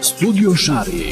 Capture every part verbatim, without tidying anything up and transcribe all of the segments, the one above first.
Studio Shari.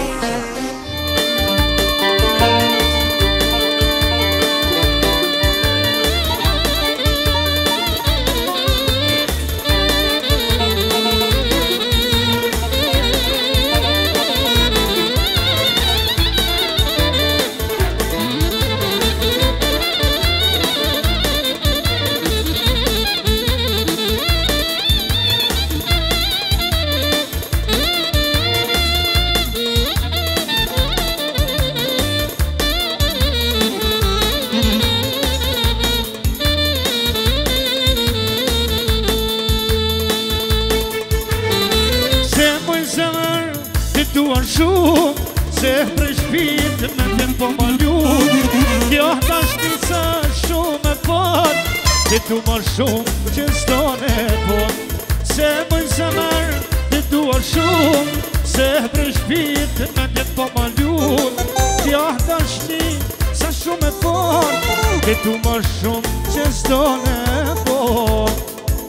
Se për shpirë me t'jem po më ljumë Kjo ta shpisa shumë e pot Ti tu më shumë që s'tone pot Se mëjnë se mërë ti tua shumë Se për shpirë me t'jem po më ljumë Kjo ta shpisa shumë e pot Ti tu më shumë që s'tone pot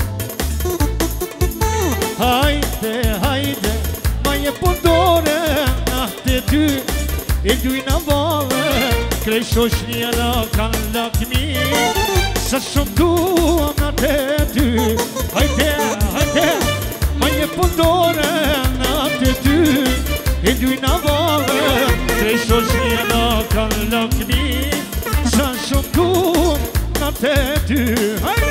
Hajde, hajde, ma je pundore Te ty, e dy në vale Krej shoshnia në kanë lakmi Sa shumë duam në te ty Hajde, hajde, ma je pundore në te ty E dy në vale Krej shoshnia në kanë lakmi Sa shumë duam në te ty Hajde!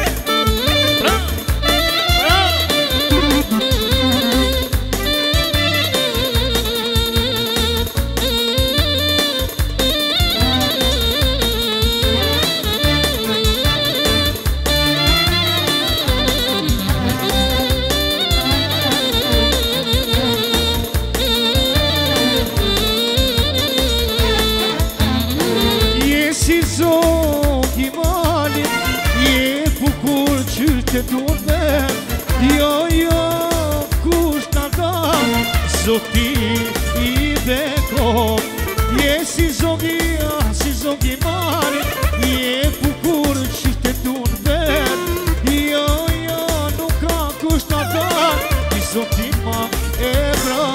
Qytë t'urve, jo, jo, kush në da Zoti i beko Je si zogi, ah, si zogi mari Je bukur qytë t'urve Jo, jo, nuk ka kush në da I zoti ma e bra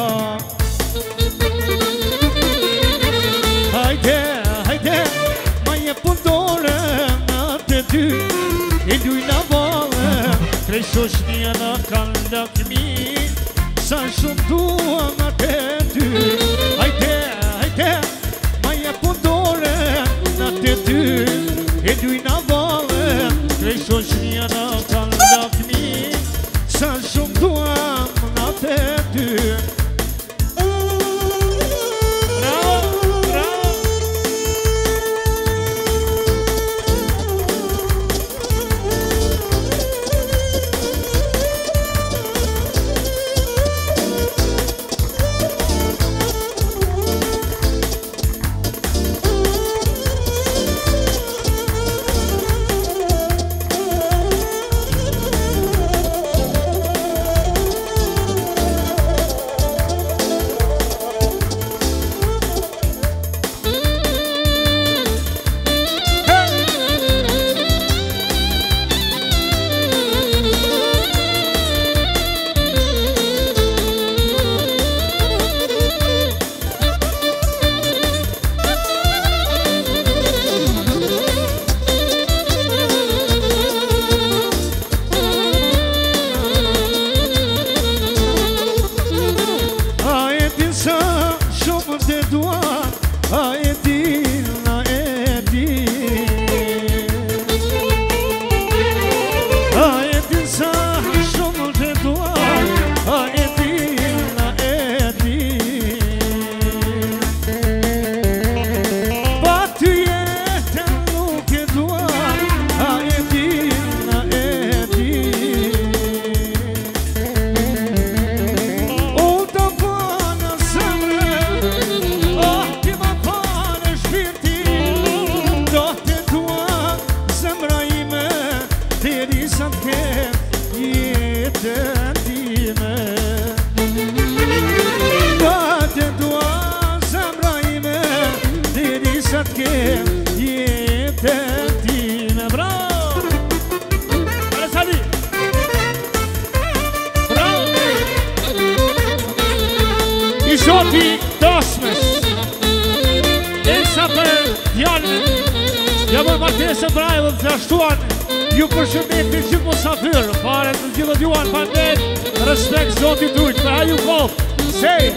Hajde, hajde, ma je pundore në të dy E luj në vale, krej shoshnia në kanë lakmi Sa shumë dua në te ty Hajde, hajde, ma je pundore në te ty E luj në vale, krej shoshnia në kanë lakmi Sa shumë dua në te ty Zoti Tosmes Eksa për djallën Ja për martesë brajë dhe të ashtuan Ju përshëndet të gjithë musafir Fare të gjithë të juan pandet Respekt Zoti Dujt Për haju kohë Sej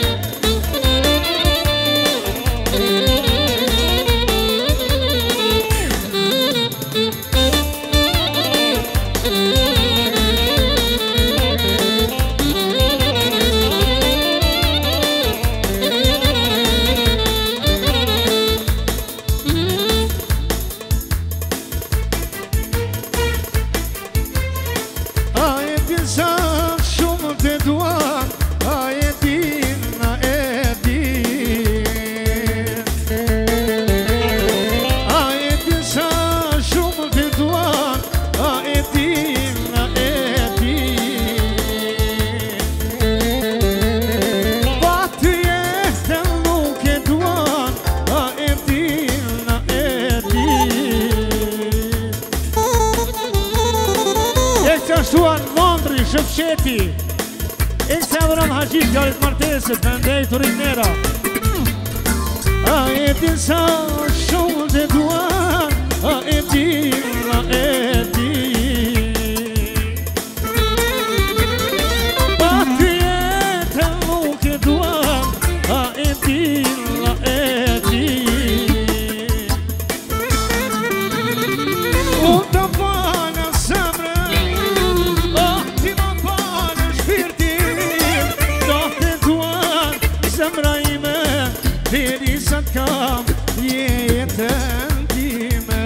Shëfqeti E se adhëram haqit Gjarit martesët Në ndej të rinera A e din sa shumë të duan A e din, a e din Pa të jetën nuk e duan A e din, a e din Unë të falë sëmre Derisat kam jetën time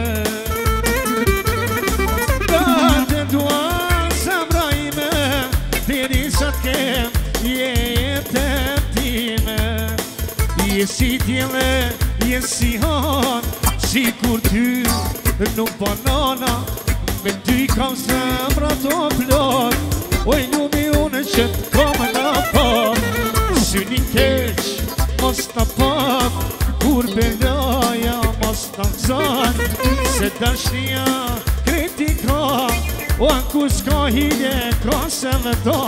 Da të duan zemra ime Derisat kam jetën time Jesi tjele, jesi han Si kur ty nuk banana Me ty kam zemra të plot Oj lumi unë që kam në pak Synin keq Mos në pak, kur belaja mos në zan Se dashnia kritika O anë kur s'ka hile, ka se me da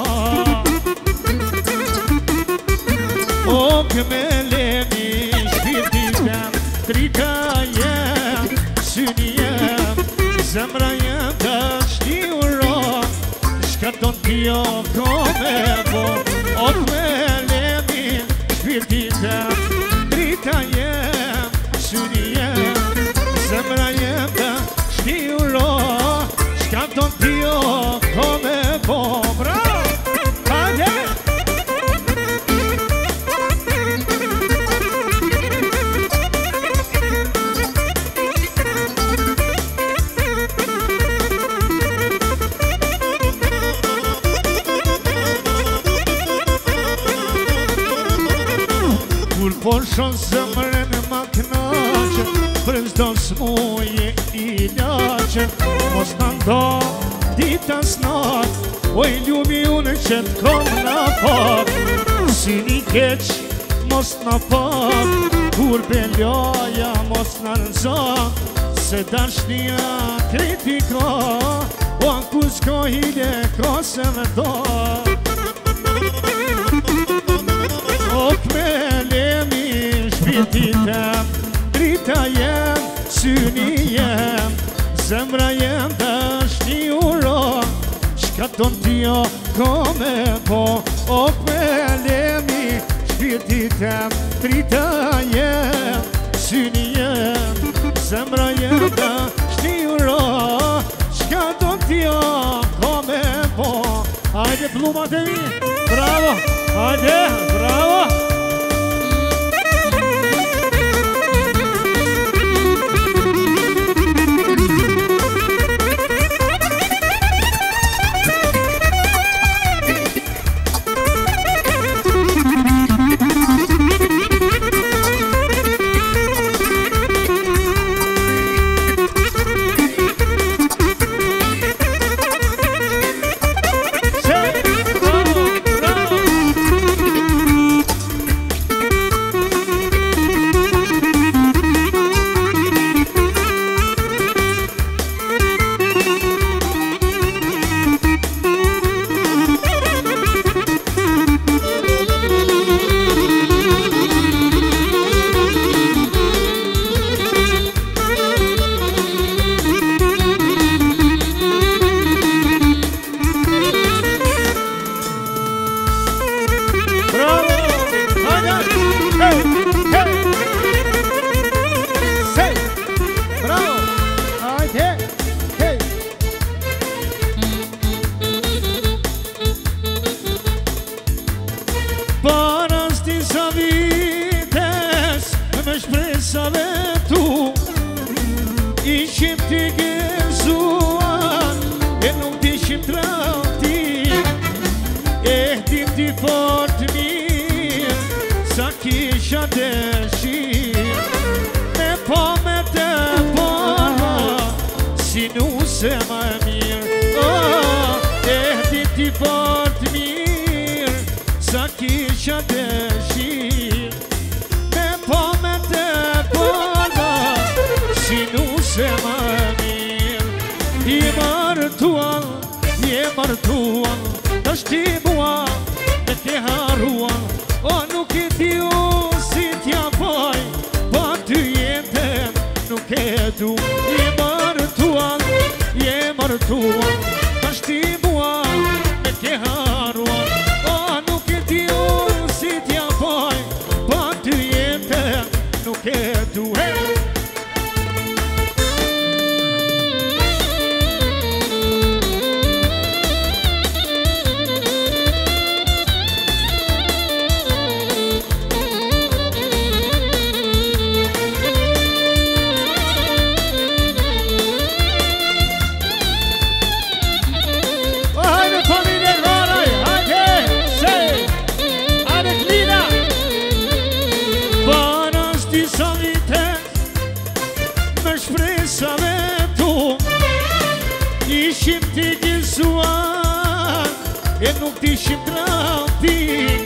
O këme lemi, shpirti tem Drita jem, syni jem Zemra jem dashni ura Shka don t'jo ka me bo O këme lemi Shpirti tem, drita jem, syni jem Zemra jem të shtiuro Shka të t'jo ko me bo Bravo! Hajde! Kur po shon zemrën ma knaqë Për zdo s'muje i laqë Mos në ndo dita s'nat Oj ljubi unë që t'kom në pak Si një keq mos në pak Kur beljaja mos në rëzak Se dashnia kritika O anë ku s'ka hile ka se me da O këme lemi shpirti tem Drita jem, syni jem Zemra jem dashni ura Shka ton t'jo ka me bo O këme lemi shpirti tem Drita jem, syni jem Zemra jem dashni ura Shka ton t'jo ka me bo Hajde plumat e mi, bravo Hajde, bravo Hey, hey. Say, bravo. Haydi, hey. Para sti sa vites me shpresave tu ishim ti gëzuar e nuk dishim trauti e dim ti fort mirë sa kisha dëshirë me po me të para si nuse ma mirë oh, e dim ti fort mirë sa kisha dëshirë me po me të para si nuse ma mirë i martuan, i martuan të shti mua me ke haruan o nuk e tiu si t'ja poj pa ty jetën nuk e du i martuan, i martuan të shti mua me ke haruan o nuk e tiu si t'ja poj pa ty jetën nuk e du hey! Ishim t'i gëzuar e nuk t'ishim trauti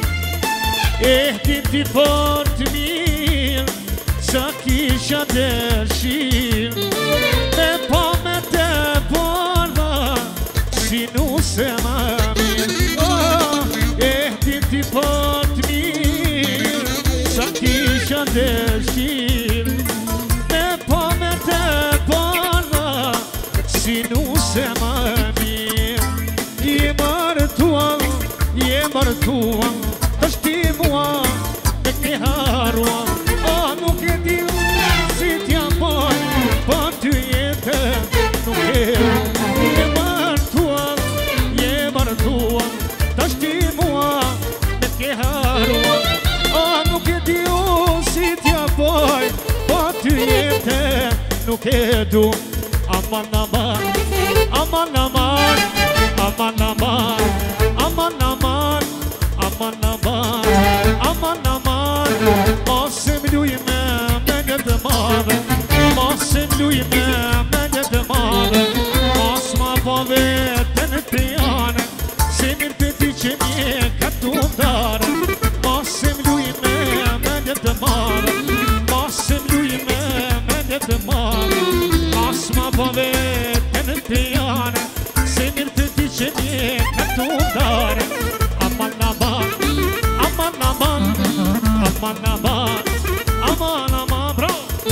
e dim ti fort mirë sa kisha dëshirë me po me të borda si nuse ma mirë oh, e dim ti fort mirë sa kisha dëshirë me po me të borda si nuse ma mirë i martuan, i martuan të shti mua me ke haruan o nuk e tiu si t'ja poj pa ty jetën nuk e i martuan, i martuan të shti mua me ke haruan o nuk e tiu si t'ja poj pa ty jetën nuk e du aman aman aman aman aman aman aman aman aman aman aman aman mos e mluj me mendet të madhe mos e mluj me mendet të madhe mos ma po vetën të janë se mirë për ti që mje ka të ndarë mos e mluj me mendet të madhe mos e mluj me mendet të madhe mos ma po vetën të janë se mirë për ti që mje ka të ndarë aman aman aman aman aman aman aman aman bro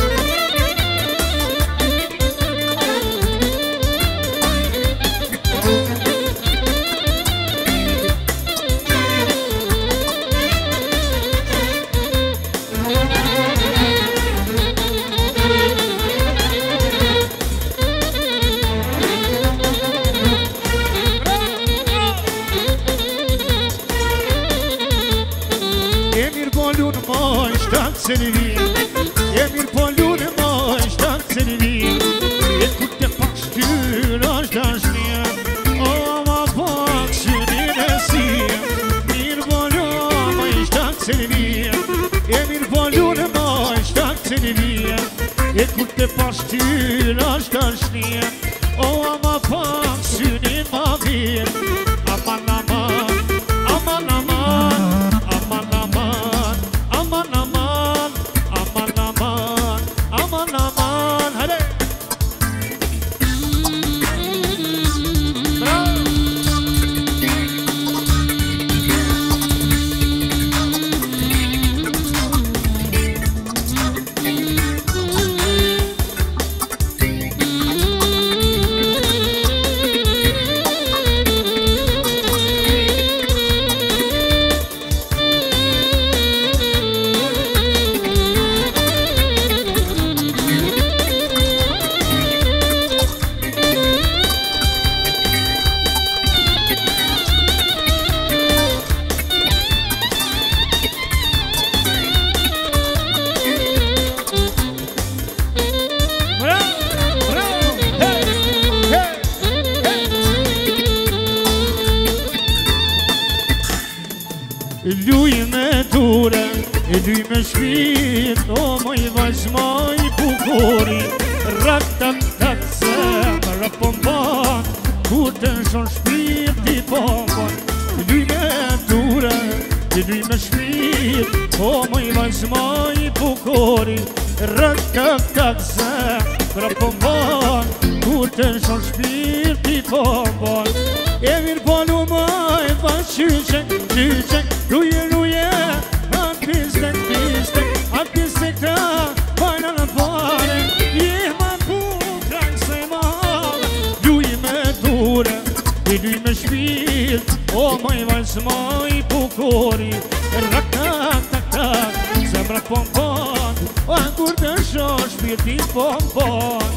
se ne vin e mirë po lunë ma është atë se ne vin e kur të pak shtyr është dashnia o ma pak synin e si mirë po lunë ma është atë se ne vin e mirë po lunë ma është atë se ne vin e kur të pak shtyr është dashnia o ma pak synin ma vin aman aman aman aman aman aman aman aman aman aman aman hadi luj me dure, luj me shpirt, o moj vajz moj bukuri. Rak tak tak zemra pombon, kur të nshon shpirti pombon. Luj me dure, luj me shpirt, o moj vajz moj bukuri. Rak tak tak zemra pombon, kur të nshon shpirti pombon. E mirë ponu maj vajz qyqen, qyqen, ruje ruje, atë pistek, pistek, atë pistek të bajna në pare. Je ma putra se ma hale, luj me dure, luj me shpirt, o moj vajz moj bukuri. Rak tak tak tak, zemra pompon, o kur të shoh shpirti pompon.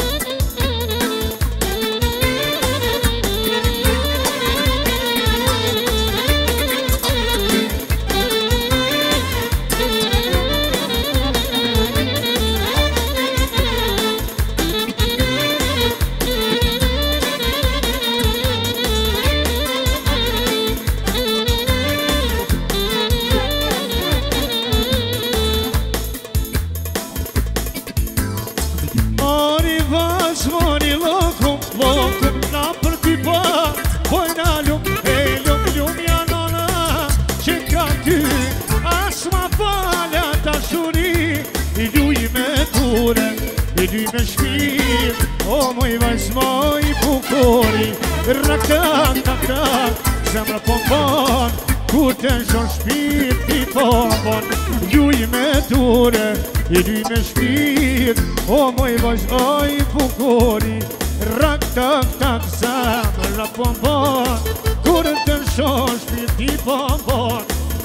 Luj me shpirt, o moj vajz moj bukuri. Rak tak tak tak, zemra pompon, kur të nshon shpirti pompon. Luj me dure, luj me shpirt, o moj vajz moj bukuri. Rak tak tak, zemra pompon, kur të nshon shpirti pompon.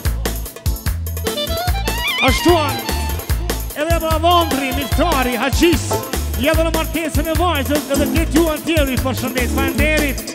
Ashtuan edhe bravondri, miftari, haqis, edhe në martesën e vajzës, edhe këtë ju antjeri, për shëndet, falenderit.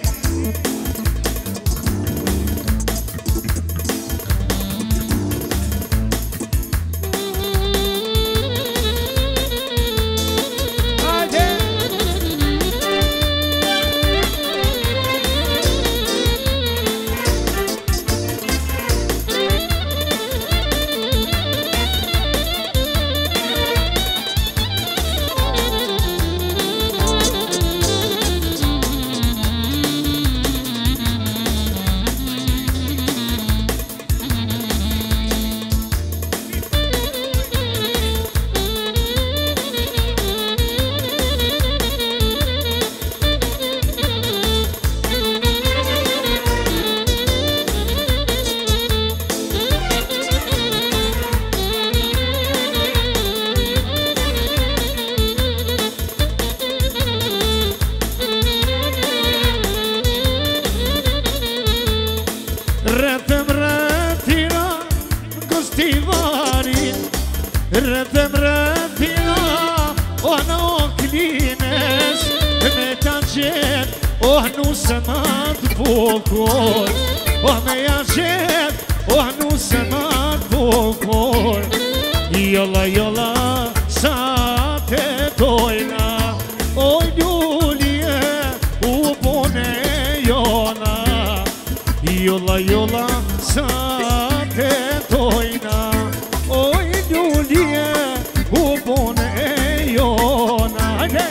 Rëtëm rëtina, o në oklines, me të qenë, o nusë më të bukur. O me ja qenë, o nusë më të bukur. Jolla, jolla, sa te dojna, o ljulje, u bone jona. Jolla, jolla, sa te dojna, o ljulje, u bone jona. Hajde!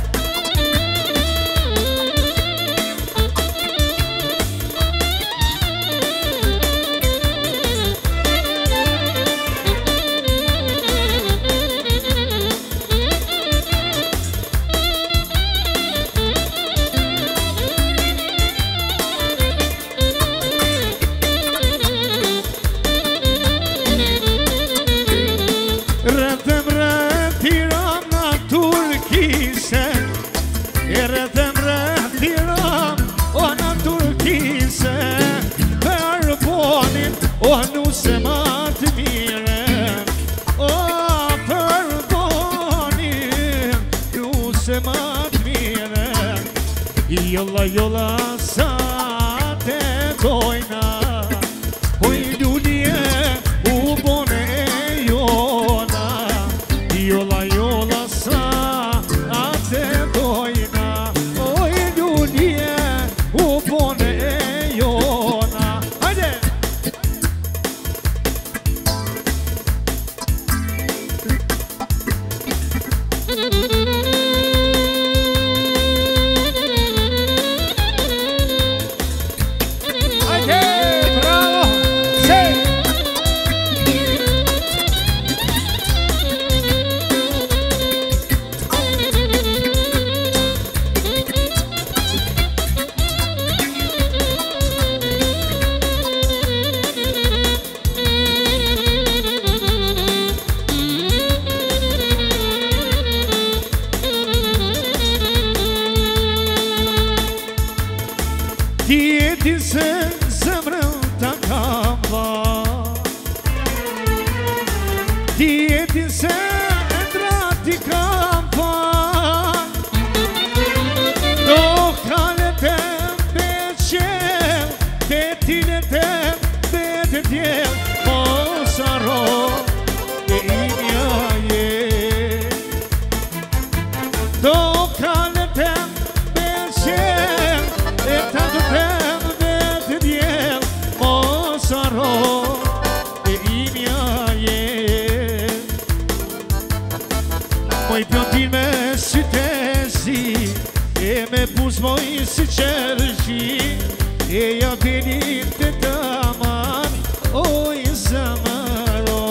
Rëtëm rëtira në Turkise, rëtëm rëtira o në Turkise, për bonin o nuse ma të mire, o për bonin nuse ma të mire. Jolla, jolla, sa te dojna, o i ljulje, u bone jona. Jolla, jolla, sa te dojna, o i ljulje, u bone jona. Hajde! se îndrati campan Docale te becel De tine te bedel Mosaro de imia e Docale te becel De tanto te bedel Mosaro de imia e Măi pe-o tine si te zi E me pus moi si cerci E a venit de daman Oi zamaro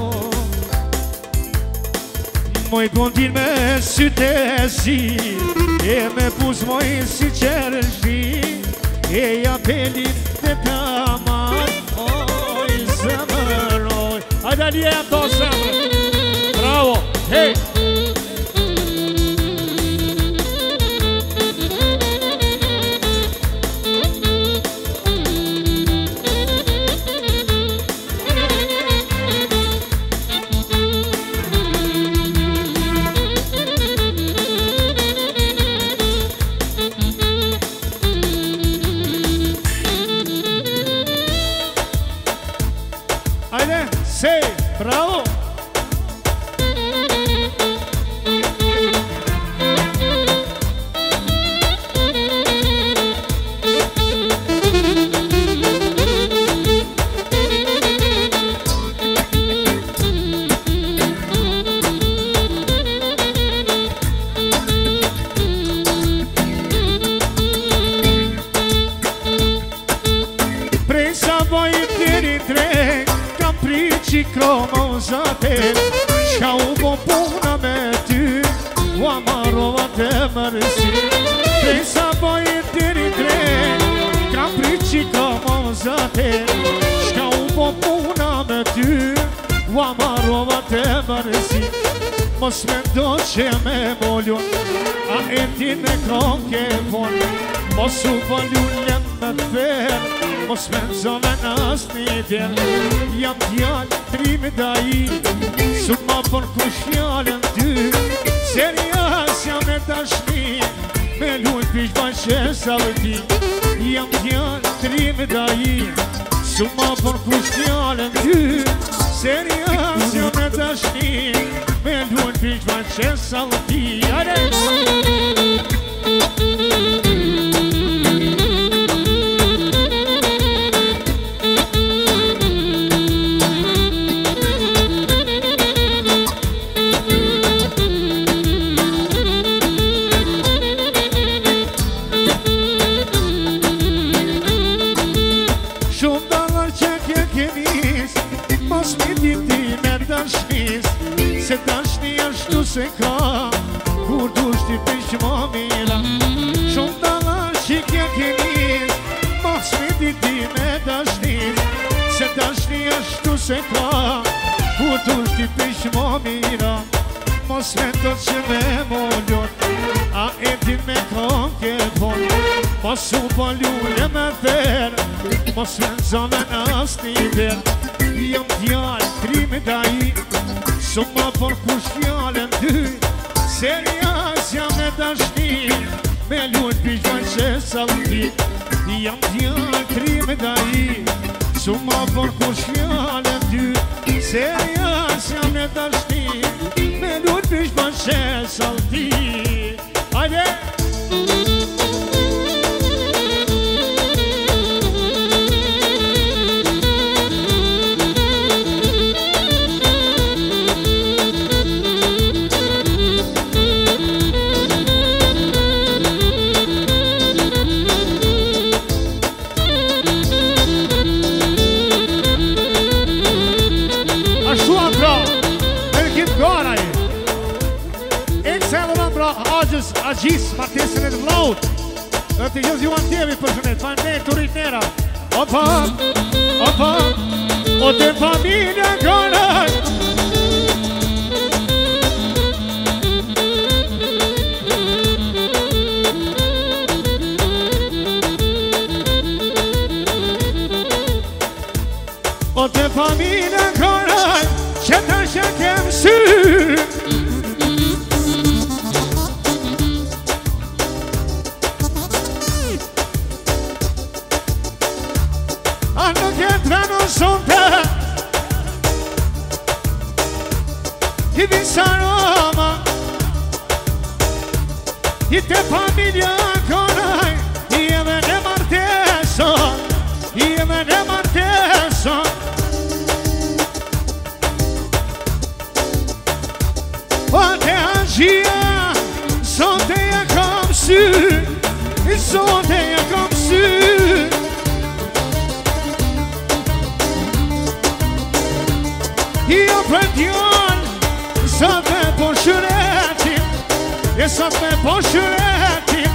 Măi pe-o tine si te zi E me pus moi si cerci E a venit de daman Oi zamaro Haide Alia, toți seamănă Bravo, hei! Haide, sei, bravo! Presa voi interi tre capricci cromosate Ciao buona me tu Uamaro a te mersi Presa voi interi tre capricci cromosate Ciao buona me tu Uamaro a te mersi Mos me doce me voglio A entine conche voglio Mos u voglio me fer Mos me zove nasni del Jam djall trimi da i Sut ma për kushjallën ty Serias jam e dashni Me lull pish baqe salti Jam djall trimi da i Sut ma për kushjallën ty Serias jam e dashni Me lull pish baqe salti Se dashni ashtu se ka Kur du shti pish ma mira Shumë dalashi kje kenis Mas me diti me dashnis Se dashni ashtu se ka Kur du shti pish ma mira Mas me të që me mollon A edi me konke bon Mas u paljule me ver Mas me nëzame nasni ver Jam djall trimi da i Summa për kush fjallën ty Serias jam e dashni Me lull pishman që salti Jam djall trimi da i Summa për kush fjallën ty Serias jam e dashni Me lull pishman që salti Hajde! Agjës, agjis, martesën e të vlaut Dhe të gjithë ju antjevi për shënet Fajnë të rritnera Opa, opa O të familje kërën O të familje kërën që të shëkem sy. A nuk e të në sonte I visa Roma I te familja konaj I edhe në marteson I edhe në marteson O te angjia Sonte ja kom sy Sonte ja kom sy Io për t'jon Sot me po shëretim E sot me po shëretim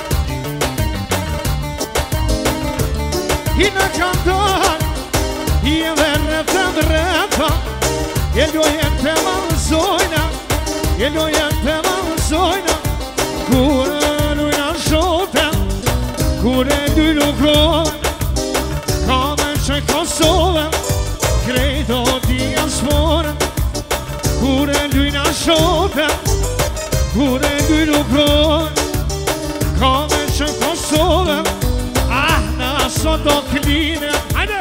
I në kanton I edhe rëfëm rëfëm E lojen të malëzojna E lojen të malëzojna Kure lujna shotem Kure lujnu kron Kame që Kosovën Krejto diasporën Kure lujna shotem Kure lujnu kron Kame që Kosovën Ah, na sot do kline Hajde!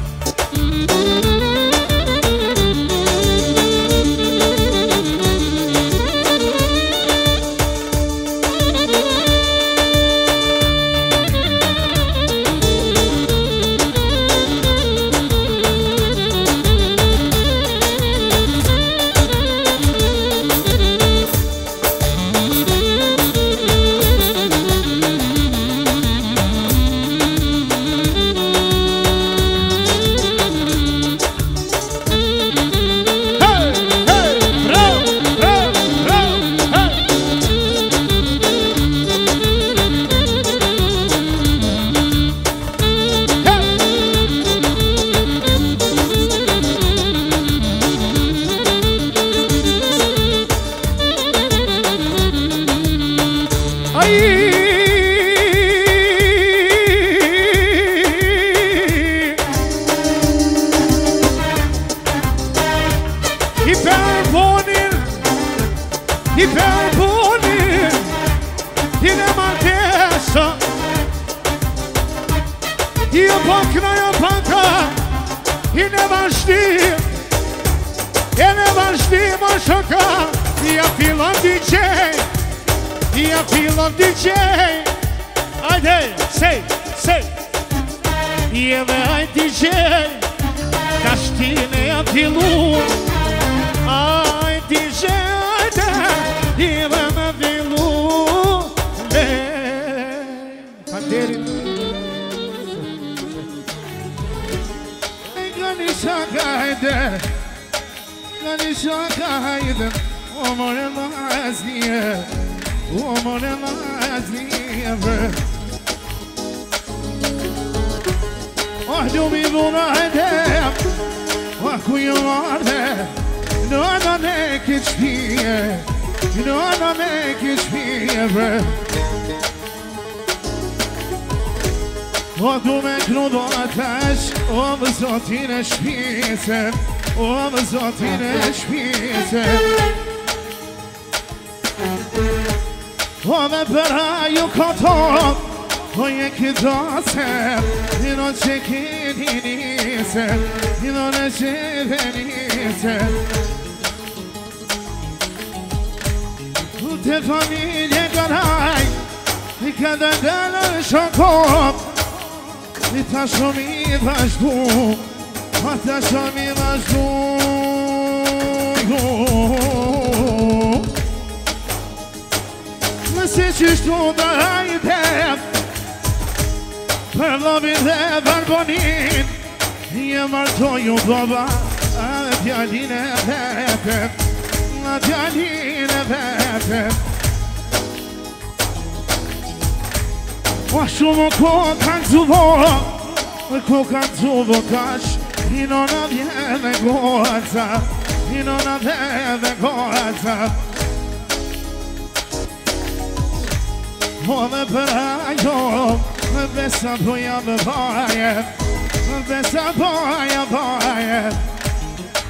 Ove për ajo, besa poja më baje, besa poja baje, dhe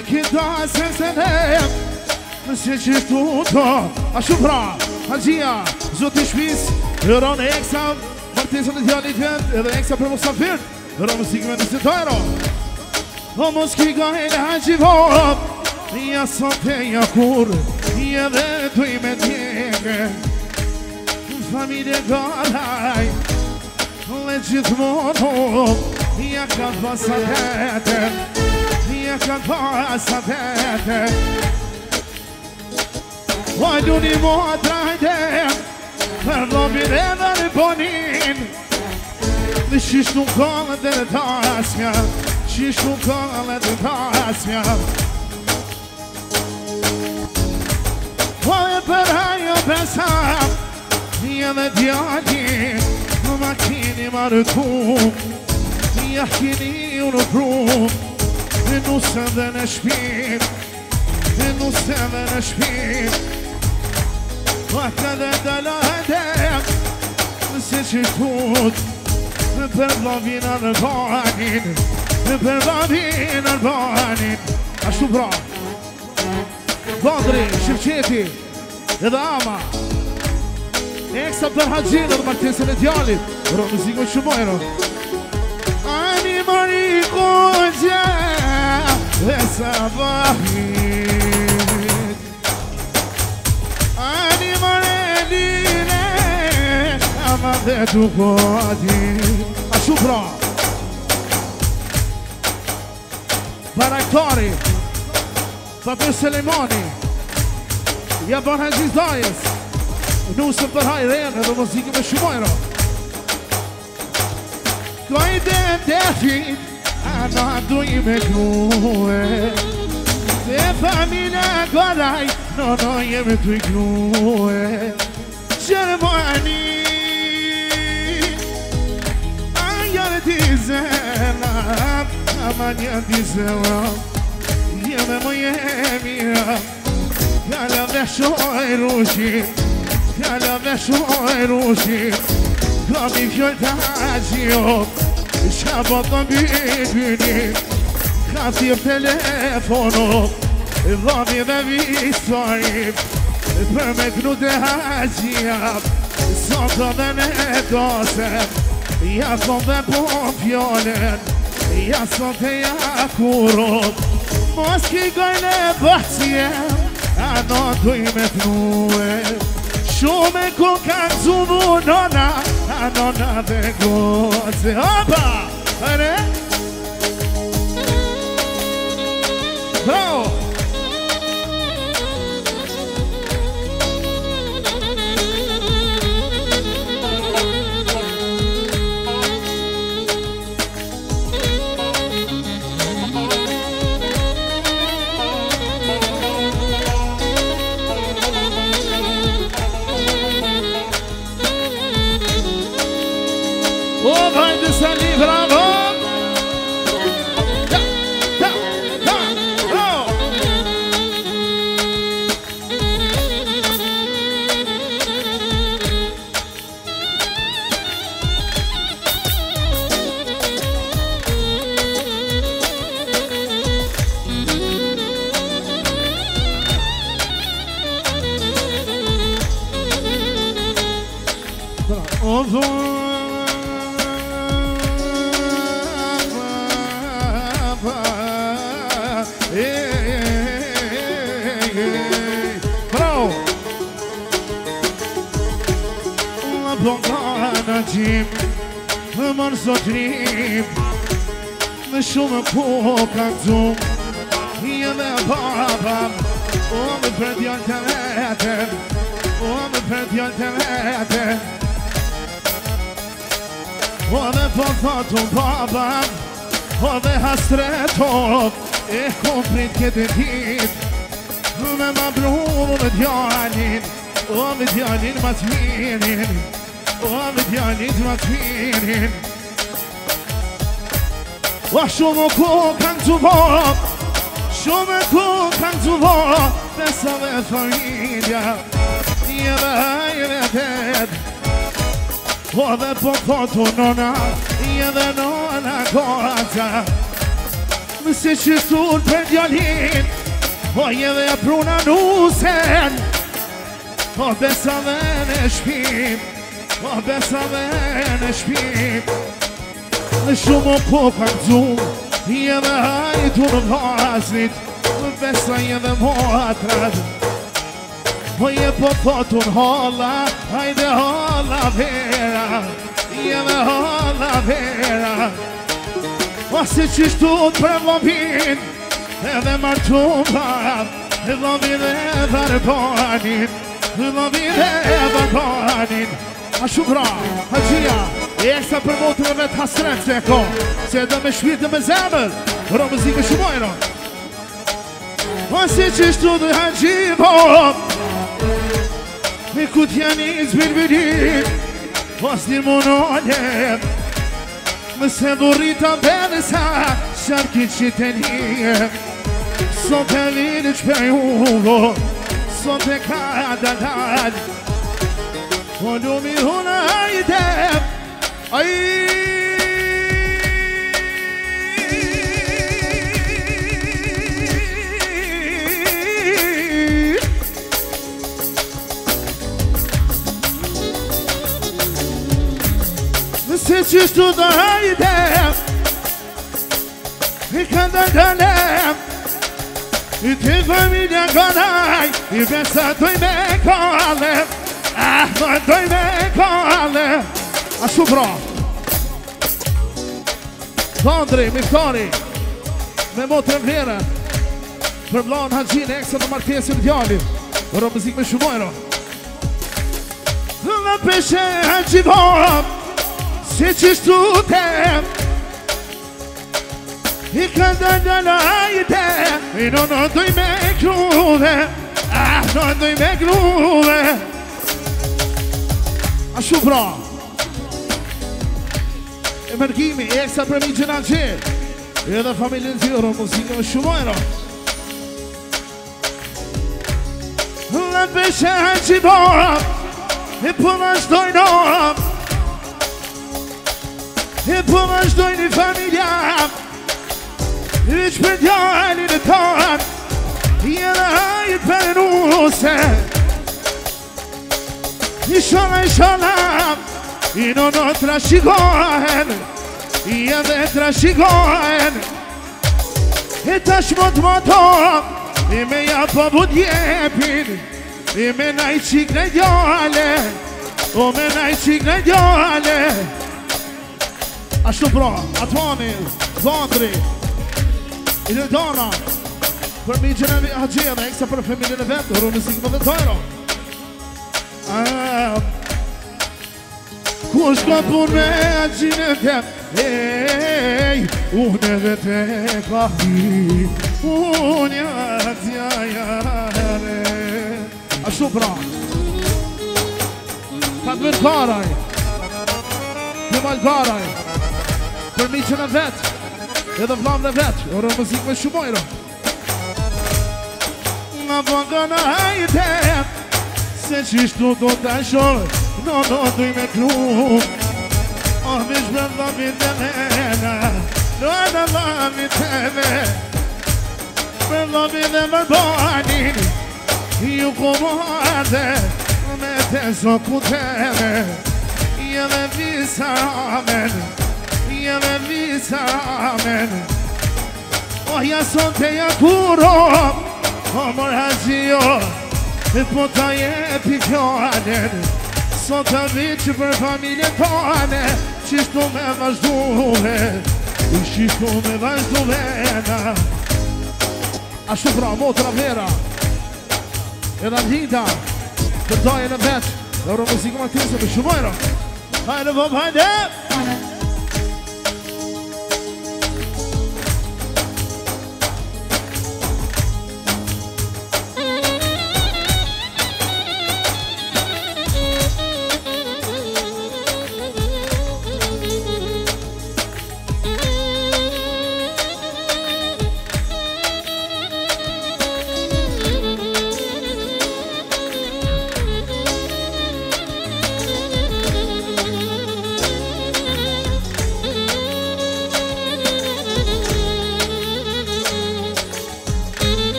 كدا سنسنة مسجد توتا أشوفها هالجيا زوتي شبيس رون إكسام مرتين ديالي جد إذا إكسام بالمسافر رون موسيقى من الستايرو وموسيقى قايل هالجيباب يا صوتي يا كور يا ذاتو يمديك فاميليا قالاي لجيت موتو يا كفا صداتك يا كفا صداتك وادوني موت رايدك فرضو بلينا البونين شيشتو قالت التاسيا شيشتو قالت التاسيا ويبرهاي بسام يا مدياني مكيني مركوب يحكيني ونبروم إنو سبنا شبيب إنو سبنا شبيب وكذا دلادك نسيشتوت برلابين البانين برلابين البانين أشوبرا بادري شفشيتي إذا أما إكسب برهاجين المرتين سنة ديالي رو موسيقى شمويرو أني مريقو جاء وصباحي أني مريديني أما ذاتو قادي أشوفرا باراكتاري فابيو سليماني يا برهاجي زايس نوسف برهاي ريان هذا موسيقى من شمويرو قايدة دافين أنا دوي مكنوه فاميلا قراي نو نو يمتوي كنوه شرماني أيارتي زلام أمان يدي زلام يممو يميرا كلام نشوي روشي كلام نشوي روشي قامي فيول تاجيو شابطا بيبيني خاصي بتليفونو الضامي ما بيستوعب برمكنو تاجياب صوتا من دوسم يا صوتا بومبيولن يا صوتا يا كوروب موسكي قايلة بحسيا أنا دوي مفنوه شو مكو كان زبونونا أنا نبغوز هابا أنا برو vai descer bravo da da da oh oh جيم مرزو جريم مشو مكوك انزوم هي ذا بابا وم برديان تلاتن وم برديان تلاتن وم بفضاتو بابا وم هسترتو ايه كومبريت كدتيد وم مبرور ديانين وم ديانين متمينين ومدياني تمتفينين وشو مكو كان زباب شو مكو كان زباب بس على فاميليا يا باي بتد وذا بوفوتو نونا يا ذا نونا كوزا Se qështur për djallin O jeve e pruna nusen O besave në shpim O besave në shpim Në shumë o po kanë dzum Jeve hajtu në vaznit Besa jeve motrat O je po thotun holla Hajde holla vera Jeve holla vera O se qështut për vlobin Edhe martum bab E vlobin e varbanin E vlobin e varbanin A shumra, a gjia E eksa për motën e vetë hasret që e ko Se edhe me shpirtë me zemër Ro muzikë shumojnë O se qështut e haqjivo Me ku t'jani zbilbilin O s'nir monolem Mëse burrita benesa Sharki qitenie Sot e vini qper juvo Sot e ka dalal O lumi huna hajde Aj Se qështu të hajde I këndër dënem I të familja gënaj I besa doj me kale Ah, doj me kale A shu pra Dhondri, miftari Me motrën vlerë Për vlanë haqjine eksa të markesin djallit Ro mëzik me shumojro Dhe peshe haqjivom Se qështu tem I këndër dënajte I në në doj me kruve Ah, në doj me kruve A shu pra E mërgimi, e eksa për mi gjena gjel Edhe familjen zhjero, muzikë me shumojro Dhe peshe haqjivom I për vazhdojnom E po vazhdoj një familja I që për djallin e ton Jena hajt për nuse I shola i shola I në në trashikohen I edhe trashikohen E tash mot moto I me ja po budjepin I me naj qik në djale O me naj qik në djale Ashtu pra, Atmani, Zandri I në dana Për mi gjenevi haqjene Eksa për familjen e vetë Ro mësikë më dhe tajro Ku është ka pun me haqjene tem Ej, unë edhe te kahi Unë jatja jare Ashtu pra Ka të mërë karaj Në malë karaj Për mi që në vetë Edhe vlam në vetë Oro muzikë me shumojro Nga bënga në hajte Se qishtu do të shorë Në në duj me kru Oh, vish me vlamit e mena Në në vlamit e me Me vlamit e më banin Ju komande Me te zoku teme Jeve visa amen Jeve visa amen Oh, ja son te ja kuro Oh, mor haqio E po ta jepi fjallin Sot të vitë për familjen tane Qishtu me vazhduhe I qishtu me vazhduhe Ashtu pra, motra vera Edhe mjita Për dajën e vetë Euro muzikë më tjesë për shumojra Hajde vëm, hajde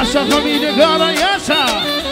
Essa família gara essa.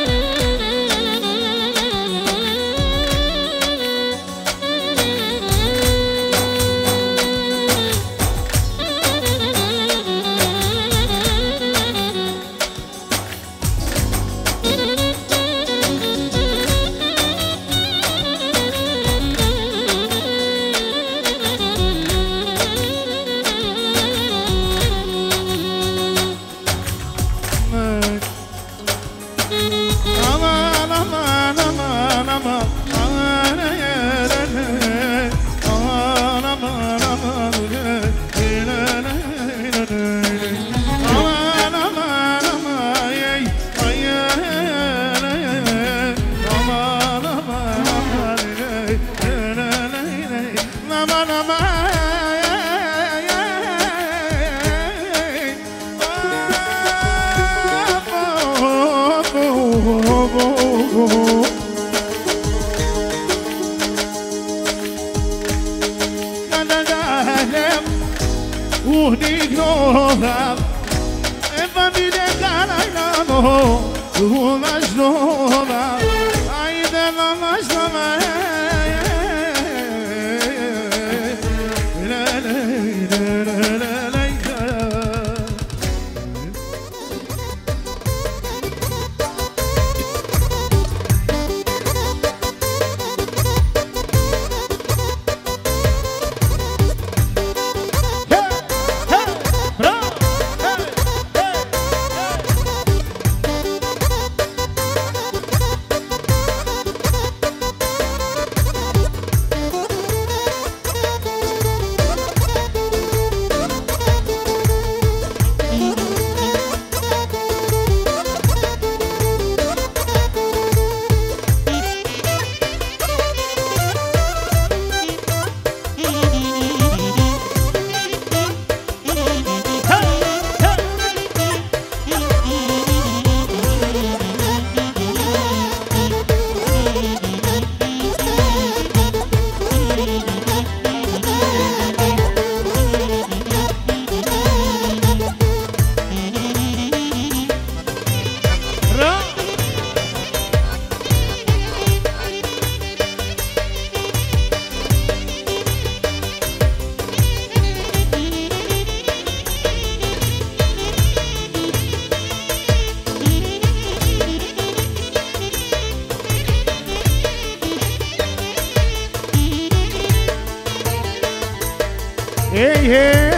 Hey,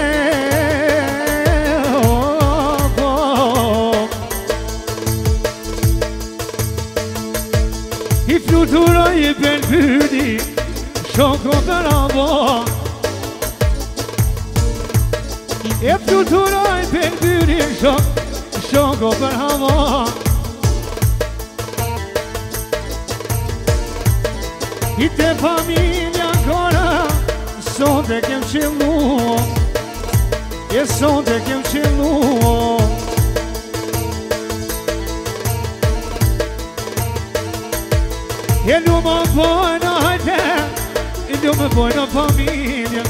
hey, oh, oh. I flutura i Belbudi, Choco Caramba. I flutura i Belbudi, Choco Caramba. I te famiglia ancora. Sonde che c'è l'uomo, e sonde che c'è l'uomo. E l'uomo poi non è, e l'uomo poi non famiglia.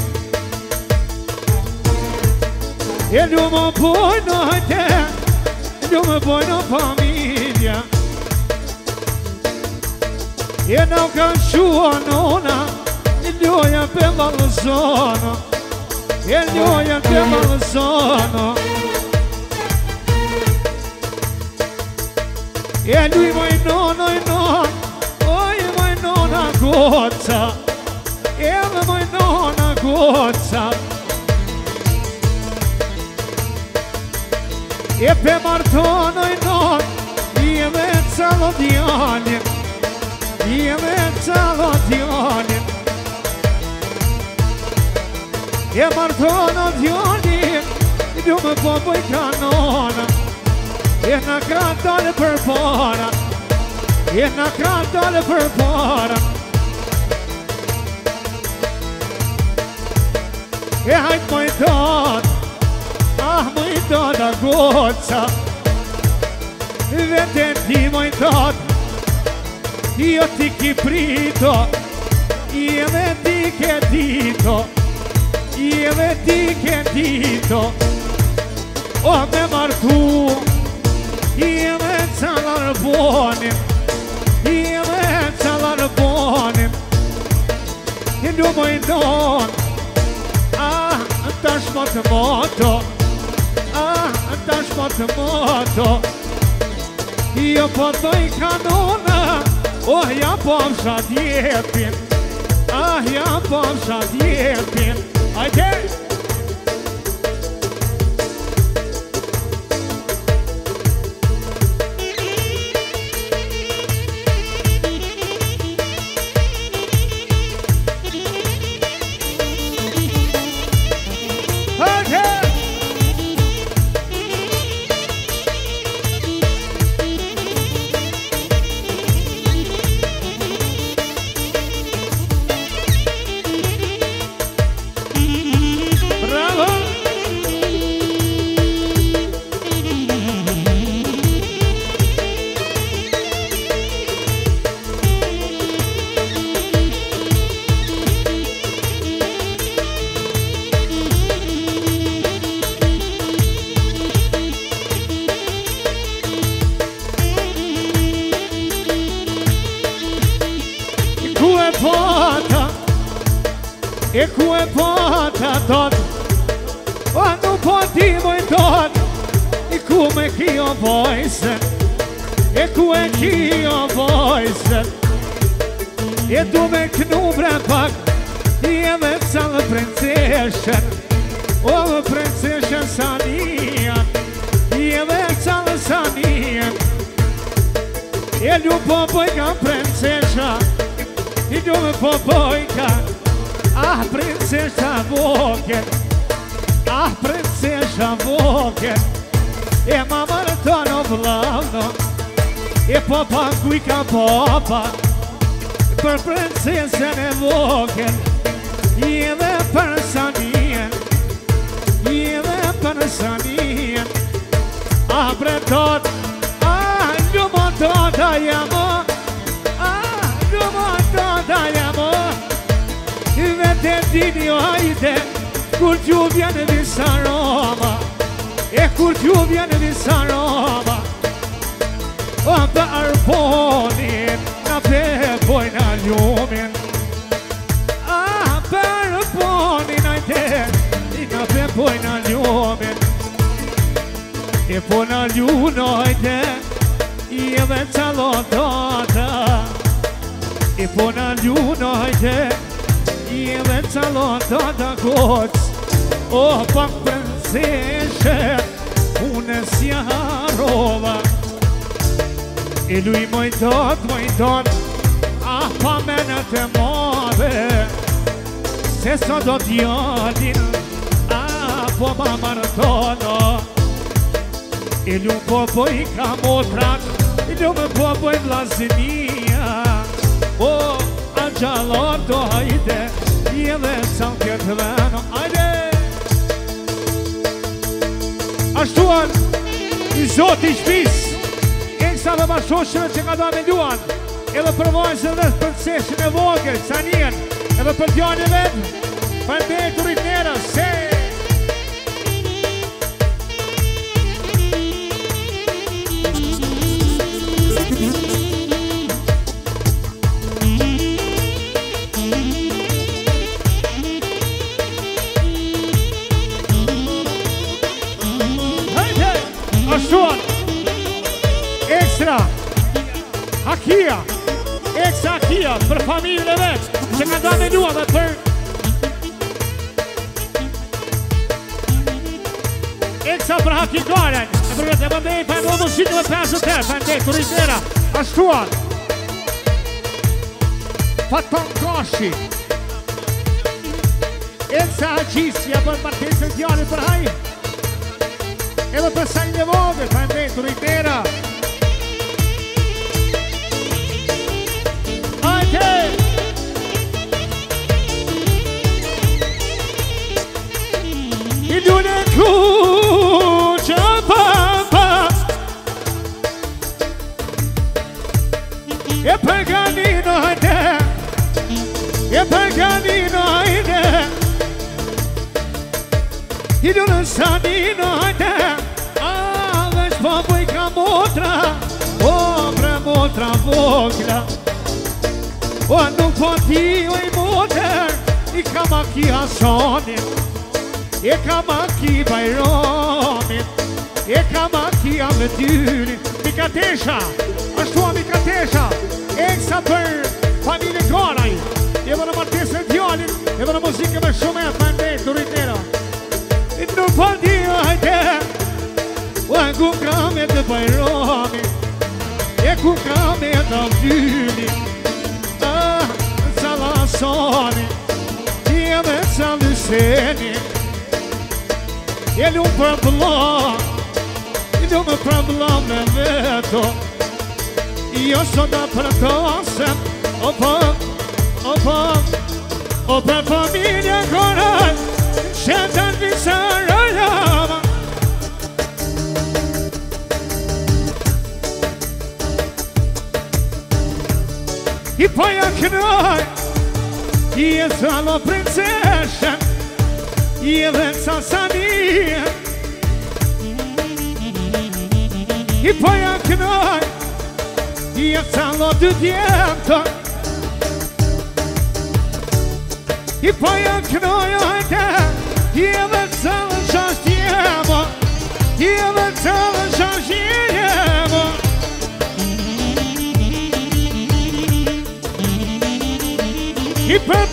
E l'uomo poi non è, e l'uomo poi non famiglia. E non casciua nonna. Gioia per Malsono, e gioia per Malsono, e lui mai nonno e non, oi mai nonna gozza, e mai nonna gozza, e per Martono e non, io mezzalo di anni, io mezzalo di anni. E Martono Dioni, Dume Popo e Canona, e na canta le perfora, e na canta le perfora. E hai mai tot, ah mai tot a gozza, vedete mai tot, io ti chiprito, io vedi che dito. Io vedi che dito, oh me martu, Jeme calar bonim Jeme calar bonim I du moj don Ah, tash më të moto Ah, tash më të moto Jo po doj kanona Oh, ja po fsha djepin Ah, ja po fsha djepin Ajde! E ku e pata tot O nu po ti moj tot E ku me kjo vojsen E ku e kjo vojsen E du me knu bre pak I e me calë princeshen O princeshen Sanian I e me calë Sanian E lu po pojka princesha I du me po pojka Ah, princesha vogel Ah, princesha vogel E ma mërëtono vlavno E popa kujka popa Për princesën e vogel I edhe për Sanien I edhe për Sanien Ah, bretot Ah, ljumo to da jamo Ah, ljumo to da jamo Vete dinjo hajde Kur t'ju vjene disa Roma E kur t'ju vjene disa Roma O të arponin Na pe bojna ljumin A pe arponin Ajde Na pe bojna ljumin E po na ljuno Ajde I edhe calotata E po na ljuno Ajde I edhe calon të të koc O pak princeshe Une si harova E luj moj tot, moj tot Ah, pa menet e madhe Se sa do t'jallin Ah, po ma martono E luj po poj ka motrak E luj me po poj vlazinia O a gjallar do hajde I edhe can këtë veno Ajde Ashtuan I zoti shpis Eksa dhe bashosheve që ka da me duan Edhe për vajzën dhe princeshin e vogël Sanien Edhe për djani vetë Për ndeturit nera Se Ekstra Hakia Ekstra Hakia Për familjen e vetë Që ka da me dua dhe për Ekstra për Hakikaren E për vetë e bëndej për në mësitë dhe pesët e Për ndej të rritera Ashtuan Faton Kashi Ekstra Haqisja Për martesën djali për haj Edhe për sajnë e vogël, për ndej të rritera Ajde! I dune kuqa papa E për ganino hajde E për ganino hajde I dune sanino hajde A veç papu i ka mot motra, o pre motra vogla. O nuk po ti oj moter, i kam aki Hasanit, e kam aki Bajramit, e kam aki Abdyrin. Mikatesha, ashtu a Mikatesha, eksa për familje Karaj, edhe në martesën e djallit, edhe në muzikë me shumë e fandet, duritera. Nuk po ti ojte, o ku kam e të Bajramit, e ku kam e të Abdyrin. Salasani, ti edhe sa lyseni, e lumë për bla, i lumë për bla me veto, jo soda për tasem, o për, o për, o për familje Karaj, shetën visër rëllama. I paja kënaj, i e salo princeshen, i e dhe sasanien. I paja kënaj, i e salo dy djemëtën. I paja kënaj, ajte, i e dhe salo shash djemë, i e dhe salo shash djemë. I për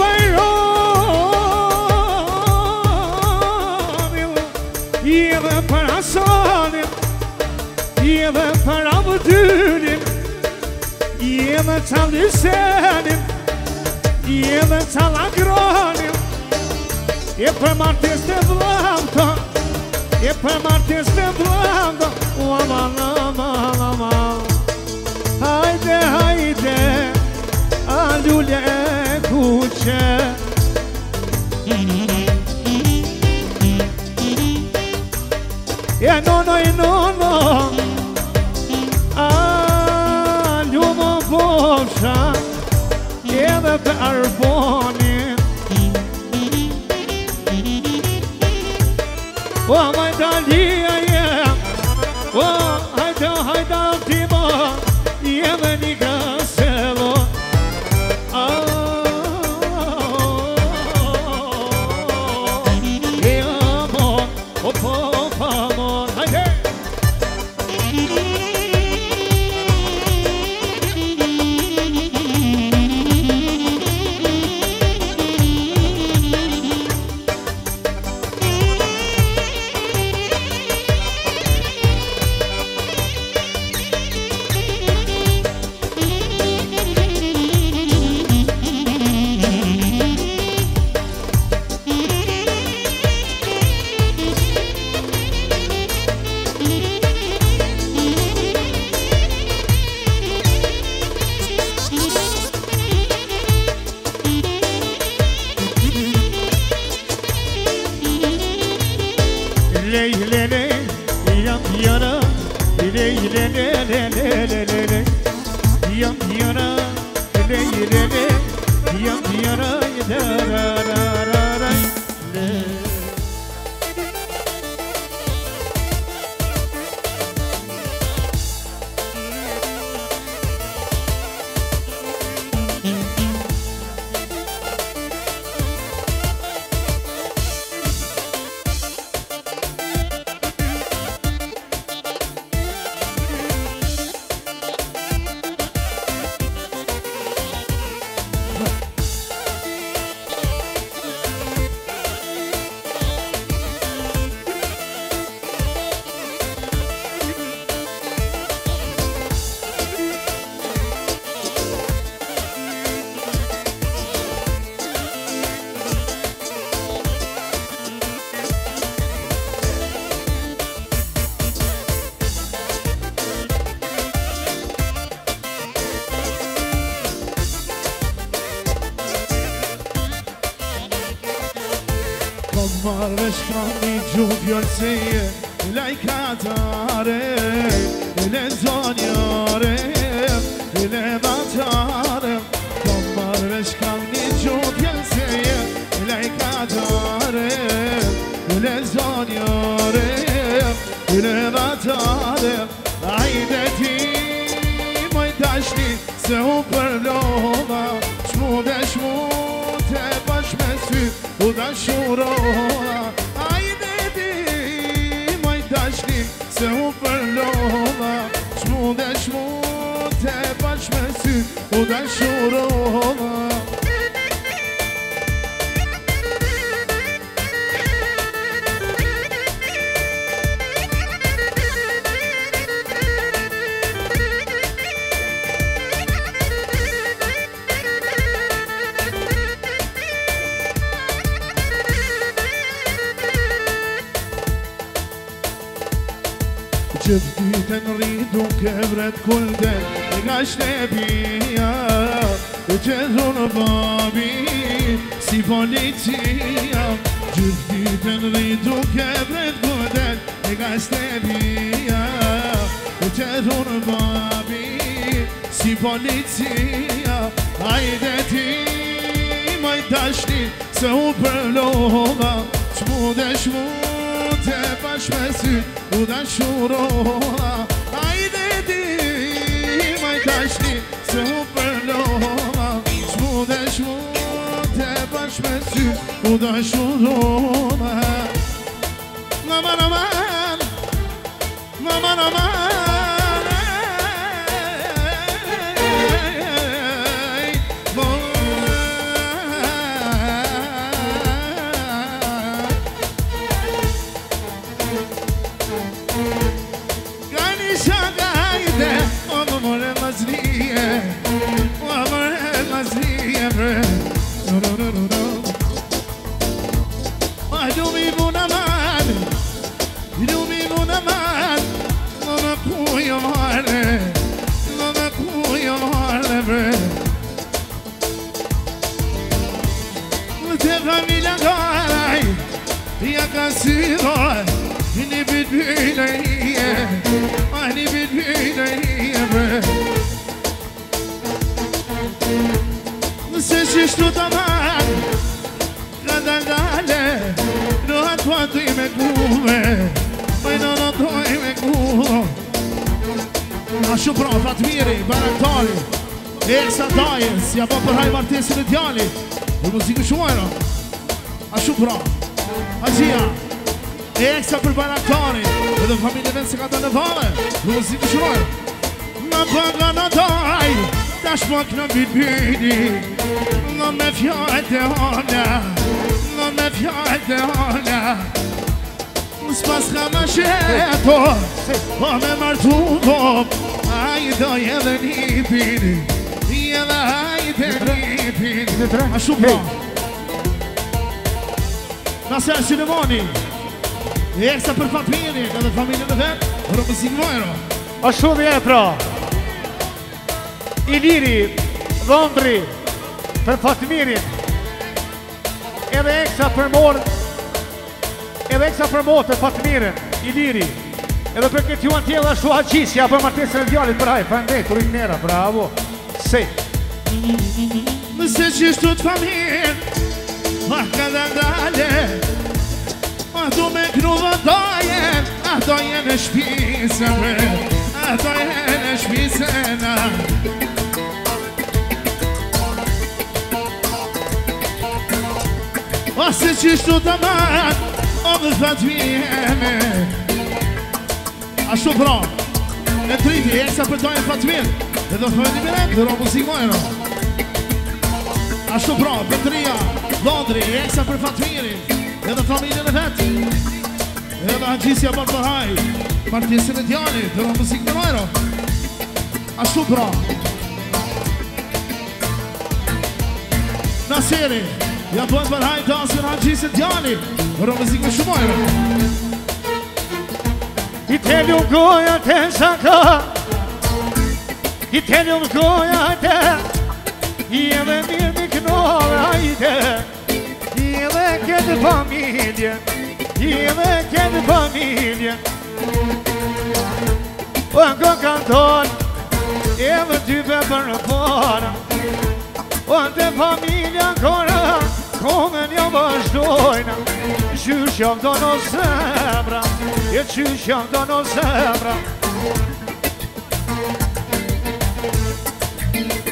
Bajramit, i edhe për Hasanit, i edhe për Abdyrin, i edhe ca Lysenin, i edhe ca Lagranin, e për martes të vlamta, e për martes të vlamta, u aman, aman, aman. Hajde, hajde, a lule e kuqe. E nono, e nono, a lumë bosha, edhe për arbonin. O majdalia jem, o hajda, hajda tima, jeme një gaselo. Marvesh kam një gjuhë fjallëseje, lajkatare, le zonjare, le matare. Marvesh kam një gjuhë fjallëseje, lajkatare, le zonjare, le matare. Ajde se u përlova Shmu dhe shmu të bash me sy u dashurova Ajde di moj dashni se u përlova Shmu dhe shmu të bash me sy u dashurova Gjithë ditën rritu kevret kulden Nga shtepia E qedhu në babi Si policia Gjithë ditën rritu kevret kulden Nga shtepia E qedhu në babi Si policia Ajde ti maj tashni Se u përlova Shmu dhe shmu Te bash me sy u dashurova Ajde di maj tashni se u përlova Shmu dhe shmu te bash me sy u dashurova Aman aman Aman aman Ani bit bideye, ani bit bideye bre. Se shishtu tamam, kada dale, no atwatu me kuve, mai no no toi me kuve. Ashtu pra Fatmiri, baraktari, Eksa Dajes, ja po përhaj martesin e djali, dhe muzikë shumajra. Ashtu pra, Azia. Eksa për baraktari edhe familje venë se ka të në vale Në muzikë shuroj Në bëga në daj Tash pak në bit bidi Në me fjallë të hana Në me fjallë të hana S'pas ka më sheto Po me martu dop Ajdo edhe një pini Edhe ajde një pini A shumë Nëse e Sinemoni Eksa për Fatmiri edhe familjen e vetë Rë mëzik mojro A shumë e pra Iliri, Dhondri Për Fatmirin Edhe Eksa për mor Edhe Eksa për mor për Fatmirin Iliri Edhe për këtë juan tjela ashtu haqisja Për martesën e djallit për haj Fëndet, Rinera, bravo Se Mëse qishtu të familjen Ma kada dale Ato me kru vëtajen, ato jenë shpisën, ato jenë shpisën Ose qishtu të man, o dhe Fatmijeme Ashtu pra, e triti, Eksa për tojnë Fatmir Dhe do fëndi me rek, dhe ro muzik mojnë Ashtu pra, Petria, Dhondri, Eksa për Fatmiri Edhe familjen e vetë Edhe haqisja për përhaj Martesin e djali Dhe në muzik në mojro Ashtu pra Nasiri Ja për përhaj dasin haqisja djali Dhe në muzik në shumojro I teljum goja të shaka I teljum goja të I edhe mirë mi knove hajte I edhe këtë familje I edhe këtë familje O në kanton E edhe type për në para O në familja kora Kongën jo vazhdojna Qysh jam do në zemra E qysh jam do në zemra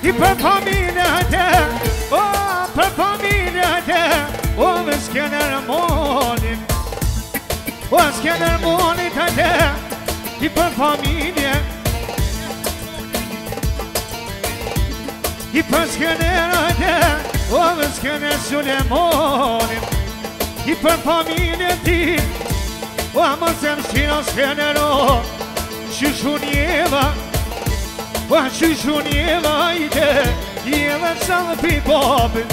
I për familjet e, o, për familjet e, o, më s'kene rëmonit, o, s'kene rëmonit atë, i për familje, i për s'kene atë, o, më s'kene Sulemonit, i për familje ti, o, më s'em shino s'kene ro, shushu njeva, o, shushu njeva i te, jeva sa dhe pi popin.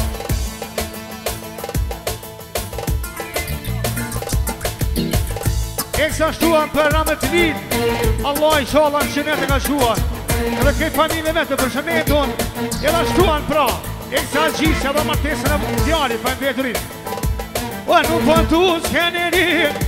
E kësa shtuan për ramet vit, Allah i shala në qënet e ka shtuan, edhe kej familje vetë për shëneton, edhe shtuan pra, e kësa gjisë edhe martesën e djali për mbeturit. O, nuk po tu s'kene rin,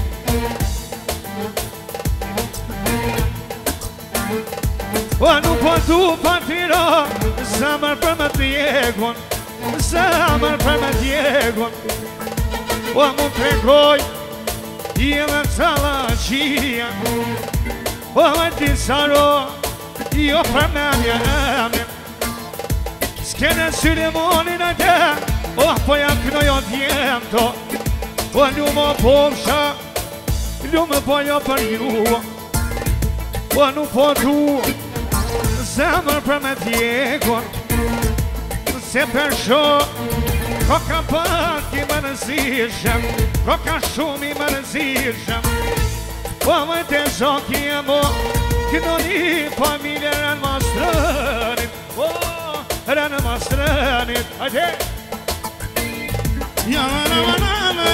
o, nuk po tu partira, zemër për me t'jegon, zemër për me t'jegon, o, mu tregoj, i edhe cala qia, o e ti saro, i o përmenja eme, s'kene Sulemonin e te, o po ja knojo t'jem to, o lume povsha, lume po jo për ju, o nuk po tu, zemër për me t'jegon, se për sho, ko ka pak i më nëzishem, ko ka shumë i më nëzishem, o më të zoki e mo, këno një familje rënë mastrënit, o, rënë mastrënit, ajde! Ja, vana, vana, vana.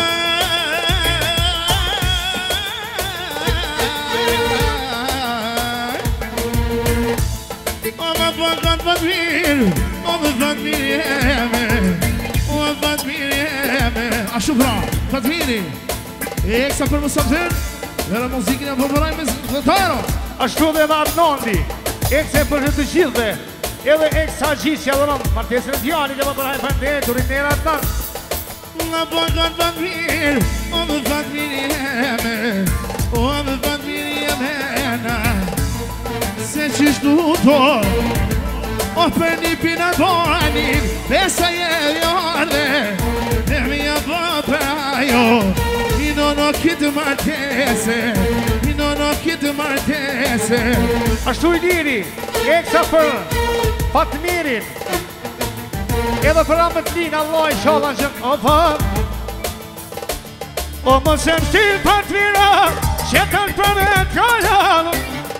O më përkat për mirë, o më përkat mirë jeme, o më përkat mirë jeme. A shumë pra, përkat mirë. E kësa për më sëmëtër, dhe në muzikin e përpëraj me zëtaro. Ashtu dhe dhe Arnondi, e kësa për të gjithve, edhe e kësa gjisja dhe nëmë, martesën e djali dhe përpëraj për ndë, durin në erat të. Nga përkat për mirë, o më përkat mirë jeme, o më përkat mirë jeme. Se qishtu to, o për një pina tonin, besa je jorde, dhe mija për ajo, i nono kitë martese, i nono kitë martese. Ashtu i diri, e kësa për Fatmirin, edhe për Ametlin, Allah i shala në gjëmë, o për, o më se më shtil Fatmira, që të në për me të kallanë,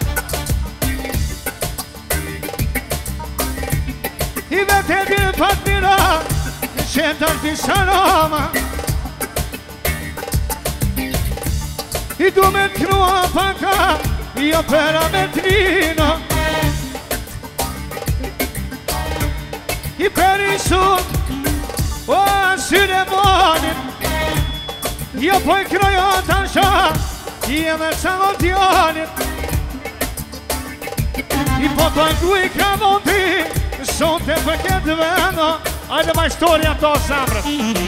i vetë e dhjë Fatmira, që të në fisarama, i du me të knua paka, i opera me të lina, i peri sot, o Sulemonin, i opoj krojo të ansha, i e me calo djanit, i po të ndu i kramonti, sot e për këtë vendo, ajde ma historia to zamrët.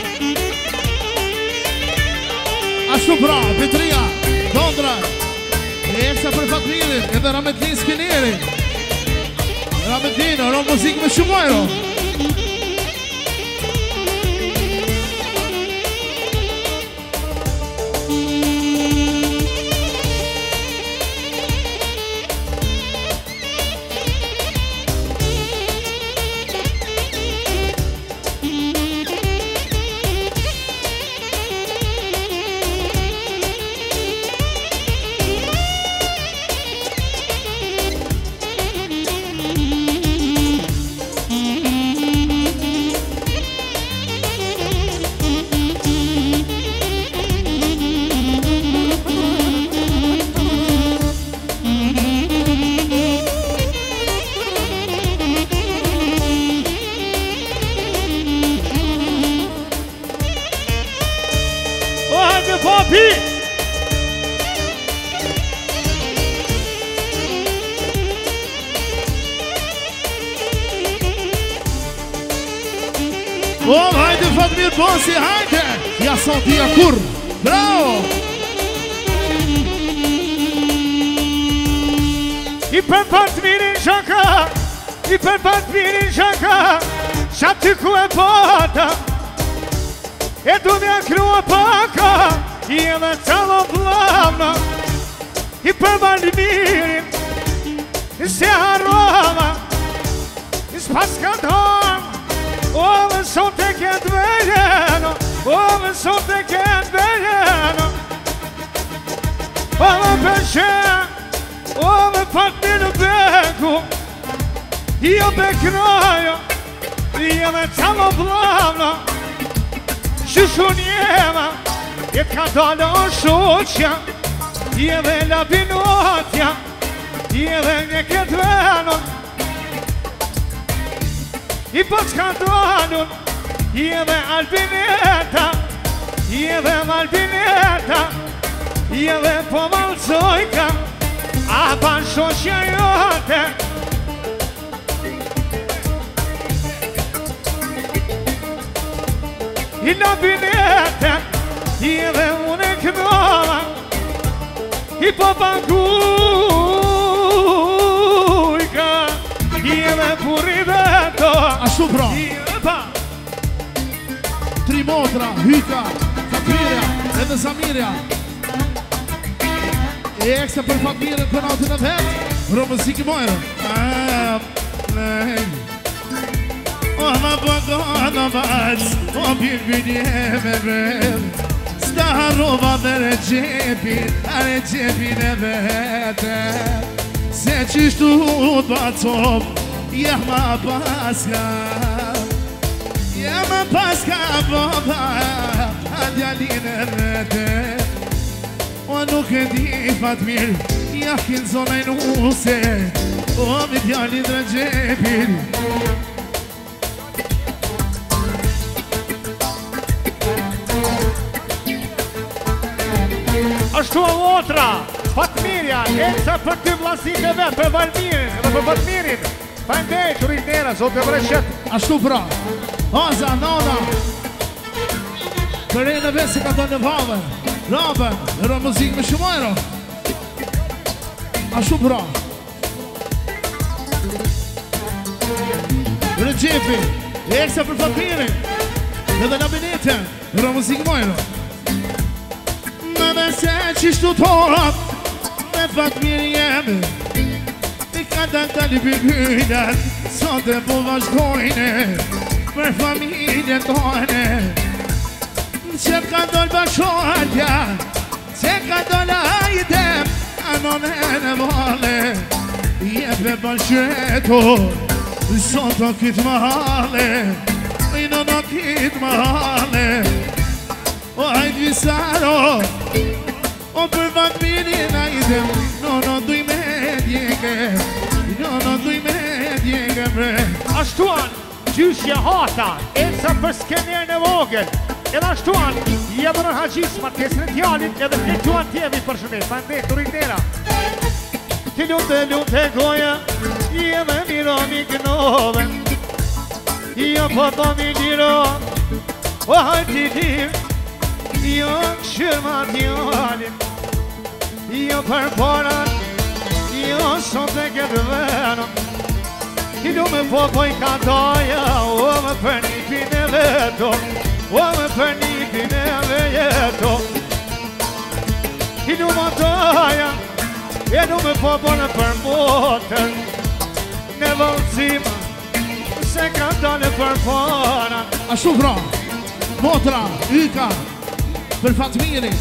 Ashtu pra, Petria, Dondra, e eksa për Fatmirin, edhe Rametlin Skeneri. Rametlin, ro muzikë me shumojro. O, hajde Fatmir Bosi, hajde! Ja son tia kur, bravo! I për Fatmirin shaka, I për Fatmirin që ka qa ty ku e pata e du mja krua paka i edhe qalo vlavna I për Valmirin se harrova s'pas ka dom o me sot e këtë vejeno o me sot e këtë vejeno o me përqe o me Fatmirin beku Io bekrojo, io me qalo vlavna Shushu njema, e ka dalë o shoqja Je dhe la binotja, je dhe një këtë venon I po s'ka dalun, je dhe albineta Je dhe albineta, je dhe po malzojka A pa shoqja jote I la binete, I edhe unë e këdova I po pankujka I edhe puri veto Ashtu pra I edhe pa Trimotra, Hyka, Fatmirja, edhe Samirja E ekse për Fatmirën konatin e vetë Romëzik I mojrë Nej O ma bëgona baqë, o birbini e me brem Sta harrova dhe regjepin, a regjepin e vete Se qishtu t'bacov, ja ma paska Ja ma paska boba, a djalin e vete O nuk e di Fatmir, ja kin zonaj nuse O mi djalin regjepin Ashtu a otra, Fatmirja, eksa për ty vlasit e vetë, për Valmirin dhe për Fatmirin Fajndej, turinera, zote vreshet Ashtu pra, Aza, Nana Për e në vesi ka të në vave Raben, në muzik me shumajro Ashtu pra Regjepi, eksa për Fatmirin Edhe në binete, në muzik mojro Në dhe se qishtu torat Me Fatmir jemi I ka të tali bibyllat Sot e po vazhdojne Për familjen tojne Që ka dollë bashkotja Që ka dollë ajde Anon e në vale Jepe bashkretor Sot o kitë mahale I në në kitë mahale O hajt visaro O për Fatmirin ajde No no duj me djenge No no duj me djenge bre Ashtuan, gjyshja hata, eksa për skener në vogël Edhe ashtuan, jebërën haqis martesin e tjallit Edhe fletuan tjemi për shumit, fajndej, turinera Ti lutë, lutë e goja Jeme miro mi gnove Jo po po mi liro O hajti tim Jo këshirma t'jallit Jo për porat Jo sot e këtë venon I du me po po I kantoja O me për nipin e veto O me për nipin e vejeto I du me toja E du me po po në për motën Në vëllëzim Se kantone për porat Ashtu pra, Motra, Yka Për Fatmirin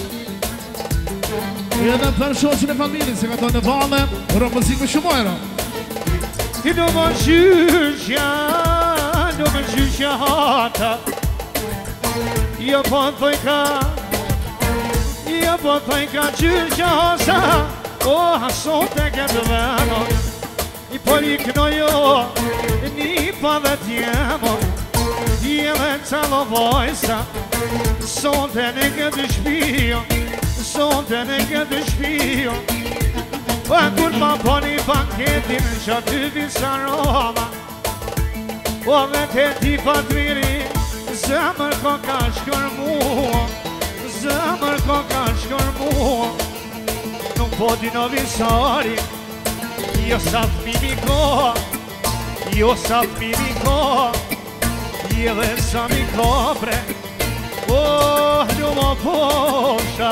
Edhe për shoqën e Fatmirin Se ka të në vale Rë muzik me shumojra I du më gjyshja Du më gjyshja hata Jo po të pëjka Jo po të pëjka gjyshja hasa O hasot e këtë veno I për i knojo Një pa dhe tjemo Jeme qalo vojsa Sonte në këtë shpijo Sonte në këtë shpijo O kur ma poni banketin Qa ty visa Roma O me te ti Fatmiri Zemër ko ka shkër mua Zemër ko ka shkër mua Nuk po di në visari Jo sa t'mimi ko Jo sa fmini ka, je dhe sa mi kapre. Oh, ljuma posha,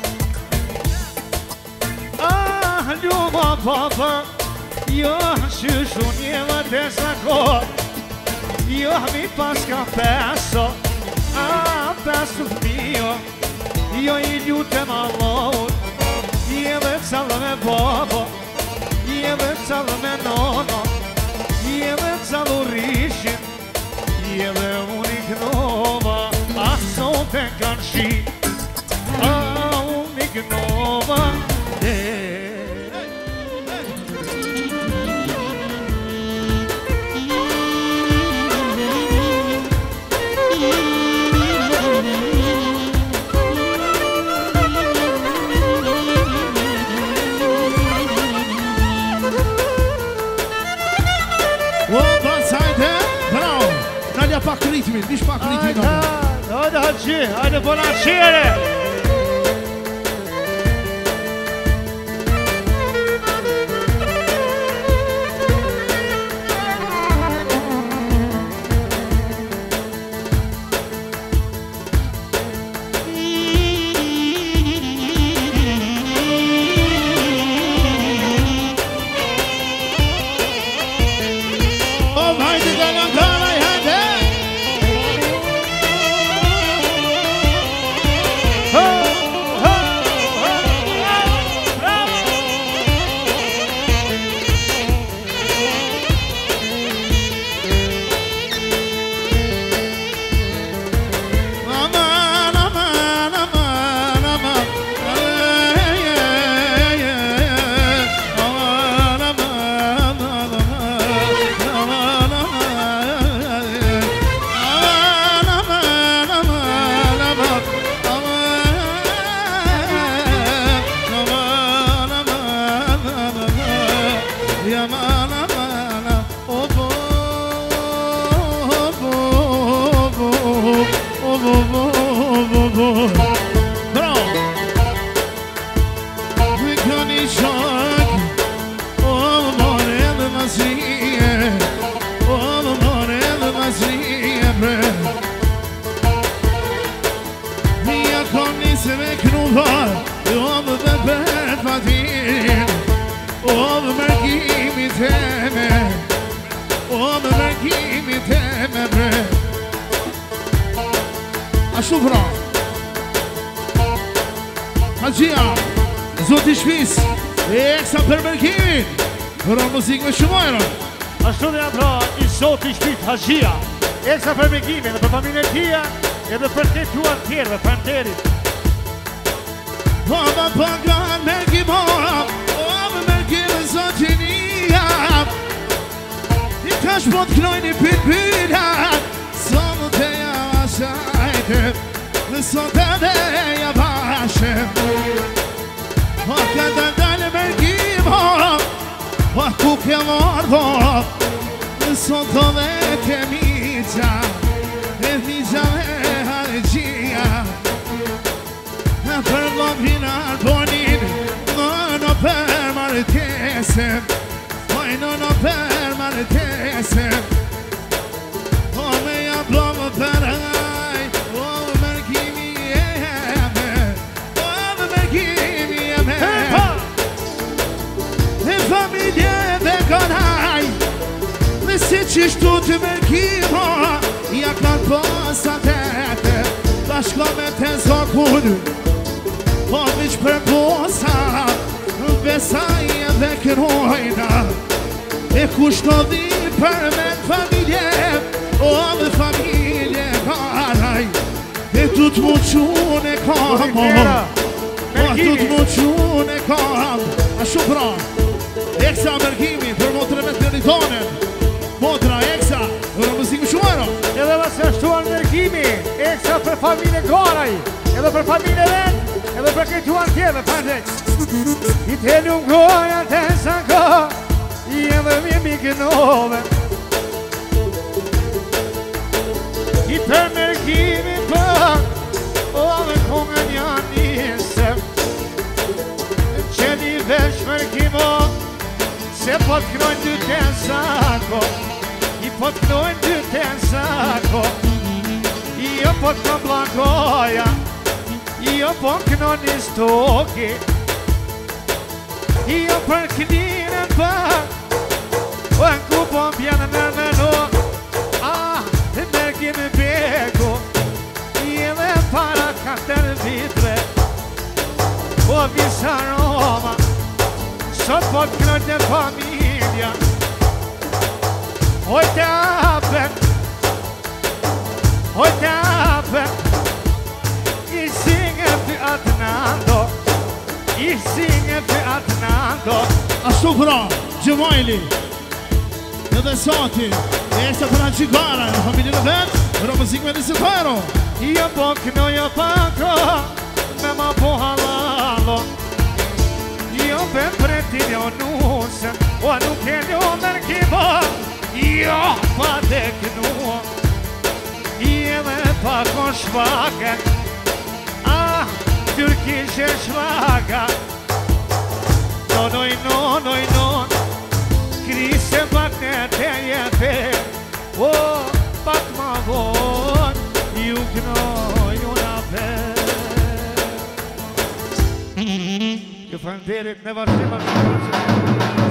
ah, ljuma papa, jo shyshu njeva te sako, jo mi paska peso, ah, pesu fmio, jo i ljutem Allahut, je dhe callë me babo, je dhe callë me nono, je dhe callë rishin, je dhe unik nova, ah, sot e kanë shi, ah, unik nova, pak ritmin, dish pak ritmin. Hajde, hajde Haxhi, hajde Bonanshere. Ashubra Haxhia Zoti Shpis Eksa për mërkimin Për muzikë me shumojra Ashtu dhe janë pra i Zoti Shpis Haxhia Eksa për mërkimin dhe për familjen tia edhe për të tuar tjerëve për nderit Baba pagan mërkimo Ove mërkimë zotinia I kash po t'knojni pit-pita Sonë të java shajtë Në sot e dhe java shem Po këtë dalë mërkimo Po ku ke mordo Në sot të dhe ke miqa E miqa dhe Haxhia Për vlogin arbonin Në në për martesem Oj në në për martesem O me ja blomë për haj O mërkimi e me O mërkimi e me E familje dhe konaj Dhe si qishtu të mërkimo Ja kanë posat e te Bashko me të zokun Po miq për posa Besaj e dhe kërojna E kushtodhi për me familje O dhe familje karaj E tu të muqun e kam O tu të muqun e kam A shupra Eksa mërkimi për motre me të ritonen Motra, Eksa Dhe muzikë shumara Edhe dhe se ashtuar mërkimi Eksa për familje karaj Edhe për familje vet Edhe për këtuan tjeve, përndek I t'helu m'goja të sako I edhe mi mikënove I për mërkimi për O dhe kongën janë njësem Që një vesh mërkimo Se po t'knojnë dy të sako pot noi de te saco io pot no blagoja io pot no ni stoki io per knine pa o ku po bjana na na no ah energi me bego io para katër vitre o visa Roma sot pot knojnë familja oj të apen oj të apen I singe për atë nando I singe për atë nando Ashtu pra, Gjemajli edhe Sati e se për anë qikara në familjën e vetë për mëzik me nisë të fero Io po knoja pako me ma po halalo Io per pretini o nusën o nuk e një mërkiba Io pa të kënua I edhe pa ko shvake Ah, tyrkishe shvaka No, no, no, no, no Krise pak në të jepe O, pak ma von Ju knoj una per Ju fënderit në vazhdim është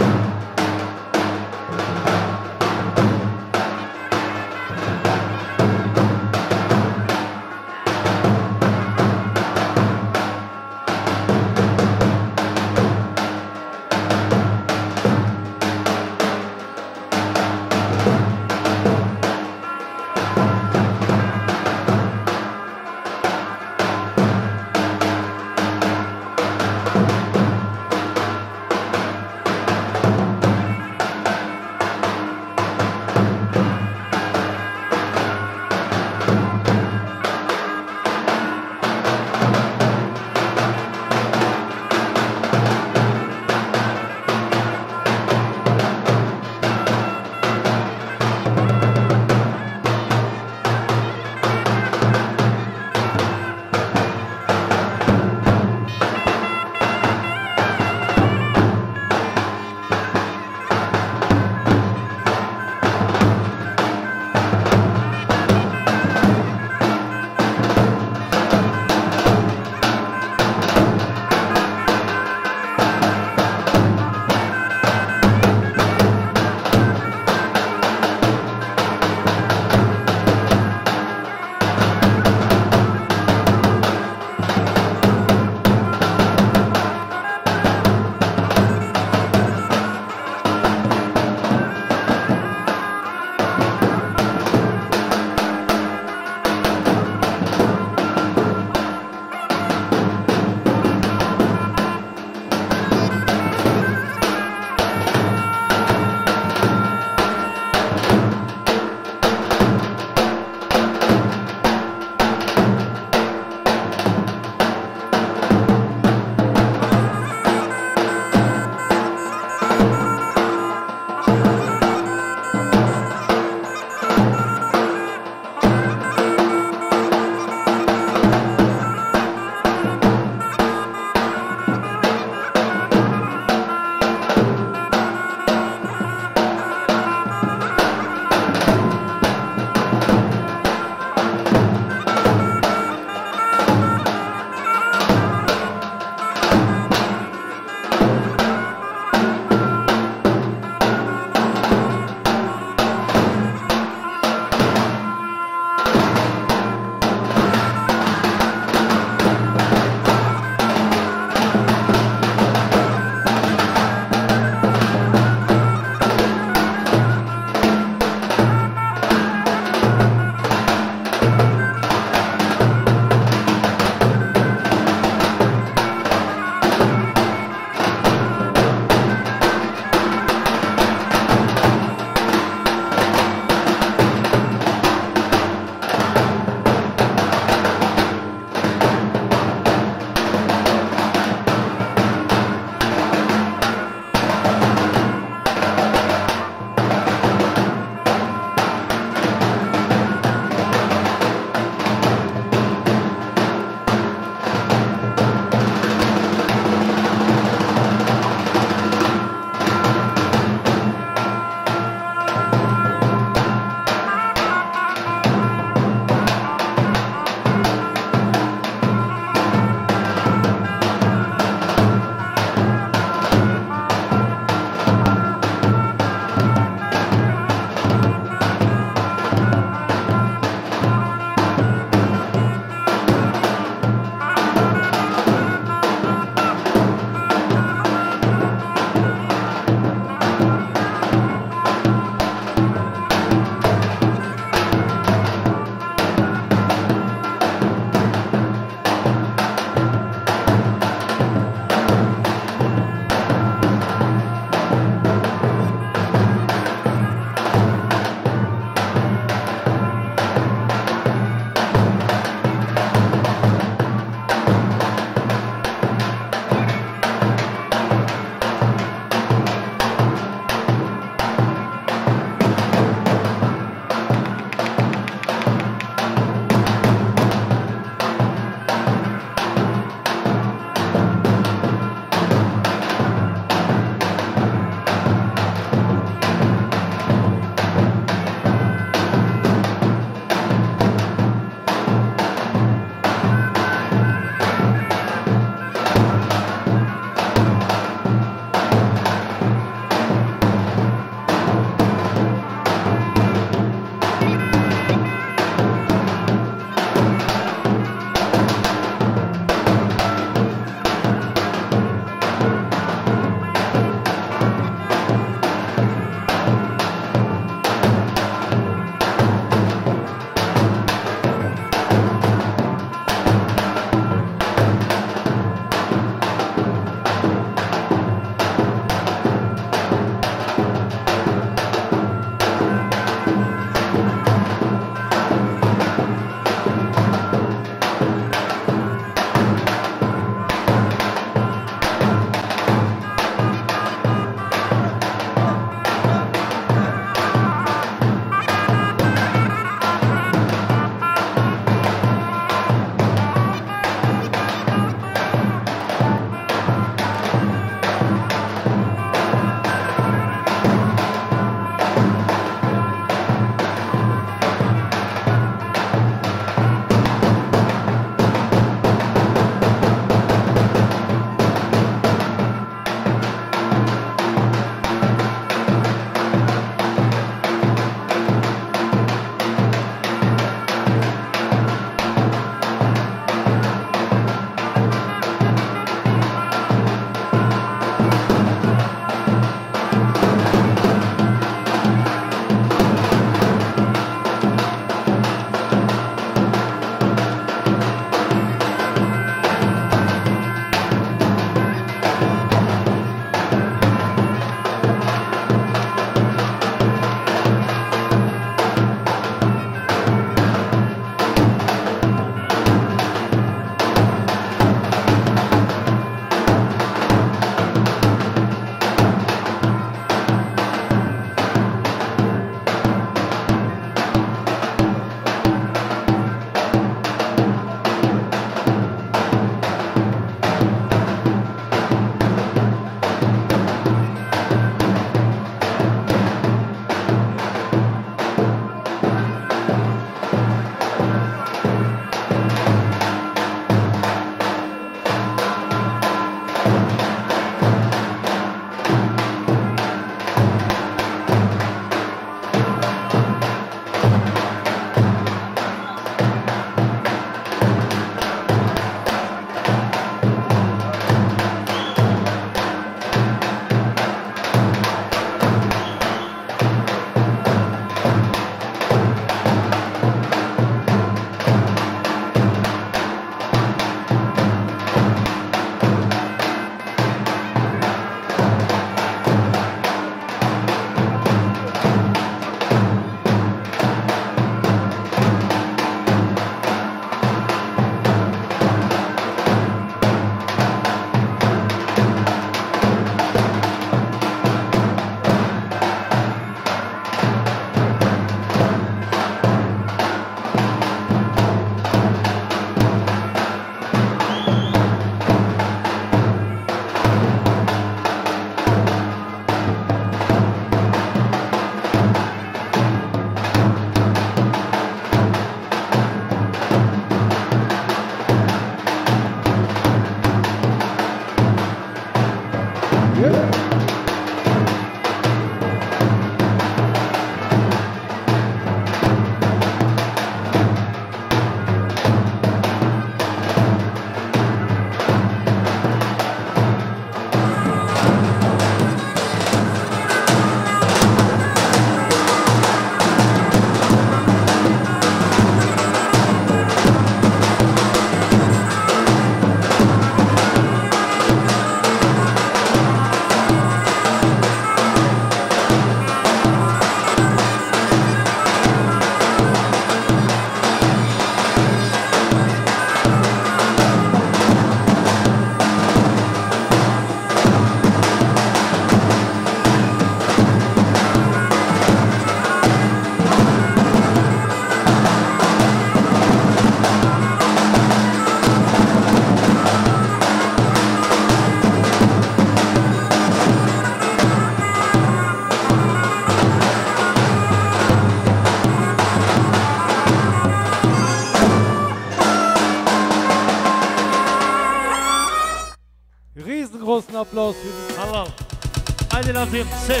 Riesengroßen Applaus für die Hallo. Alle Leute, say.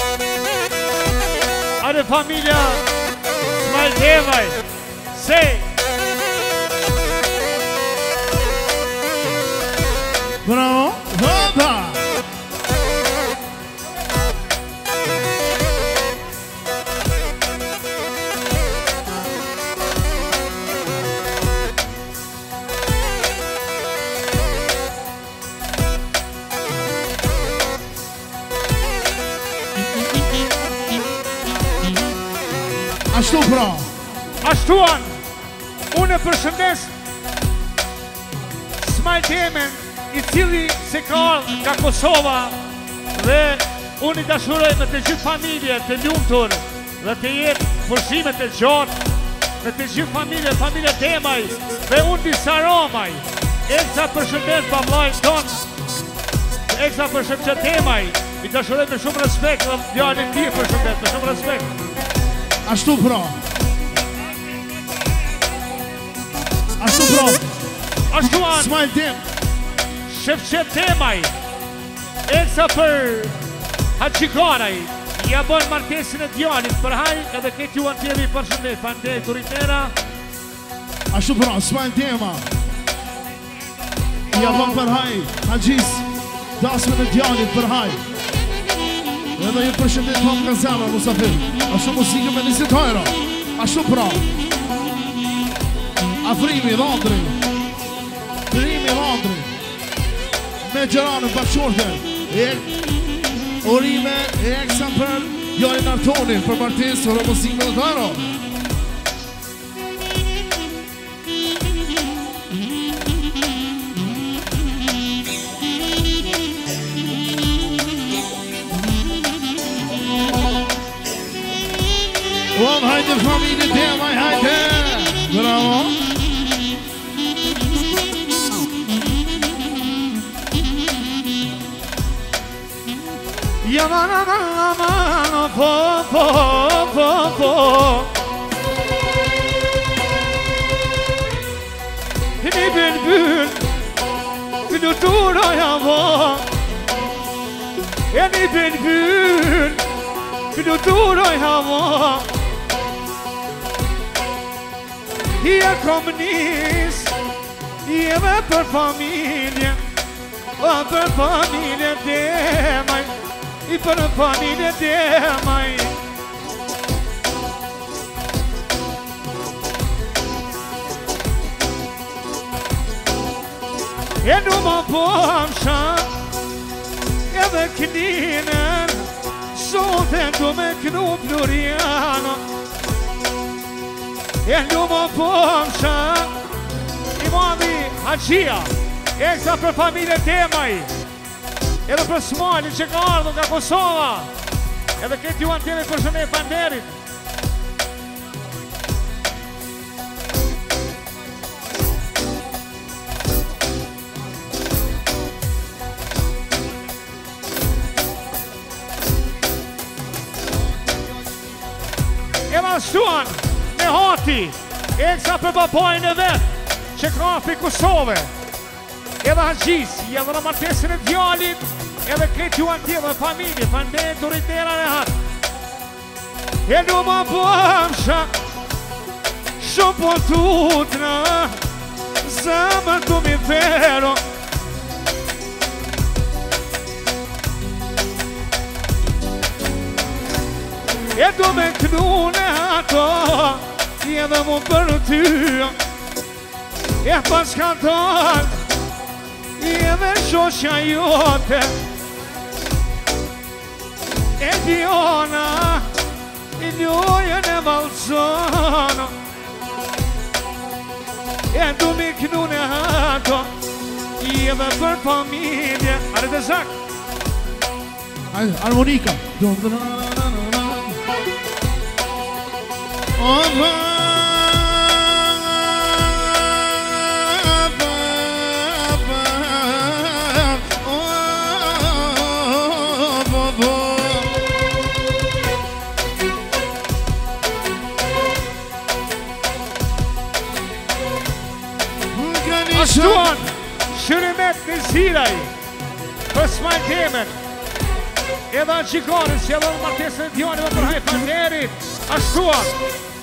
Alle Familie, smile Tevai, say. Bravo, Vada. Ashtu pra. Ashtuan, unë përshëndes Smile Temen, I cili se ka ardhur nga Kosova dhe unë I dashuroj me të gjithë familje të lumtur dhe të jetë pushimet e gjatë me të gjithë familje, familje Temaj dhe unë disa Romaj. Eksa përshëndes babllajt ton, eksa përshëndes Temaj, I dashuroj me shumë respekt dhe djalin ti përshëndes me shumë respekt. Ashtu pra. Ashtu pra. Ashtu anë. Smile Tem. Shefqet Temaj. Eksa për Haqikanaj. Ja bën martesin e djalit për haj edhe këtë ju anë tjeri përshëndet. Fandej Turimera. Ashtu pra. Smile Tema. Ja bën për haj. Haqis. Dasmën e djalit për haj. Edhe ju përshëndet hapë nga zemra, musafir. Ashtu muzikë me nisit hajra. Ashtu pra. Afrimi, Randri. Afrimi, Randri. Me gjeranë, bashkërte. E orime, e eksa për Jari Nartoni, për martes, edhe muzikë me nisit hajra. Kom, hajde familje Temaj, hajde! Bravo! Yaman aman aman po po po po Hini bülbül Gülüdura yava Hini bülbül Gülüdura yava Ja kom nis, jeme për familje, o për familje Temaj, I për familje Temaj. E nu më pomsha, edhe kninen, sote du me knu Floriano. E nu më pomsha I madhi Haqia Eksa për familje Temaj Edhe për Smali që ka ardhur nga Kosova Edhe këtë ju anë tjene përshëndet Banderit Edhe ashtuan Me hati, eksa për babajnë e vetë, që ka fi Kosove. Edhe Haqis, edhe në martesin e djalit, edhe këtë ju anë tjeve familje, fande duritera në hatë. E du më pëmësha, shumë po tutna, zemër tu mi vero. E du me knune ato, edhe mu për ty. E pas kanton, edhe shosha jote. E Diona, i ljojën e valzono. E du me knune ato, edhe për familje. Are të zak? Armonika. Ova, Ashtuan, shërimet në ziraj, për smajt temen, edhe në qikonës, që edhe në martesën e djonive për hajfanderit, ashtuan.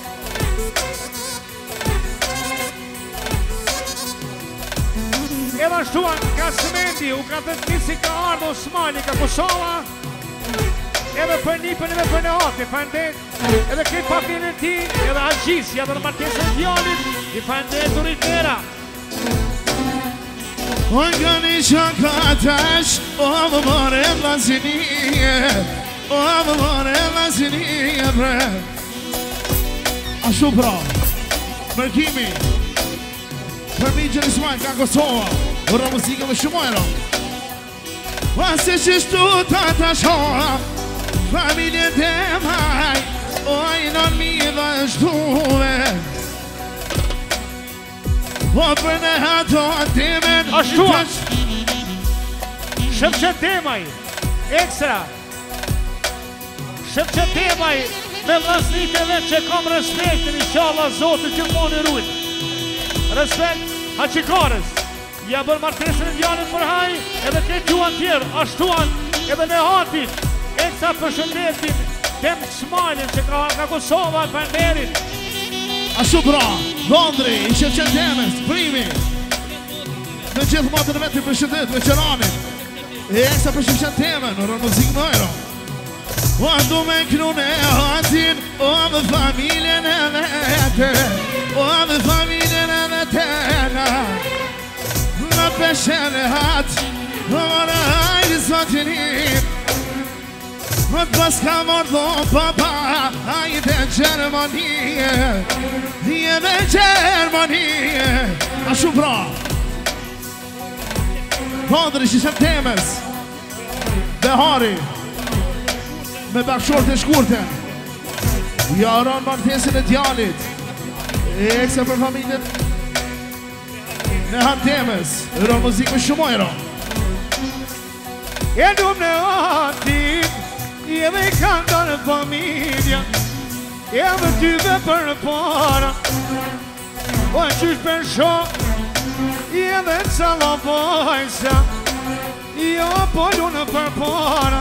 Edhe ashtuan, ka Smendi, u ka të të nisi ka ardhë Osmani, ka Kosova, edhe për nipën edhe për në ati, fandet, edhe këtë papin e ti, edhe Agjisja, edhe në martesën e djonit, i fandet duritera. Organi qakatash, o më mare vlazinije, o më mare vlazinije bre. Ashtu pra, mërkimi, për mi gjën Ismail ka Kosova, vërra muzike më shumojra. Vase që shtu ta ta shoha, familje dhe maj, oj non mi dhe shtuve. Po për në hato atimen Ashtuan, Shëpqet Temaj, ekstra. Shëpqet Temaj, me vlasniteve që kom respektin, inshallah Zotë që më në rujt. Respekt Haqikares, ja bërë martesën e djanit për haj, edhe këtë ju anë tjerë, Ashtuan, edhe në hatit, ekstra për shëndetin, Tem Smajlin që ka, ka Kosova të fanderit. Ashtu pra, Londri, i Shëpqet Temës, primi. Në gjithë matën e vetë për shëndet, veçeranin. E eksa për Shëpqet Temën, në rënë muzikë mëjro. O du me knune hatin, o më familjen e vete, o më familjen e vetena. Në peshen e hat, o më në hajdi sotinim. Më të pas ka mordho papa, hajde Gjermanije, jene Gjermanije. Ashtu pra, Londri, Shëpqet Temës, Behari, me bakshorët e shkurten, jaron martesin e djalit, e ekse për familjen në Han Temës, rënë muzikë me shumojra. E dum në atit, edhe i kanda në familja, edhe tyve për në para, o e qysh për shok, edhe cala vajsa, jo pollu në për para.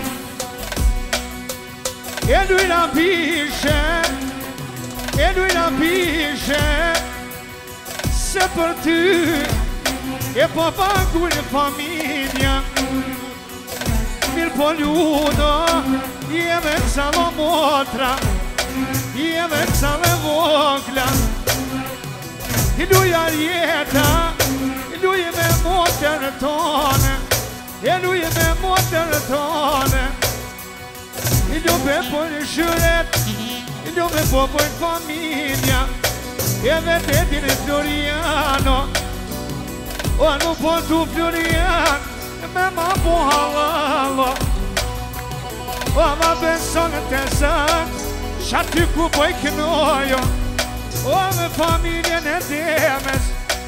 E dujna pishe, e dujna pishe, se për ty, e po pagu në familja. Mirë po ludo, jeve calo motra, jeve cale vokla. I luja rjeta, i luja me motër tone, i luja me motër tone. I luja po në shuret, i luja po për familja, edhe tetin e Floriano, o nu po tu Florian, me ma po halalo. O ma besonë të zënë, shaty ku po i kënojo, o me familjen e Temës.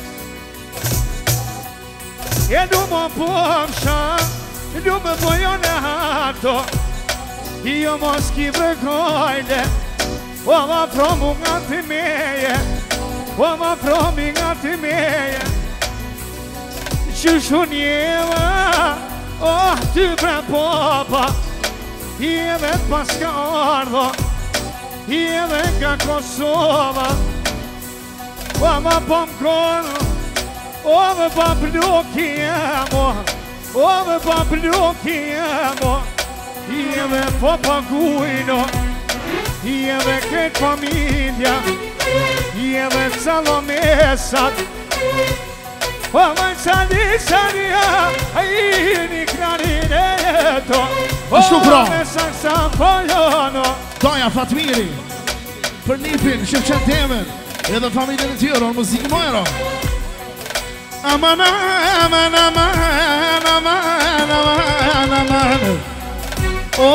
E du më pomësha, e du më bojo në hato, i jo mos ki vërgojle, o ma promu nga të meje, o ma promi nga të meje. Që shunjeva, Oh, ty bre popa I edhe pas ka ardha I edhe nga Kosova O ma po m'konë O me pa bloki jemo O me pa bloki jemo I edhe po pagujno I edhe këtë familja I edhe calomesat O me cali calia A i një kranin e jeto O me saksa poljono Doja Fatmiri Për Nipin, Shevqen Temen Edhe familjen e tjero, në muzikë mojero Aman, aman, aman, aman, aman, aman O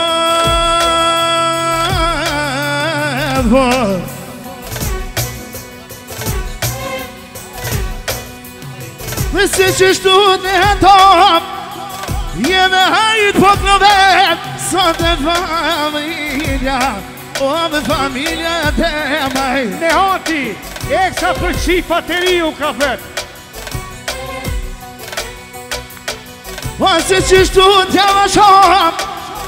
Edvar Dhe si që shtu në top Jeme hajt po të në vet Sot e familja O dhe familja të maj Ne hati, eksa për qifa të riu ka vet O si që shtu t'ja më shom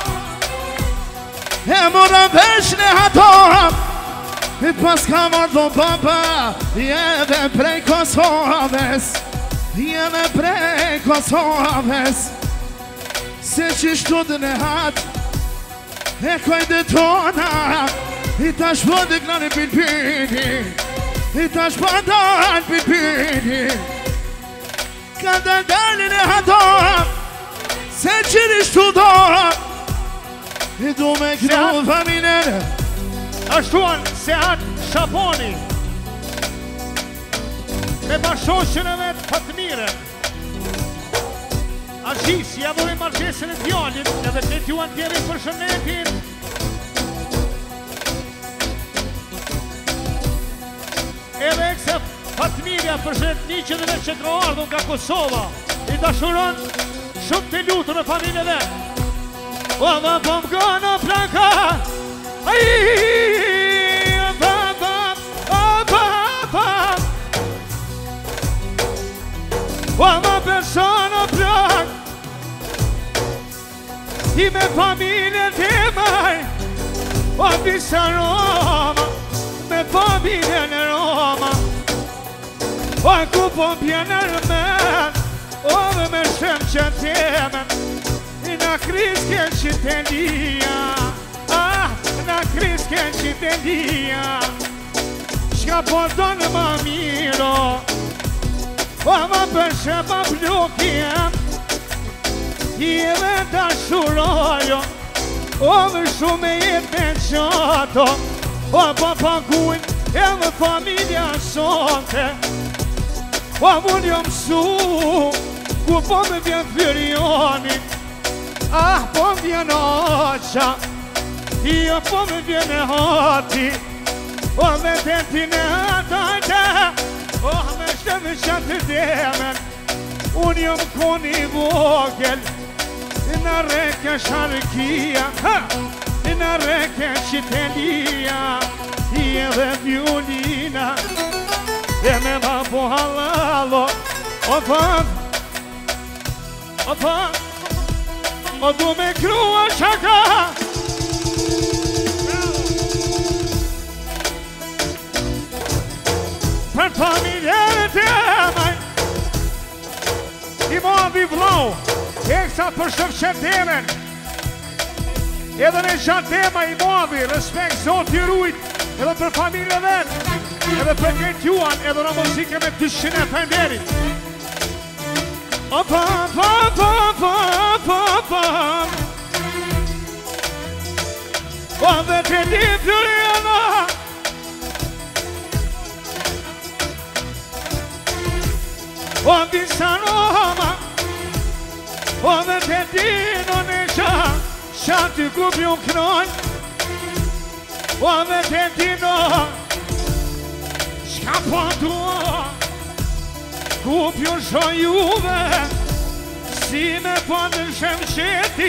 E mora vesh në hatom E pas ka marrë papa Jeve prej Kosovës Jeve prej Kosovës Se që shtu dhe në hat E kojde tona I tash po dhe knani pilpini I tash po dan pilpini Ka dhe dalin e hatom Se që në shtu do I du me kru familjen Ashtuan se atë Shaponi Me bashoshen e vetë Fatmiren Aziz, ja dhuri margesën e djallin Edhe të t'juan tjerin për shënetin Edhe ekse Fatmirja për shënet një që dhe vetë që ka ardhën nga Kosova I dashuron shumë të lutë me familje dhe O dhe po më gënë plaka Ai, pa, pa, pa, pa, pa O dhe persona plak I me familje të maj O disa Roma Me familje në Roma O ku po pjenë rëmen O dhe me shem që temen I na krisken që të lija Ah, na krisken që të lija Shka po donë ma miro O ma përshë ma blokiem I edhe ta shurojo O dhe shumë e jetë në qato O pa paguin e dhe familja sonte O mund jo mësu Ku po me vjen fyrjoni Ah, po më vjen oqa Jo po më vjen e hati O me tentin e hatajte O me shtëve qatë demen Unë jom koni vogel Në reke sharkia Në reke qitelia I edhe violina E me ma po halalo O fat O fat O du me krua qaka Për familjerë të maj I modi vlau Eksa për Shevqen Temen Edhe në qatë tema I modi Respekt Zoti rujt Edhe për familje vet Edhe për këtë juan Edhe në muzike me të shine penderit O pa pa pa pa pa pa O dhe të di fjurjena O disa Roma O dhe të di në në qa Qa të kupi u knoj O dhe të di në Shka po tua Kupi u shon juve Si me po në shem qeti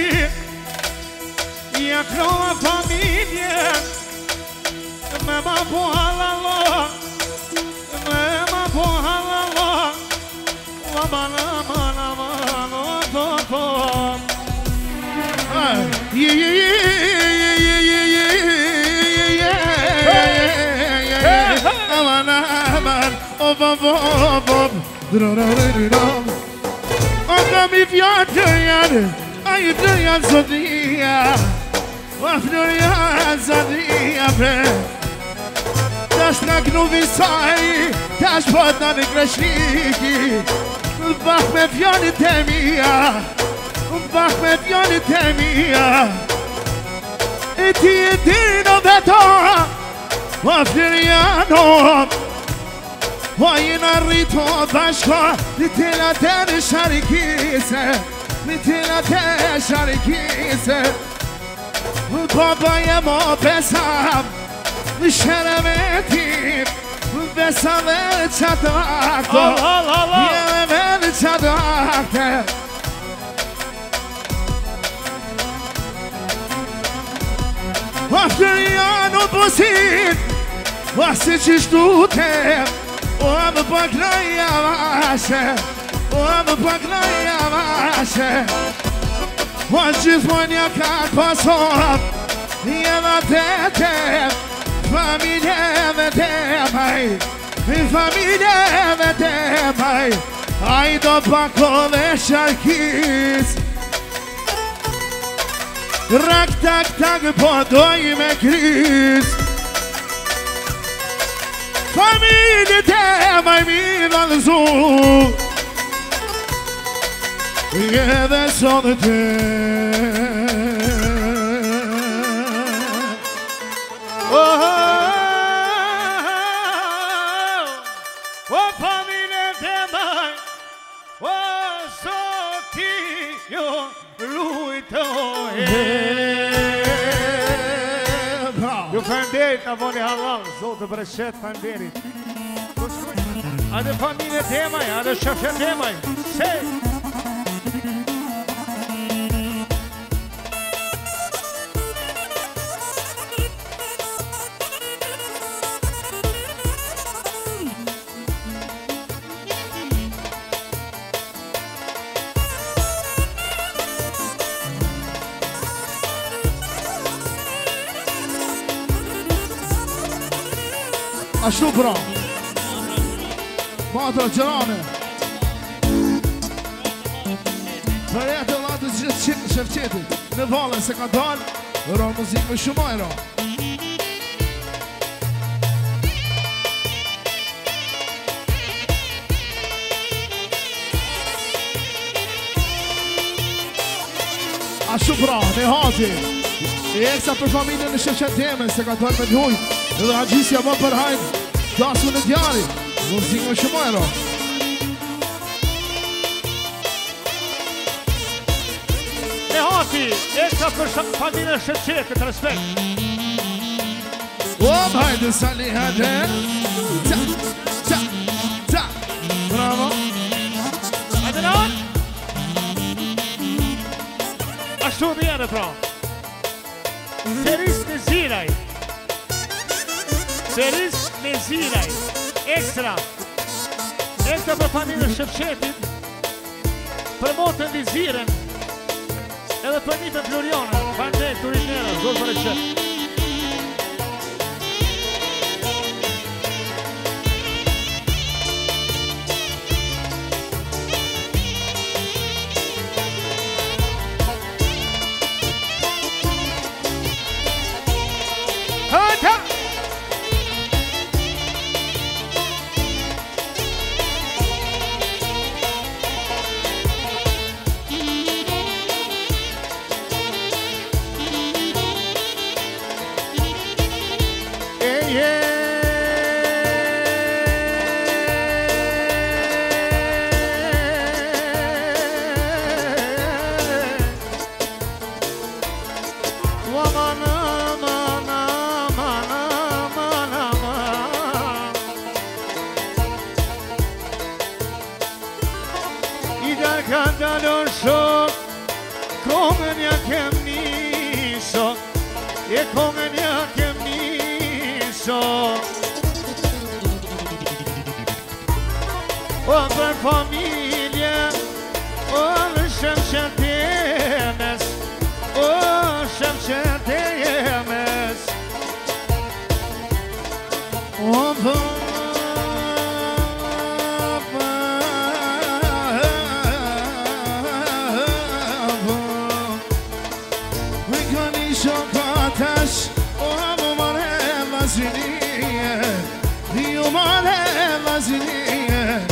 Ja krova familje Me ma po halalo Me ma po halalo La ma la ma la ma la po Yeah, yeah, yeah, yeah, yeah, yeah, yeah. Aman, aman, op, op, op, op. Aga mi fjartërjan, a ju tërjan zotia, Afnërjan zotia bre. Tash nga knu visaj, tash pot në në kreshniki, Bak me fjanit e mija, Bak me fjanit e mija, E ti e dino veto, Afnërjano, O jena rritu bashka, Një tila të në sharikise, Një tila të sharikise, Baba je mo besam, Në sheremetim, Besam dhe qatë akto, Jeme dhe qatë akte. Afnërjano posit, Vasi që shtutem, O më pak në javashe, O më pak në javashe, O gjithmonja ka pasor, Jema të tem, Familjeve temaj, Familjeve temaj, Aj do pako dhe sharkis, Rak tak tak po doj me kris, Familje temaj mi valzu, Edhe sot te. Oh, oh, oh, oh, familje temaj, oh, soti jo rujtoj. Ju faleminderit, na voni halal, Zotë Breshet, faleminderit. Ade familje temaj, ade shefje temaj, se. Ashtu pra, Matra Gjerane, Për e të latës gjithë shefqetit, Në valën se ka dalë, Ro muzikë me shumajra. Ashtu pra, ne hati, E eksa për familjen në shefqet teme, Se ka dalë me dhujt, Edhe Hagjisja më përhajnë, Dasu në djari, Muzikë me shumajra. Ne hati, eksa për familjen shefqetit, respekt. Om, hajde sali hajde. Ta, ta, ta. Bravo. Hajde në anë. Ashtu dhe jene pra. Seris në ziraj. Seris në ziraj. Ekstra. Ekstra për familjen shefqetit, Për motën viziren, Edhe për një për Floriana, Faleminderit turisnera, Zotë Breshet. shem shem oh shem shem temes oh شوكاتش وممر مزنية يومال مزنية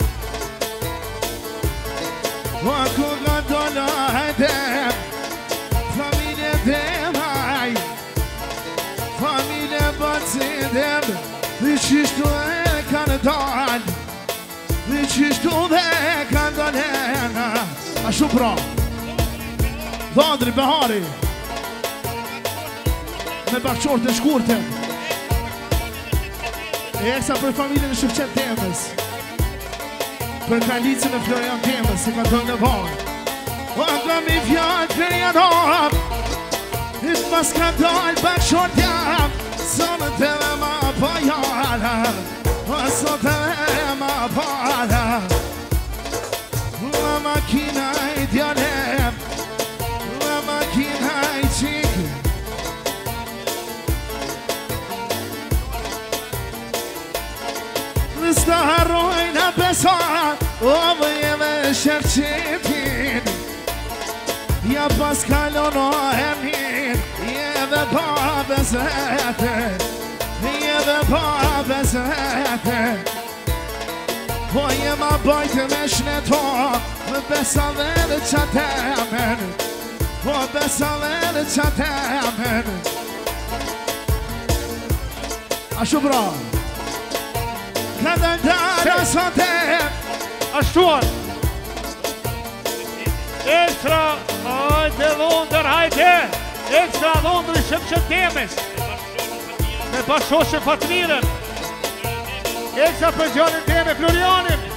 وكو قدول هدم فاميليا دماي فاميليا باتسيدم ليشيشتو كان دال ليشيشتو كان دالنا أشوبرا ضادري بهاري me bashkëshorët e shkurtë. E eksa për familjen e Shëfqet Temës, për Kalicën e Florian Temës, se ka dojnë në barë. O nga mi fjallë Florian hap, ishtë mas ka dojnë bashkëshorët jam, sonë të dhe ma pajala, o sonë të dhe ma pajala. La makina i djalem, la makina i qikë, Sta harrojna besa o vëjeve shërqitin Ja pas kalon o emin Jeve pa besete Jeve pa besete Po jema bajtë me shneto Me besa dhe në qatemen Po besa dhe në qatemen Ashu bra Kada dara sote Ashtuan Ekstra Hajde Londër, hajde Ekstra Londër i Shëfqet Temës Me bashkëshorë Fatmirën Ekstra për gjanin teme Florianin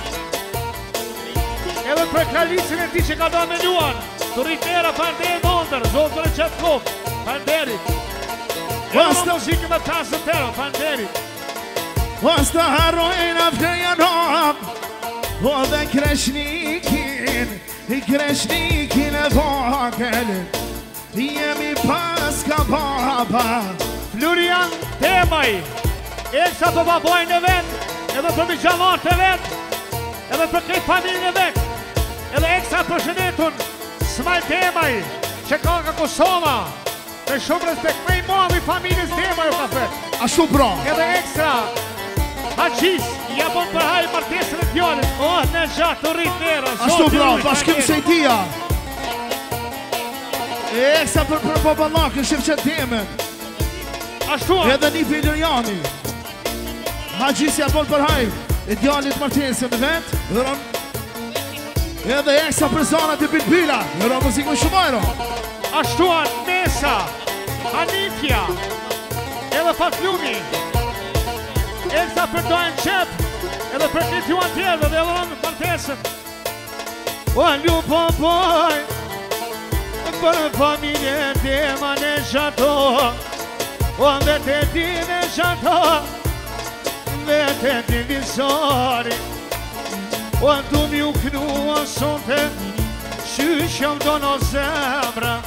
Edhe për Kalicën e ti që ka da me luan Turitera Panderi Londër Zotër e qëtë kop Panderi Edhe më muzikë me tasë të tero Panderi Vasta harrojna flejan hap O dhe kreshnikin I kreshnikin e vogel Jemi pas ka baba Florian Temaj Eksa për babojnë e vet Edhe për miqamarët e vet Edhe për këtë familjën e vet Edhe eksa për shënetun Smaj Temaj Që ka ka Kosova Me shumë respekt me i mami familjës Temaj o ka fet Ashtu pra Edhe ekstra Haqis, ja bon për hajë martesën e fjallin Oh, në gjatë të rritë nera Ashtu pra, bashkim se i tia E eksa për për babalakën Shëfqet Temën Ashtu Edhe një Filoriani Haqis ja bon për hajë E djallit martesën e vetë Dhëron Edhe eksa për zanat e bilbila Dhëron muzikë më shumajro Ashtu Nesa Hanifja Edhe Fatlumi Eksa për dojnë qep Edhe për këtë juan tjerve dhe edhe në martesën O një përboj Për familje tema në shato O vete ti në shato Vete ti visari O të mju knua sonte Qyshjam do në zemra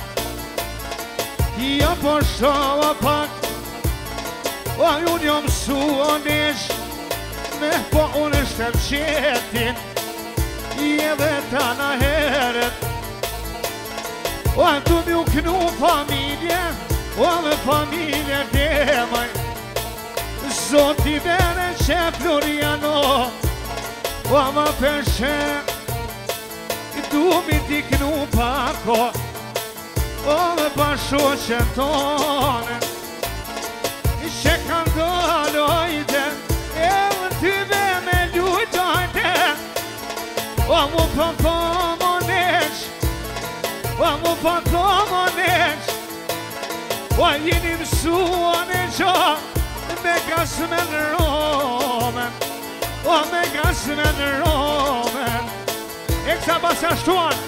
Ja po shova pak O unë jam su o nish Me po unë Shëfqetin Je dhe ta në heret O të mju knu familje O me familje Temaj Zoti bere që Floriano O ma përshe Du mi ti knu pako O me pasho që tonë Që kanë dolojte E më ty be me lujtojte O mu për thomo nesh O mu për thomo nesh O jeni mësua në gjo Me gasme në romen O me gasme në romen E kësa basa shtuan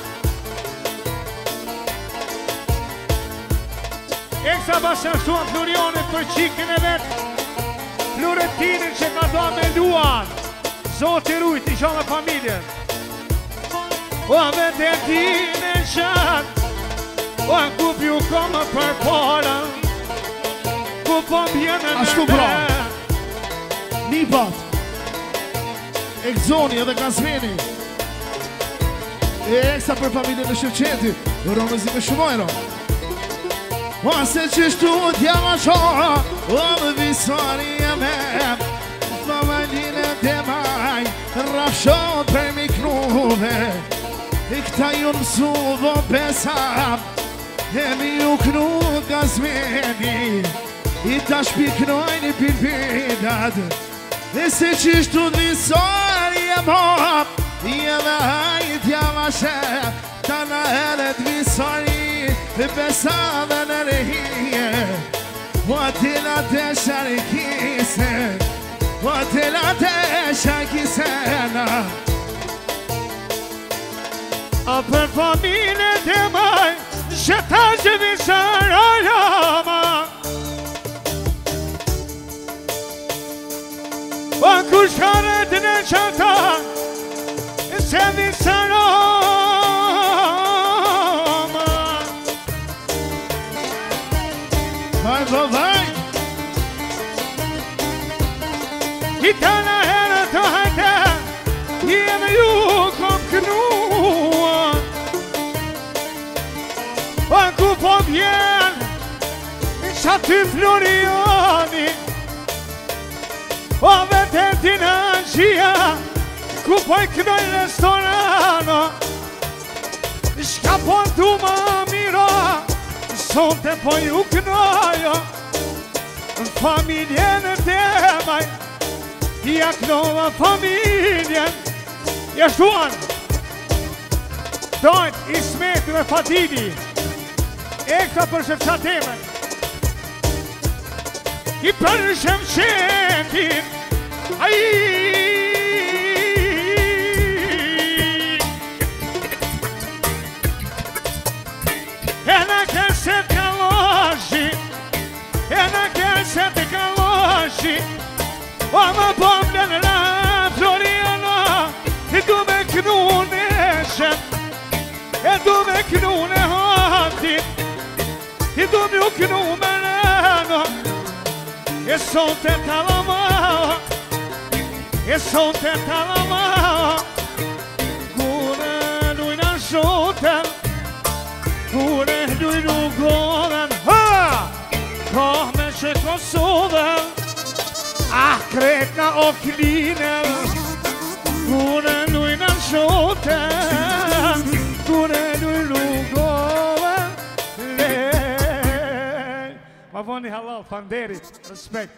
Eksa basa shtuan Florionit për qikën e vetë Floretinin që ka da me luan Zotë i rujt i gjo me familjen O vete ti në qat O ku pju kom për para Ku po mbjene në Ashtu pra Nipat Ekzoni edhe Kazmeni E eksa për familjen e Shevqeti Ronëzi me shumojro O se qështu t'jama shoha O më visari e me Familjen e maj Rafshon për miknuve I këta ju mësu vo besam E mi ju knu Kazmeni I ta shpiknojnë i pilpidat E se qishtu t'visari e mop I edhe hajt jama shep Ta në heret visari E besa dhe në rehije O tila të sharikise O tila të sharikisena A për familjet e maj Që ta që visara jama O kush ka rëtë në qata Se visara Vaj, vaj, vaj I të në herë të hajte I edhe ju kom kënua O ku po vjen Qa ty Floriani O vete ti në gjia Ku po i kënoj restorano Shka po du ma miro Sonte po ju kënojo Familjen e temaj Ja knova familjen Ja shtuan Dojt Ismetu e Fatini Ekta për Shevqatemen I për Shevqetin Ai E në këset kaloshi E në këset kaloshi O më pëmën në Floriana E du me kënu në shem E du me kënu në hati E du me kënu me rëno E son të talama E son të talama Kune lujnë shoten Kune lujnë goden Ha! Ka me që Kosovën Ah, kretna o klinën Kune lujnë shoten Kune lujnë goden Lej Ma voni halal, fanderit, respekt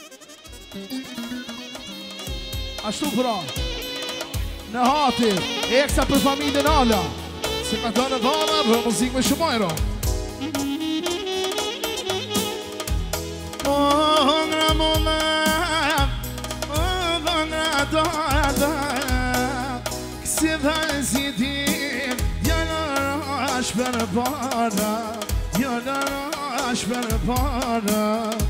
Ashtu pra Në hati Eksa për familjen Ala Se ka të në vana Për muzik me shumajro O ngra mëllë O ngra dada Kësi vëzi din Janë rash për para Janë rash për para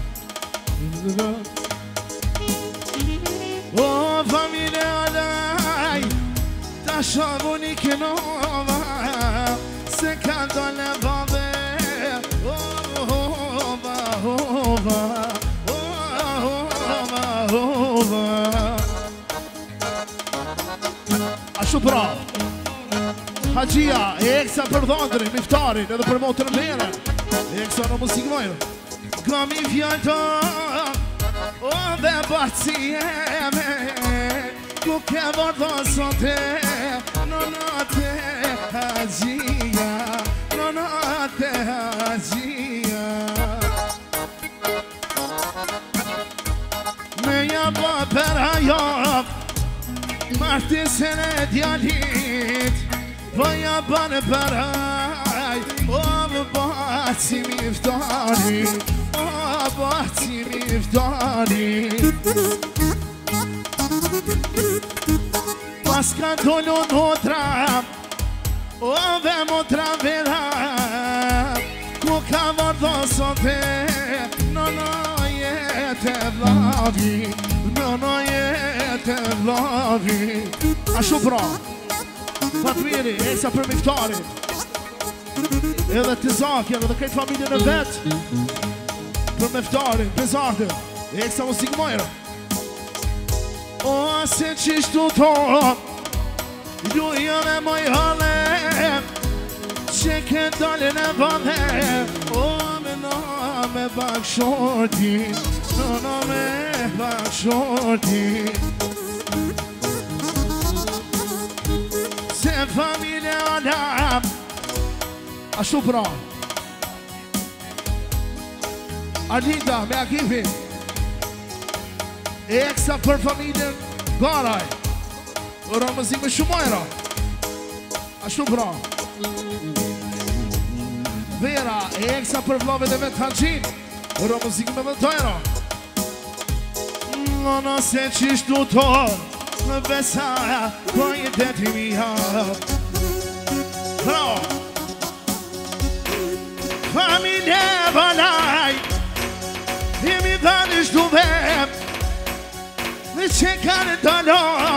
O familje alaj Ta shavu një kënova Se ka dole vade Ova, ova Ova, ova Ashtu pra Haqia, e eksa për dhondrin, miftarin Edhe për motër në vene E eksa në musikë mojnë Kam i fjallton O dhe batësi e me Ku ke vërdo sote Në natë haqia Në natë haqia Me jaba për hajab Martisën e djallit Po jaba në për haj O më batësi miftari O batësi miftari Pas ka dolu motra O dhe motra vera Ku ka vërdo sote Në në jetë vlavi Në në jetë vlavi Ashtu pra Fatmiri, eksa për Miftari. Edhe Tizaki, edhe këtë familje në vetë. Për Miftari, Pizartë, eksa musikë mojra. O, se qishtu tonë, ju jone moj hale, që këtë dalin e vane. O, me no me bak shorti, no no me bak shorti. Se familje alam, ashtu pra. Alinda me Akifin, eksa për familjen Garaj. Ora mëzik me shumajra. Ashtu pra. Vera, eksa për vlove dhe me të hanqin. Ora mëzik me dhe tojra. Në nëse qishtu tonë, në besaja, po i të ti mi hap. Pra. Familje balaj, jemi dhani shtu vep, në që kanë të lo.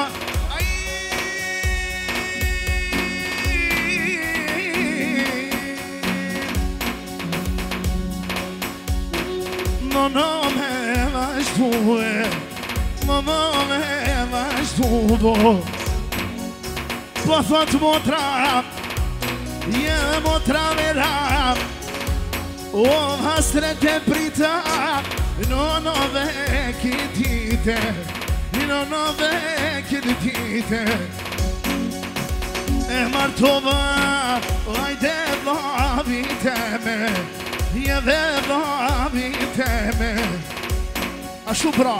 Në në me vazhdu e, në në me vazhdu do. Po thot motra, je motra vera. O hasret e prita, no no vecchi dite, no no vecchi dite. E martova, ajde vlavi teme, je ve vlavi teme. Ashtu pra.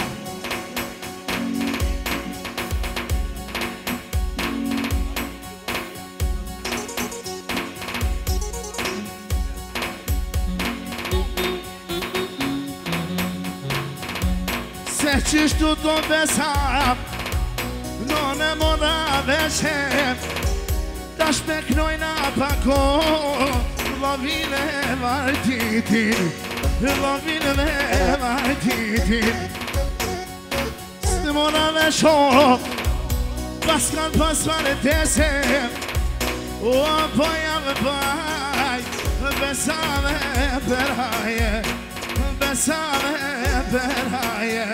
Se qishtu do besam, no ne mora veshem, ta shpeknojna pako, vlovine vartitin, vlovine vartitin. Se mora veshom, paskan pasvare tesem, o poja me baj, besame beraje, besame beraje.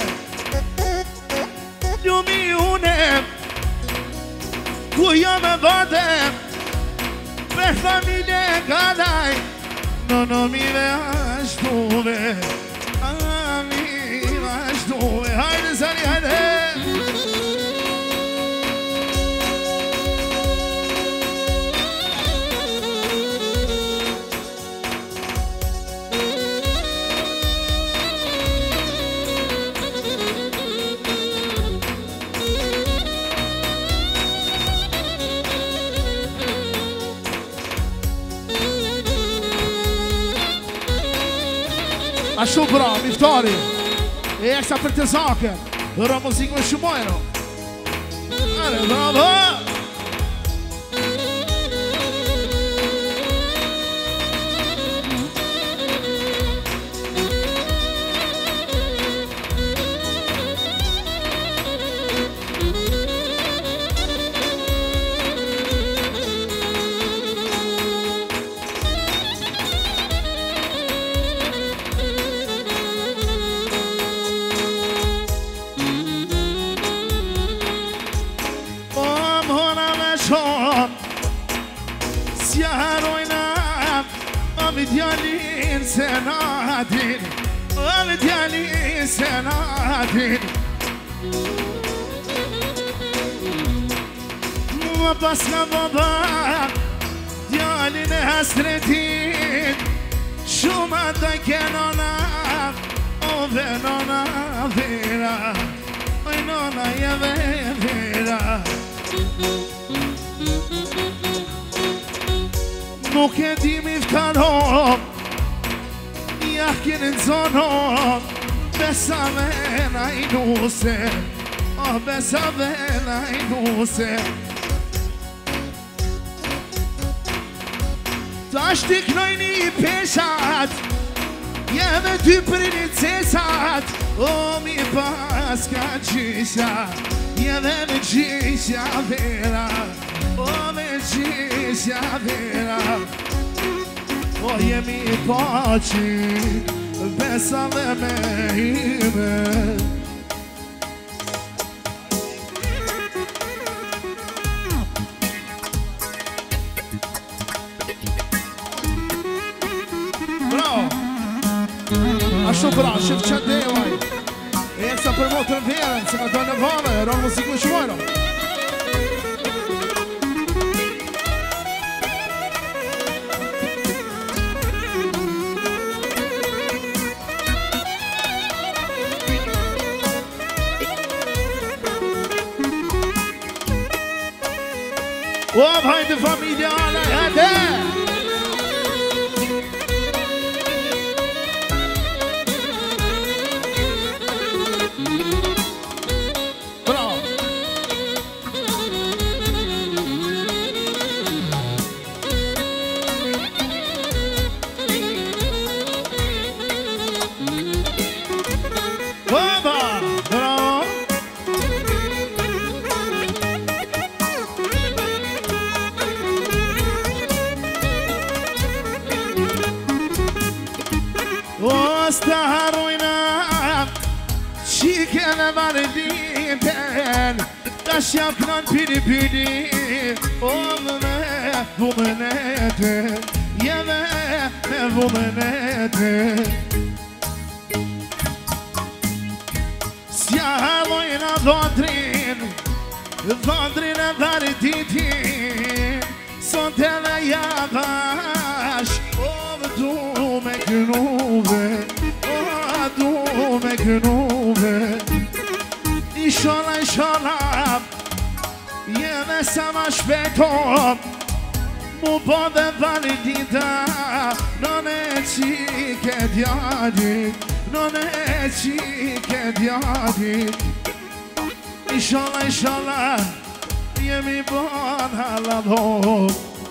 Ljumi unem, ku jam e vadem, për familje gadaj, no no mi vazhduve, a mi vazhduve. Hajde zani, hajde. Ashtu pra, Miftari, e eksa për të zake, dhe muzikë me shumojro. Ale, bravo! Djalin senatin, am djalin senatin. Mua pasna baba, djalin e hasretin, shumë të kenona, o venona vera, oj nona jeve vera. Nuk e di Miftaron, jakin në zonon, besame na i nuse, oh besame na i nuse. Ta shtiknojni i peshat, jeve ty për një cesat, o mi paska gjisha, jeve me gjisha vera, o ci si avvera, voglio mi pace, pensa a me. Bravo! Așa bravo, și ce de mai. E să promotă în viață, să mă doamne vale, rol muzică și bueno. Op, haide familia, haide! Bravo! Bravo! Bravo! Sta ruina și că ne vale din ten, dar și-am cnan pidi pidi, omene vumenete, yeme ne vumenete. Sia ruina vandrin, vandrin vale din ten, sontele yavaş, om dume gnuve. Dume gnuve, inshallah inshallah, yeme samash betom, mu bode validita, non è ci che diadi, non è ci che diadi, inshallah inshallah, yemi bon halavo,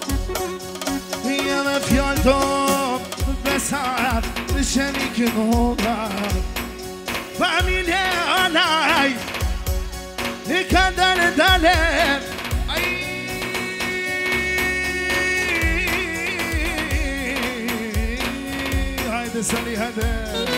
yeme fialdom, besar. Şenik nolar Familya alay Ne kadar daler Ay Haydi Salih hadi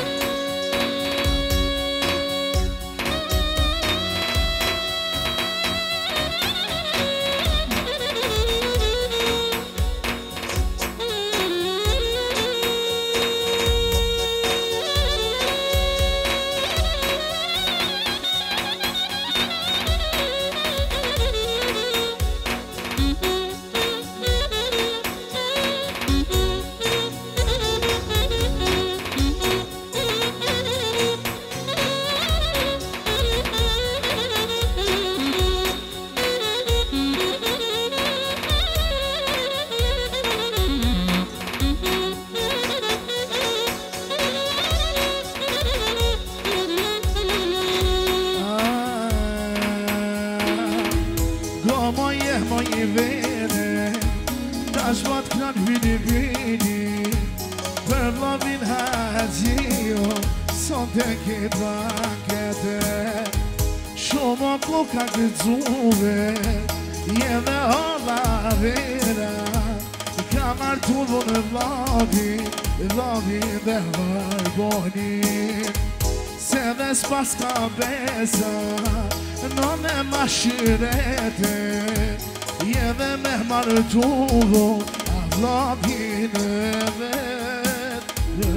Shoma koka gëzuve Jeme alla vera Kamar turbo në vlavi Vlavi dhe varboni Se dhe s'pas ka besa Në me mashirete Jeme me martuvo A vlavi në vetë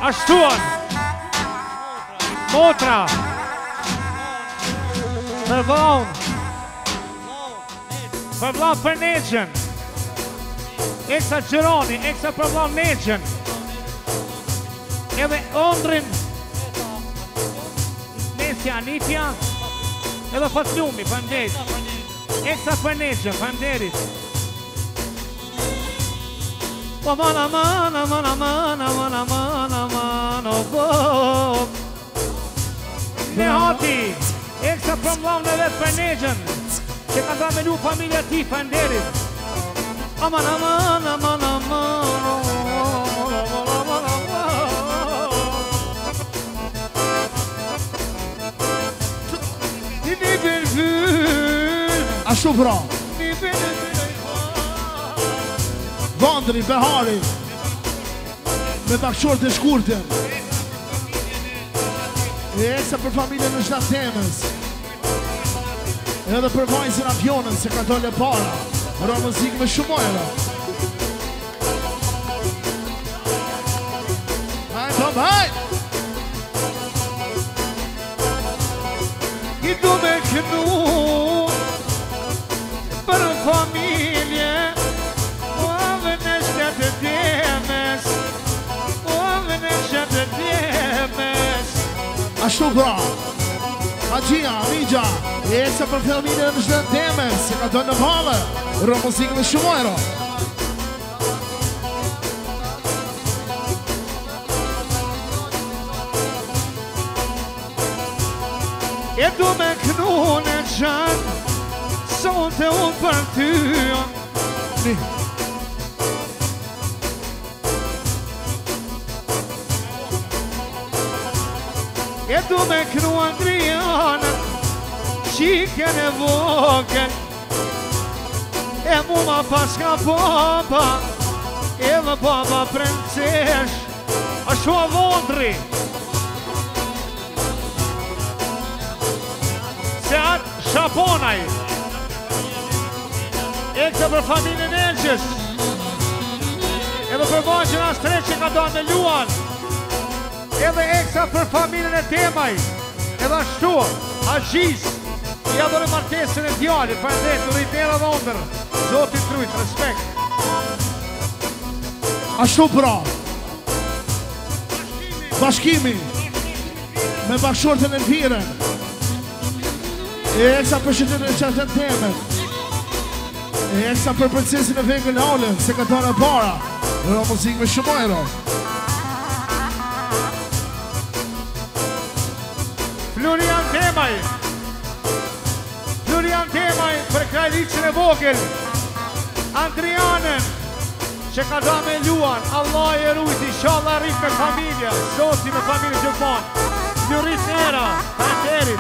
Ashtuan Motra Për vlaun Për vlaun për neqen Eksa Gjironi, eksa për vlaun neqen Edhe Ondrin Nesja Anitja Edhe Fatlumi, për mderit Eksa për neqen, për mderit Aman, aman, aman, aman, aman, aman, aman, oh, oh. Ne hati, eksa për mlaun e vetë për negjën, që ka da me lu familja ti për nderit. Aman, aman, aman, aman, aman, Ni bir gül Ashtu pra Ni bir gül Vandri, Behari Me bakqor të shkurtën E eksa për familjen në shtatë temës Edhe për vajzën avionën se ka dole para Ra muzikë me shumojra Hajt, hop, hajt I du me kënu Për familje Ove në shtetë demes Ove në shtetë demes Ashtu pra Hagjia, Amigja E eksa për familjen në shtatë temës se ka dole në valë Ra muzikë me shumojra E du me kënu në qanë Sonë të unë për ty Ni E du me kënu Andrianën Qikën e vogën E mu ma pas ka baba E dhe baba princesh A shua Vondri Se atë Shaponaj Ekse për familjen Elqës Edhe për vajzën as tre që ka do me luan Edhe eksa për familjen e Temaj Edhe ashtu Agjis I adore martesën e djallit Për ndet, në rritera dhe ondër Zotit trujt, respekt Ashtu pra Bashkimi Me bashkëshortën e Elvirën E eksa për shqytetën e qatën temën E eksa për princesin e vengën Aulën Se ka tonë e para Ra muzikë me shumojra Florian Temaj Florian Temaj Për krajliqën e vogël Andrianën Që ka da me luan Allah e rujti Inshallah rrit me familja Zoti me familje gjithmonë Një rrit nera Panterit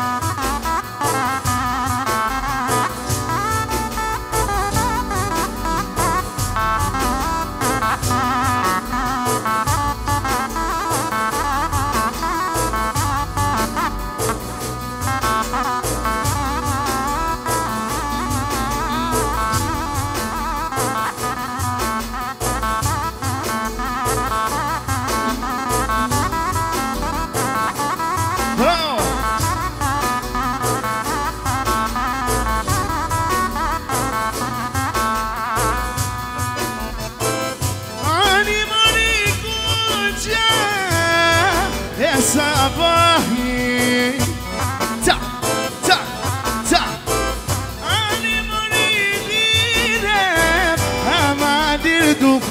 Sabahi Ta, ta, ta Ani moridire Amadir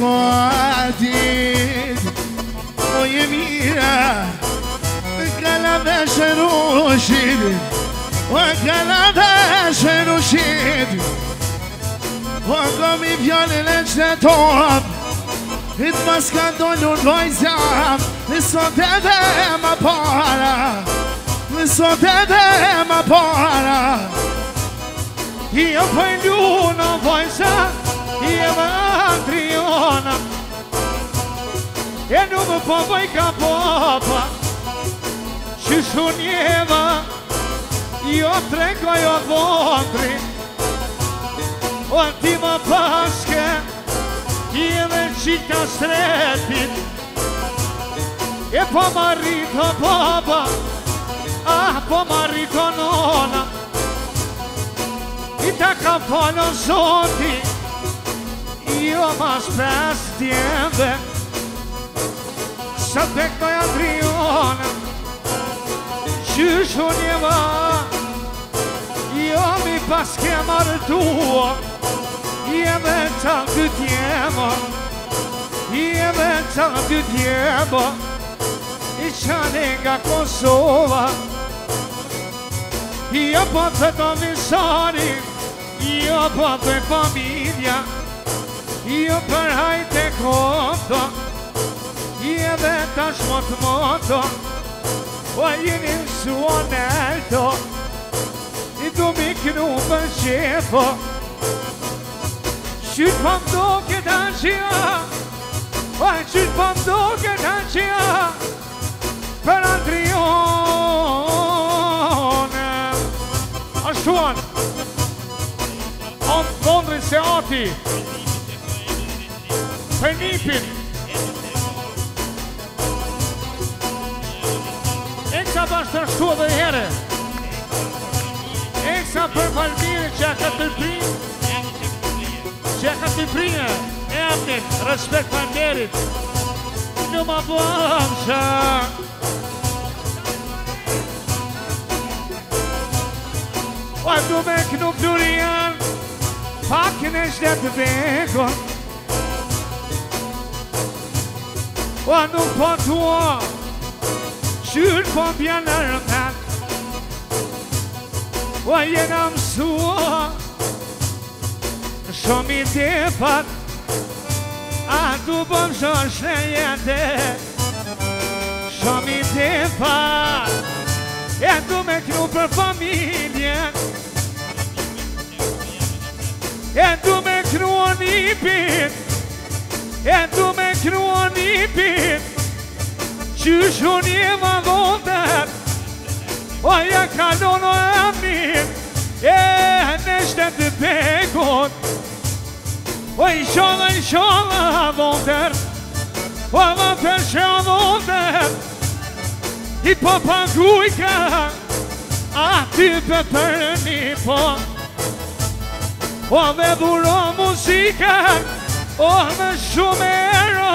dukadir Oye mira Kalada sherushid Kalada sherushid Komi vjone leqte top Hit mas ka dollur vajzam Nisot edhe ma para Nisot edhe ma para I e për ljuna vajza I e dhe Andriana E nu më po vaj ka papa Që shunjeva Jo treka jo Vondri O ti më paske I e dhe qita stretit E po marrito baba, ah po marrito nona, I ta ka falën Zoti, jo mas pes djembe, sa tek në Adriana, qysh unë jema, jo mi pas ke martua, jeme ta dy djema, jeme ta dy djema, I qane nga Kosova, jo po të komisari, jo po të familja, jo për hajte konto, jeve tash mot moto, o jeni suonelto, I du mi knu për qefo, qyt po mdo këta qia, o qyt po mdo këta qia, për Andrione. Ashtuan, on Londrin se ati, për nipin, Eksa bashkë të shtua dhe here, Eksa për Palmire që ka të prinë, që ka të prinë, e amnin, respekt Palmirit, në ma bëmë shë. O du me kënu Florian, pakin e shtetë bekon, o nuk po tua, qyr po bjene rëmet, o jena mësua, shumë I defat, a du bëm shosh në jete, shumë I defat, e du me kënu për familjen, e du me kënu o nipin, e du me kënu o nipin, qysh unë jema vondet, o ja kalon o amin, e në shtetë bekot, o I shonë, I shonë vondet, o më përshë vondet, I po pangujka, a ty për për një po, o me buro muzika, o me shumë ero,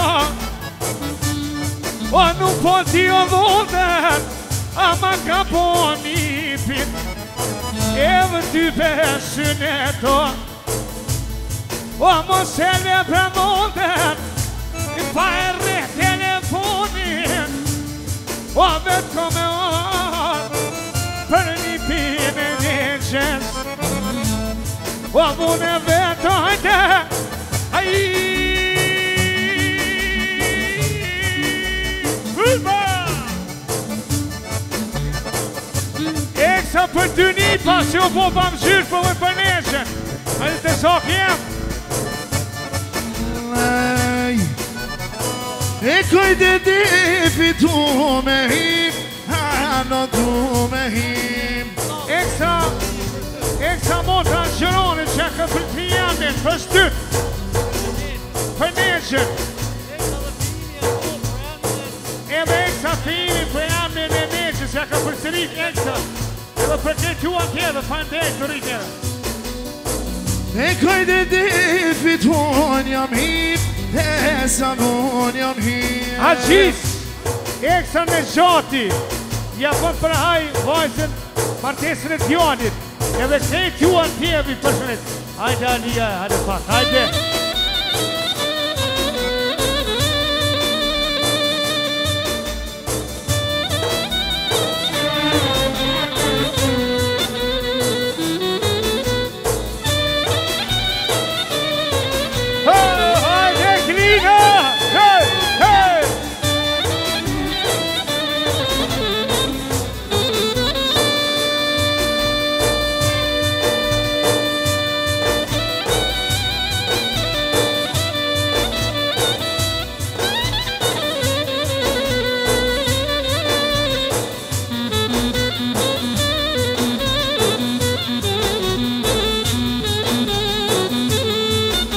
o nuk po ti o vondet, a ma ka po nipin, e vë ty besën e to, o mos e le për vondet, I pa e re telefonin, o vetë kome orë, për nipin e njëqës, o mune vetë ojte, aji, Eksa për dy nipa, që u po pa më gjyrë për më për neshen. A dhe të shok jem? E kojde di fitu me him, hano tu me him. Eksa, eksa mota në gjëroni që ka për të jamin, për styt, për neshen. Edhe eksa fili për jamin e neshen, që ka për të rrit eksa. Edhe për këtë që uan tjede, fa në dhejtë të rritjede. E kojde di fiton jam him, e sa non jam him. A gjis, eksa në gjati, ja për përhaj vajzën martesën e djonit, edhe këtë që uan tjede për shënet. Hajde Alia, hajde pak, hajde.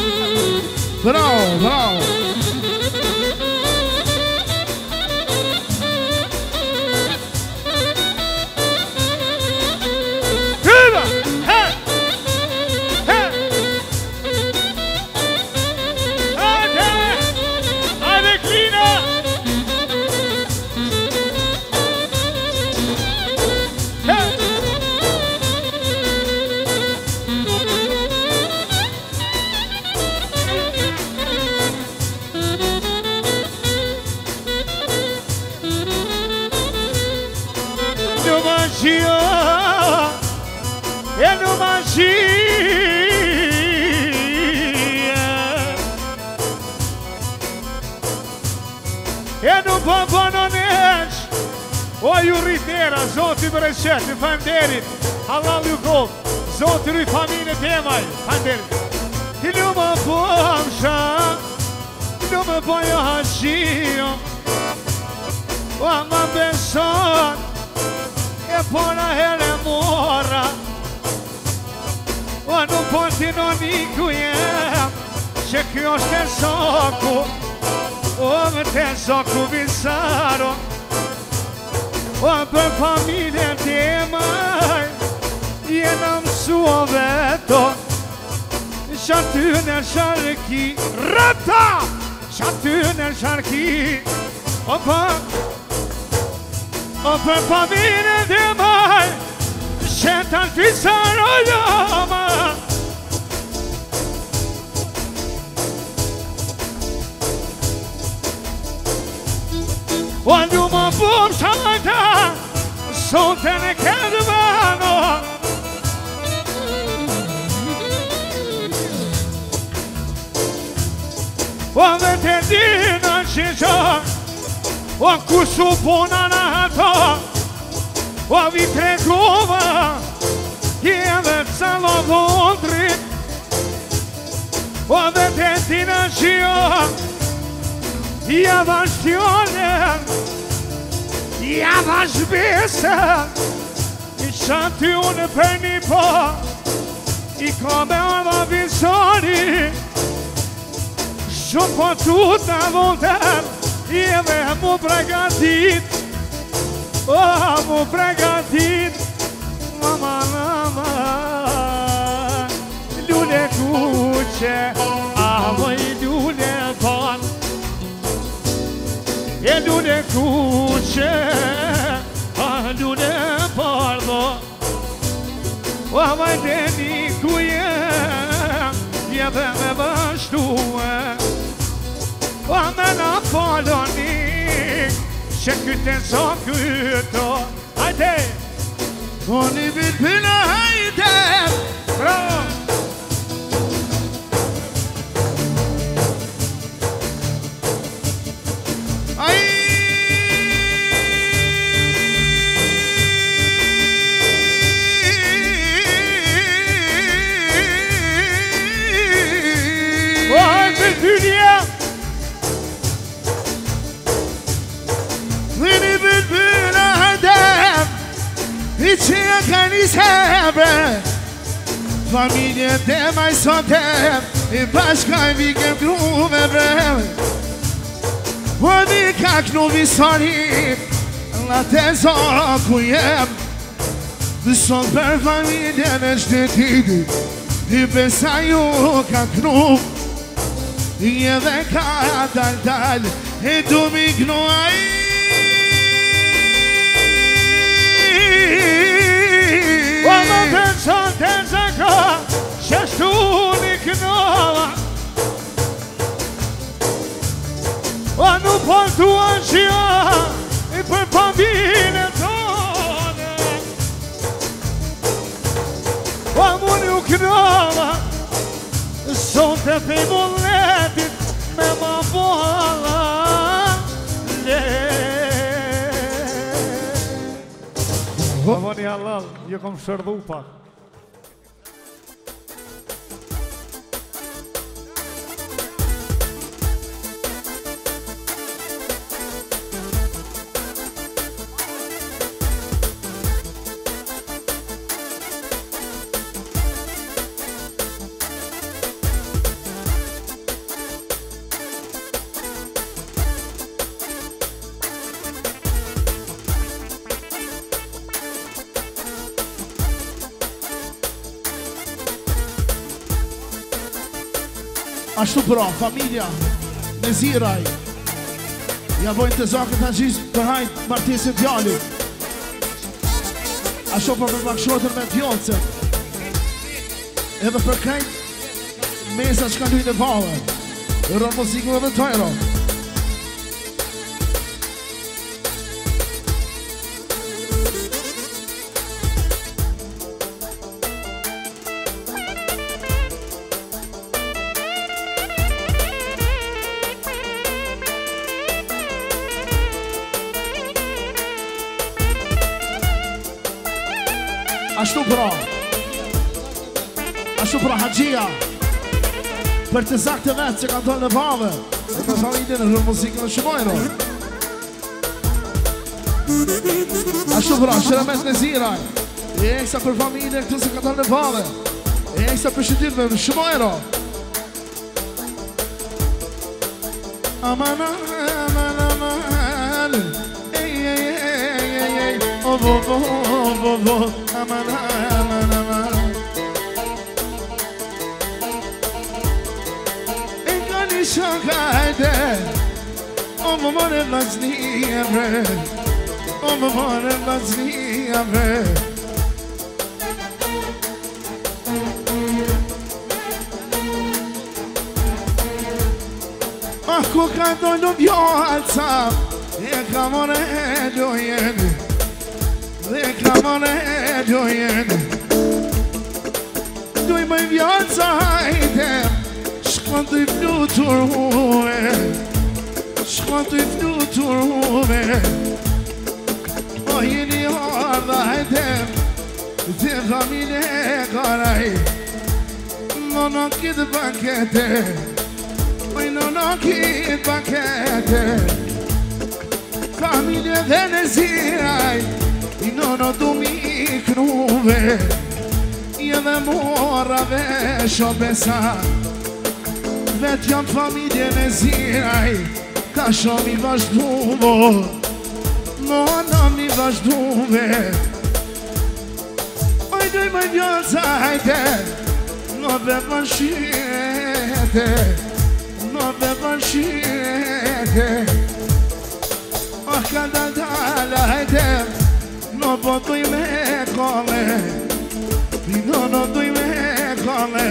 Bravo, bravo. magia, é no magia, é no Pampanonês. Oj, u rritnera, Zoti bereqet, i faleminderit. Allah ju gov, Zoti rrit familjen temaj, faleminderit. Ti lu më pomsha, lu më poja hashio, o më beson, e pona here mora, o nuk po ti në niku jem, që kjo është e soku, o më te soku visaro, o për familjen temaj, jena mësua veto, që në sharki, rëta, që në sharki, o për, o për familjen temaj, që të visaro jama. Quando më bëm shajta, sonte në këdëvano, o dhe të dina që që, o kusu puna në ato, o vi tregova, jeve calo vondrit, o dhe të dina që jo, ja vazhjonen, ja vazhbesen, i shanty unë për një po, i ka me arda visoni, shumë po tut në vëllëtem, i edhe mu pregatit, oh, mu pregatit, mama, mama, lule kuqe, avo i lule pan, e lule kuqe, a lule pardo, o majdeni kuje, jeve me vazhduhe, o me na faloni, që kyte so kyto, hajde! Koni bilbila hajde, Bravo! Vini bilbila hajde, i që e ka një sebre, familje temaj sotem, i bashkaj vikem gruve bre. Po di ka knu visonit, la te zoku jem, vëson për familjen e shtetit, i besa ju ka knu, i edhe ka dal dal, e du mi knu aj. O më penson të zaka, që shtu një kënova, o nuk po të anshia, i për familje tonë, o mu një kënova, son të pej mulletit, me ma bolla, le. Avoni halal, ju kom shërdu pak. Ashtu pra, familja, me ziraj, ja bojnë të zakët të gjizë për hajtë martesin djallit. Ashtu për për bakshotër me djallëcën, edhe për kajtë mesa që ka lujnë e valë, e rënë muziku edhe tajro. Ashtu pra Ashtu pra Haqia Për të zakte vetë që kanë tonë në vave E për familjen e rrë muzikën në Shimojro Ashtu pra Shëremet në Ziraj E eksa për familjen këtu që kanë tonë në vave E eksa për shëtitme në Shimojro Aman, aman, aman Ej, ej, ej, ej, ej O vo, vo, vo, vo Aman, aman, aman E ka një shakajde O më mërë vaznia bre O më mërë vaznia bre Ku ka dojnë në vjallëca E ka mëre e dojnë Dhe ka mëre e dojnë Doj më vjallëca hajde Shkon të i flutur huve Shkon të i flutur huve O jeni ardha hajde Dhe familje e karaj Në në kitë bankete Oj në në kitë pakete Familje dhe në ziraj I në në du mi knuve I edhe mora vesho besa Vet janë familje në ziraj Ka shumë i vazhduvo Në në mi vazhduve Oj duj më vjallë zajte Në be përshjete Në be përshjete O ka dal dala hajte Në po duj me kome Në në duj me kome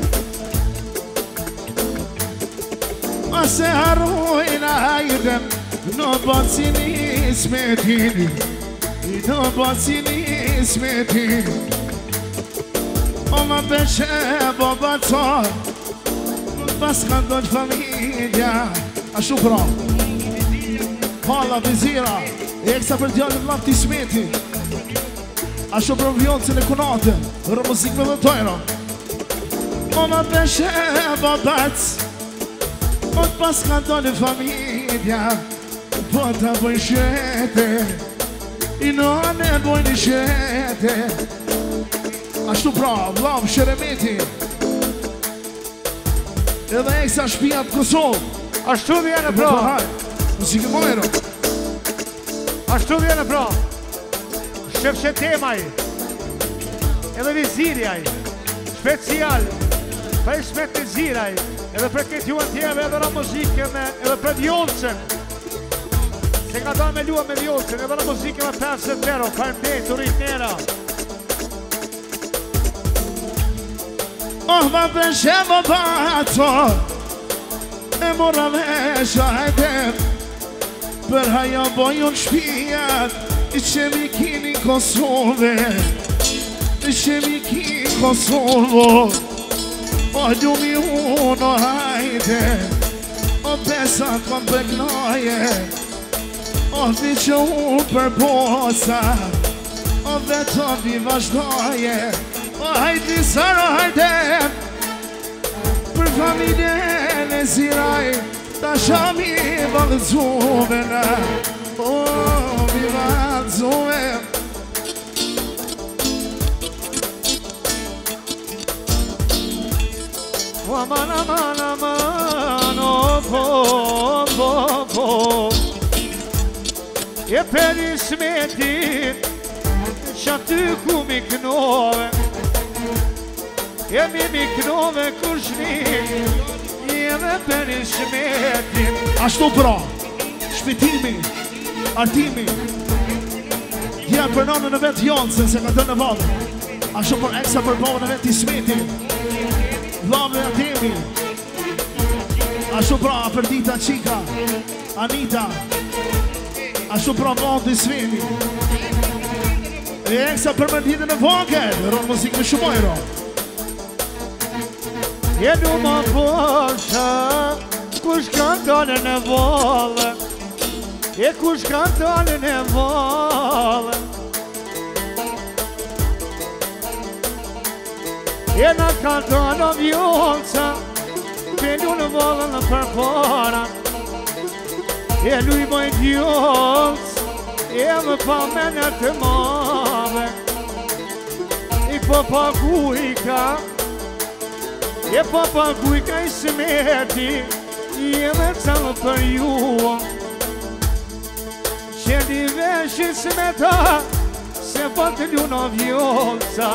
O se harrujna hajte Në po si nismetin Në po si nismetin O më peshe bo bacor Pas kanë dojnë familja A shu pra Palla, vizira E eksa për djallë në vlap t'i smeti A shu për vjoncën e kunate Rë muzik me dhe tojra O më peshe bo bac O pas kanë dojnë familja Po t'a bojnë shete I në anë e bojnë shete Ashtu pra, vlav, Shëremeti Edhe eksa shpijat Kosovë Ashtu vjene pra Muzikë mojero Ashtu vjene pra Shefshetemaj Edhe vizirjaj Special Për ismet të ziraj Edhe për këtë juën tjeve edhe në muzikën Edhe për vjollëcën Se ka da me lua me vjollëcën Edhe në muzikën me pesë tero Farmdej të rritnera Oh, ma peshe më bato E mora vesha hajtem Për haja bojën shpijat I që mi kini Kosove I që mi kini Kosovo O ljumi uno hajde O pesa kom përgnoje O vi që unë për posa O veto vi vazhdoje O hajdi sara hajde Për familjen e ziraj Ta shami valëzuve na O mi valëzuve O aman aman aman O po po po E për ismetin Qa ty ku mi knove Jemi mi knove kushni Jeme për ishmetin Ashtu pra Shpitimi Artimi Dja për nënë në vetë Jonësën Se ka të në valë Ashtu për eksa për bavë në vetë Ismeti Vlavë e Artimi Ashtu pra për dita Qika Anita Ashtu pra vlavë të Isveni E eksa për më ditën e vogel Rënë muzikë me Shumojro E du më përsa Kush kanë talën e valë E kush kanë talën e valë E na ka dono vjolca Pelu në vallën për para E luj moj vjolc E më pa mene të mave I po pagujka E po pagujka i smeti I e me cëllë për ju Që di veshi smeta Se po të luno vjolca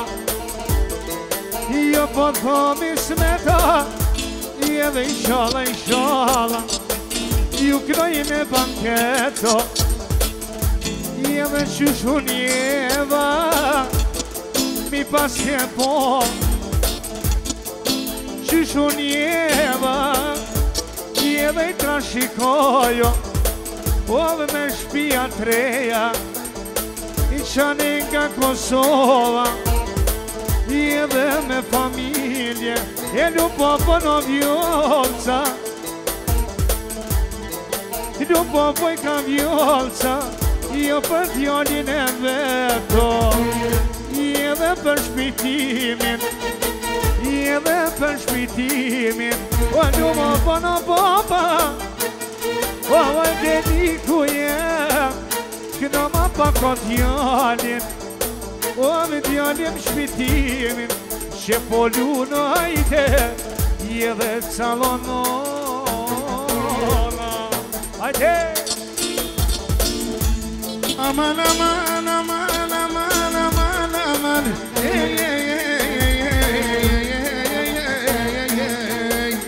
Io po thomi smeta I edhe i shala, i shala Ju knoj me banketo I edhe qyshu njeva Mi pas ke po Qyshu njeva I edhe i trashikojo Ove me shpia treja I qani nga Kosova I edhe me familje E lu popo në vjolca I lu popo i ka vjolca Jo për djallin e veto I edhe për shpitimin I edhe për shpitimin O lu popo në popa O e dedi ku jem Këno ma pa ko djallin O me djallim shpitimin Që po lunojte I edhe calonona Ajde Aman, aman, aman, aman, aman, aman Ej, ej, ej, ej, ej, ej, ej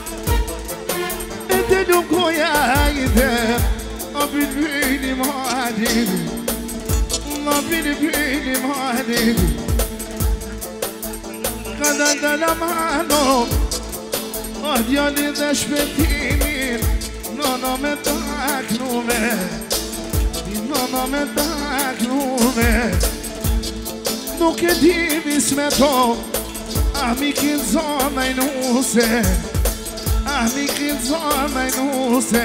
E të lukoja ajde O bülbülim halim O bülbülim halim Kadar da la mano O djali dhe shpetimin Nono me taknume Nono me taknume Nuk e divis me to Ah mi kin zona i nuse Ah mi kin zona i nuse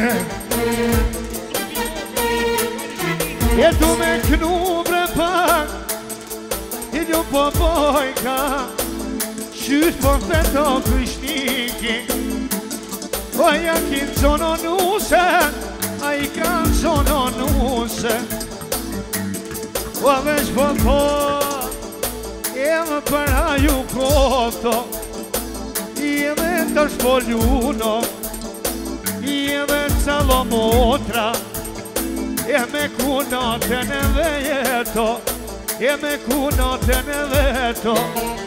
E du me knu bre pak I du po bojka Qyt po veto kryshniki O ja kin zono nuse A i kan zono nuse O veç po po E më përra ju koto I edhe të shpolluno I edhe calo motra E me kunatën e vejeto E me kunatën e veto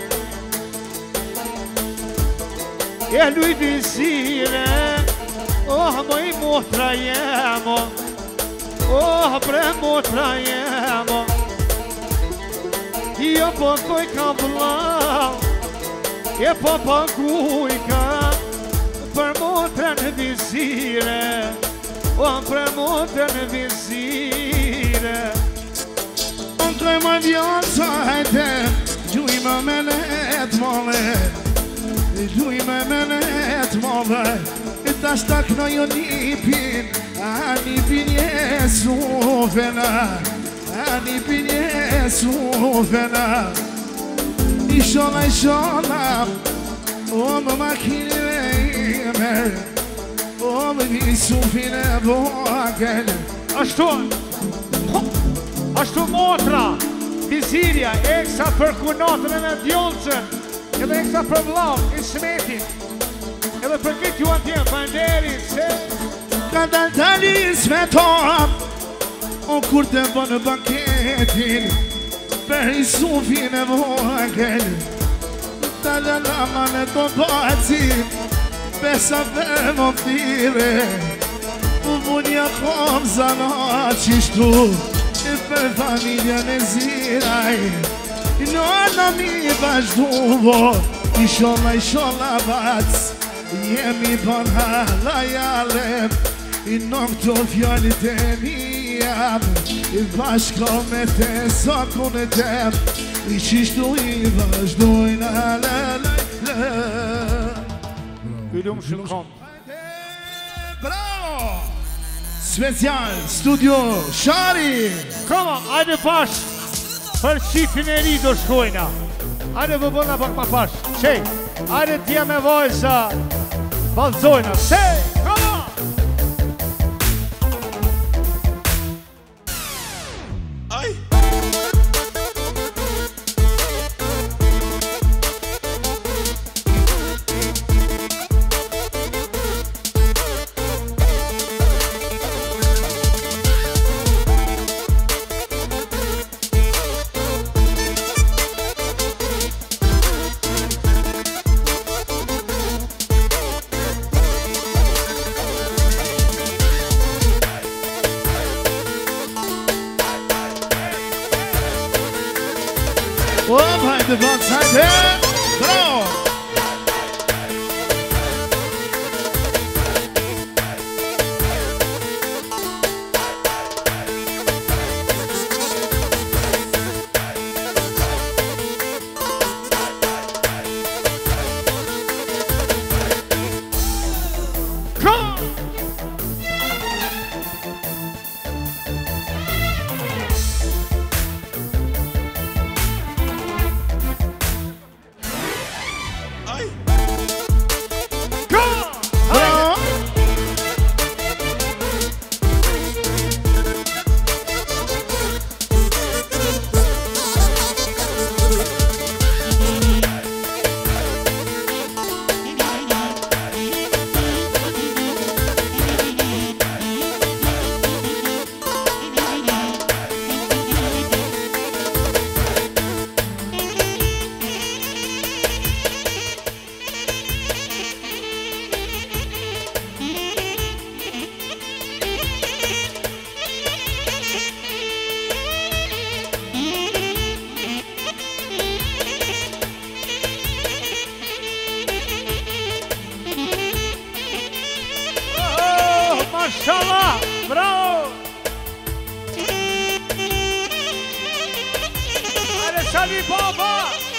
E luj vizire Oh, moj motra jemo Oh, bre motra jemo Jo po koj ka vlau E po paguj ka Për motra në vizire O për motra në vizire On koj ma vjolca hajte Gjuj ma me let mole Gjuj me me let mole E ta shtak në jo nipin A nipin jesu vena A nipin jesu vena I shola, i shola O më makineve ime O më visufin e vogel Ashtu Ashtu motra Vizirja Eksa për kunatën e me vjolcën Edhe eksa për vlau I smetin Edhe për këtë ju antjen Panderi se Ka dal talis me top O kur të bënë banketin Per i sufin e vogel Talë lama në të bacim Besa për më tire U bunja kom zana qishtu E për familja në ziraj Në në mi vazhduvo I shola, i shola bac Jemi bon hala jalem I në këto fjallit e mijam I bashko me te sakun e tem I qishtu i vazhdojnë alalajle Kyllum shënkom Bravo! Special Studio Shari Koma, ajde pash Për qifin e ri do shkojna Hajde vëbëna pak ma pash. Qej, hajde tja me vojza. Balzojna. Qej, come on! Aj! Op, haydi bas haydi. Bravo. Mashallah, bravo! Hajde Sali Baba!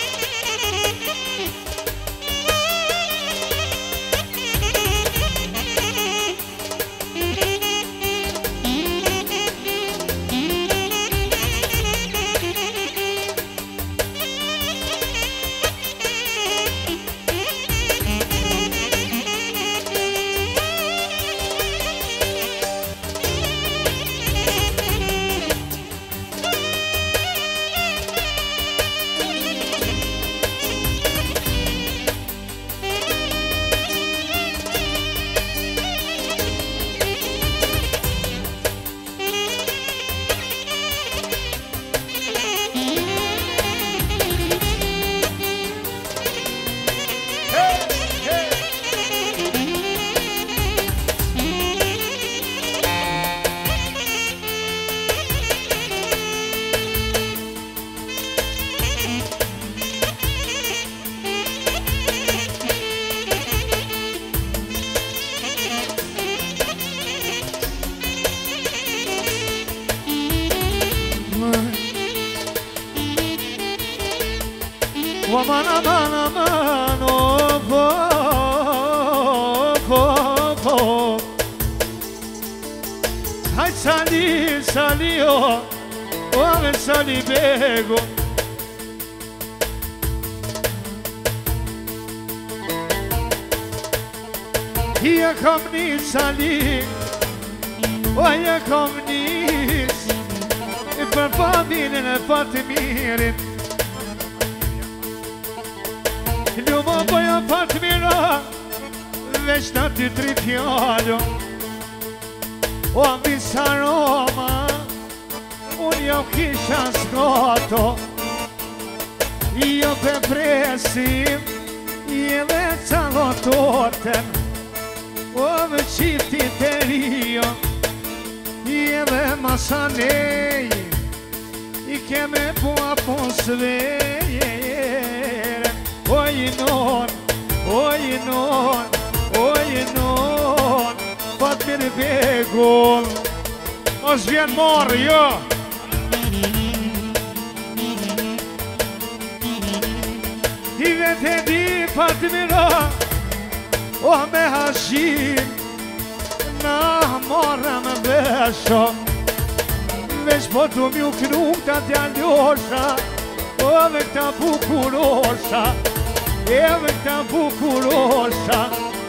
Aman aman aman of of of of. Hay Sali Sali o o Sali Bego. Hier kommt nie Sali, oh hier kommt nichts. Ich bin Familien, Familien. Ljubov boja Fatmira, već na ti tri fjallë O ambisa Roma, unë jo kisha s'koto Jo pe presim, i edhe calototen O vë qifti të rio, i edhe masanej I keme pua posveje Oj non, oj non, oj non Fatmir Begun Mos vjen morë, jo I vetë e di Fatmira O me hashin Na morëm besho Veç po të mju knuta t'ja ljosha Ove këta bukurosha, eve këta bukurosha.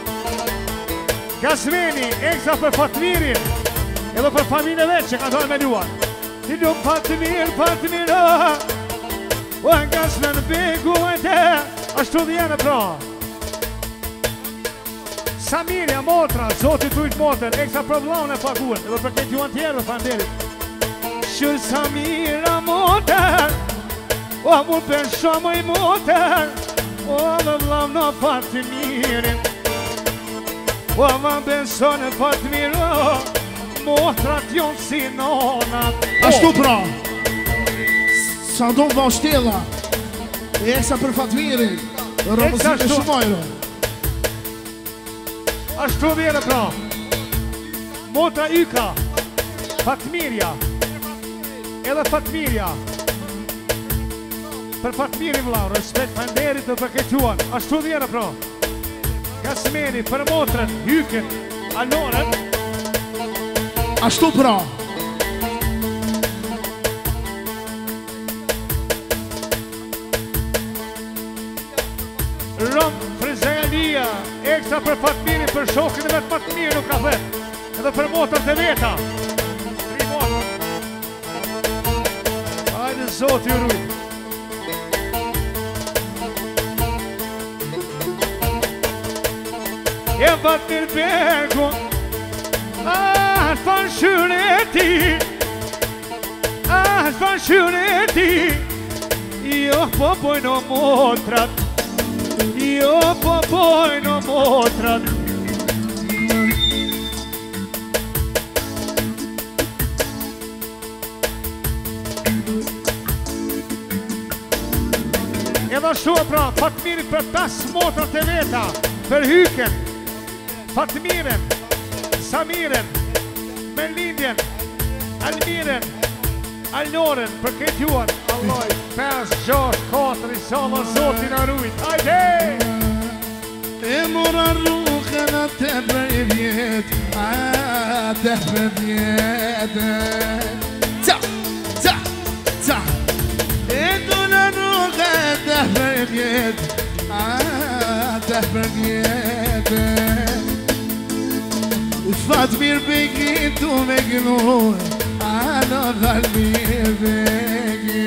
Gazmeni, eksa për Fatmirin, edhe për familje veç që ka dojnë me luar. Ti lu Fatmir, Fatmir, o e Gazmen begu e te, ashtu dhjene pra. Samirja, motra, zotit ujtë motër, eksa për vlaun e paguën, edhe për këtë juan tjerë dhe fanderit. Shër Samira motër, o mu për shumë i motër, o dhe vlaun në Fatmirin. O ma beson e Fatmiro, motrat jonë si nonat. Ashtu pra, sa do më shtella, eksa për Fatmirin, Ramazin e Shumajro. Ashtu vjene pra, motra Yka, Fatmirja, edhe Fatmirja. Për Fatmirin vlau, respekt fanderit dhe për këtë juan. Ashtu vjene pra. Gazmeni për motrën, Yken, Alorën. Ashtu pra. Rom Frizelia, eksa për Fatmirin, për shokin e vetë Fatmirin nuk ka vetë. Edhe për motrën të veta. Tri motrën. Hajde Zotë ju rujtë. E Fatmir begu, ah, fan shureti, ah, fan shureti. Jo po bojno motrat, jo po bojno motrat. Edhe shu pra, Fatmirit për pes motrat e veta, për Hyken, Fatmiren, Samiren, Melindjen, Almiren, Alnoren, për këtë juan, Alloj, pesë, gjashtë, katër, inshallah, Zotin arrujt, hajde! E mora rrugën atë për vjet, atë për vjet. Ca, ca, ca. E du në rrugën atë për vjet, atë për vjet. Fatmir begi tu me gënu, ana Fatmir begi.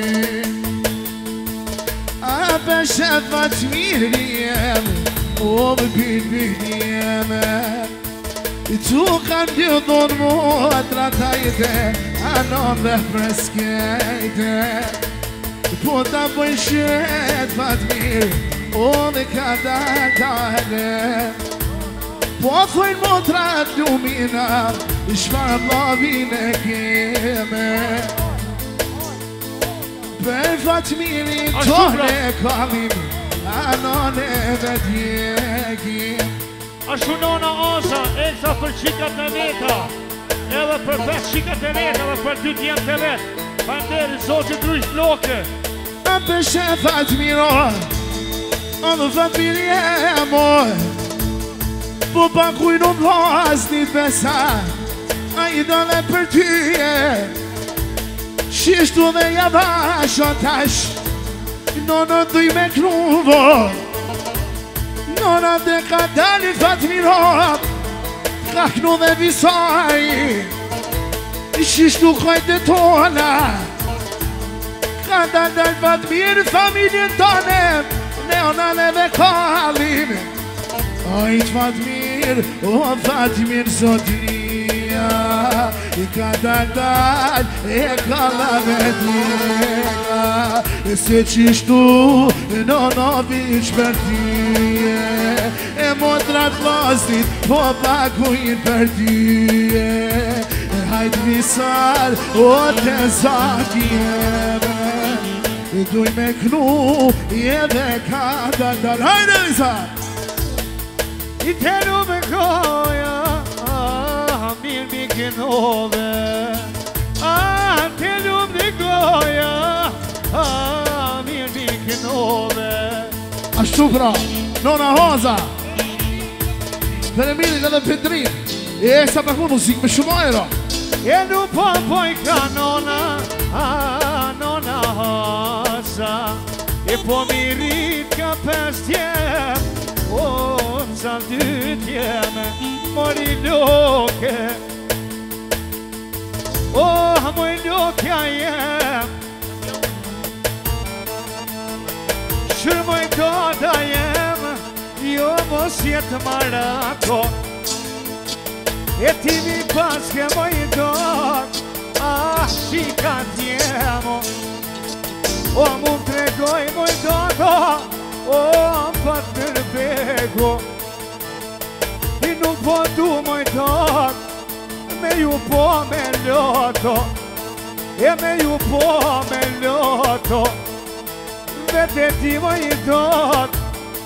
A peshe Fatmir jem, o më bin bin jem. Tu kanë dy dhonë motra tajte, ana dhe freskejte. Po ta bëj shet Fatmir, o me ka dalë. Po thojnë motrat lumina, shfarë blavin e keme. Per Fatmirin tonë e kalim, anon e vetjekim. Ashtu nona Oza, eksa për qikat e veta, edhe për pesë qikat e veta, edhe për dy tjenë të vetë. Fanderit, Zotit rujtë loke. A peshe Fatmiro, anë Fatmiri e moj. Po pa kujnë më vlas një besa, a i dole për tyje. Shishtu dhe javash o tash, nona duj me kruvo. Nona dhe ka dali Fatmiro, ka knu dhe visaj. Shishtu kajtë tona, ka dal Fatmir familjen tonem, ne ona ne dhe kalim. Ajt Fatmir, o Fatmir Zotria, i ka dal dal, e ka la vetjega. Se qishtu në novish për tyje, e motrat vlastit po pakujnë për tyje. Hajt visar, o të zakjeve, duj me knu, jeve ka dal dal. Hajde visar! I telu me goja, ah, mirë mi kënove. Ah, telu me goja, ah, mirë mi kënove. Ashtu pra, nona Hoza, për Emilin edhe Pedrin, e sa për ku muzikë me Shumajro. E nu po poj ka nona, ah, nona Hoza. po mirit ka pes tjem O sa dy tjeme Mori loke O moj lokja jem Shur moj dada jem Jo mos jetë marako E ti mi paske moj dad Ah, shika tjemo O mu tregoj moj dada O pat nërbego I nuk po du moj dad Me ju po me loto E me ju po me loto Vete ti moj dad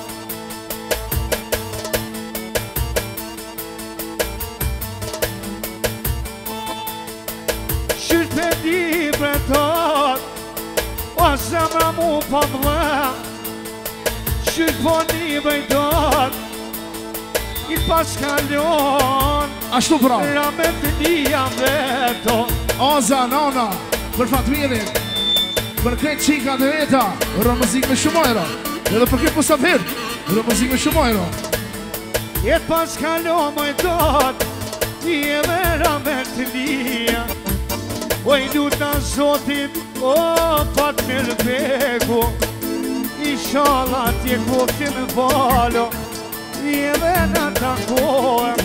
Qysh me di bretat O zemra mu pa mlem Qysh po një bretat I pas kalon Ashtu pra Rame të një veto Oza, nana Për Fatmirin Për kretë qika të veta Rë mëzik me shumojra Edhe për këtë musafir Rë mëzik me shumojra Jet pas kalon moj dot I e me rame të një Oj luta Zotit, o Fatmir begu Inshallah t'je kofti me valo I edhe në takohem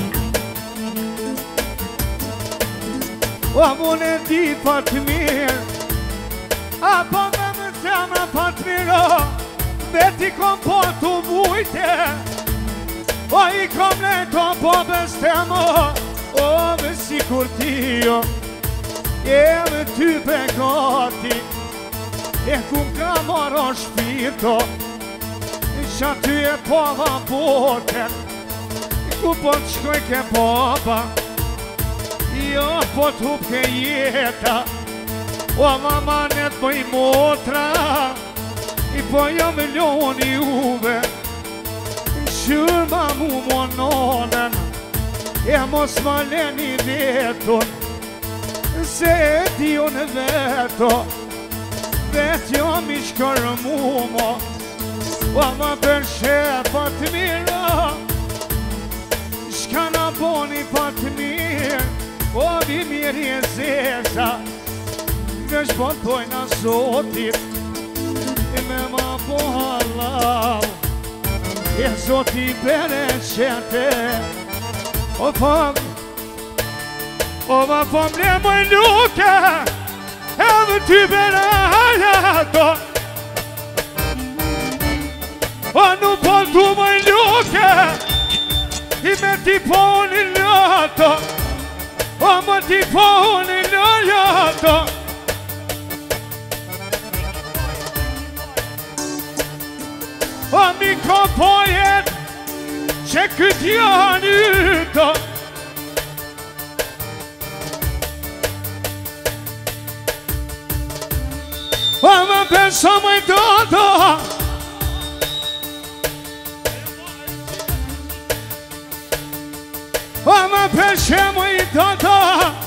O mun e di Fatmir Apo me më zemra Fatmiro Veti kom po t'u vujte O i kom ne kom po bestemo O me si kur tio E me ty pegati E ku ka maro shpirto Qa ty e pova bote Ku po të shkoj ke pova Jo po t'hup ke jeta O mama net po i motra I po jo milion i uve Shurma mu mononen E mos ma leni veton Se e ti unë veto Vet jo mi shkërë mu mo O ma për shepa të mira Shka na boni pa të mirë O vi mirë e zeza Vesh po të pojna Zotit E me ma po halal E Zotit bere qete O fag O ma po mle moj luke E më ty bere hajato O nuk po tu moj luke I me ti po unë ljato O më ti po unë ljato O mi ko po jet Që këtë janë yto O më përsa moj dodo O më përshë moj dodo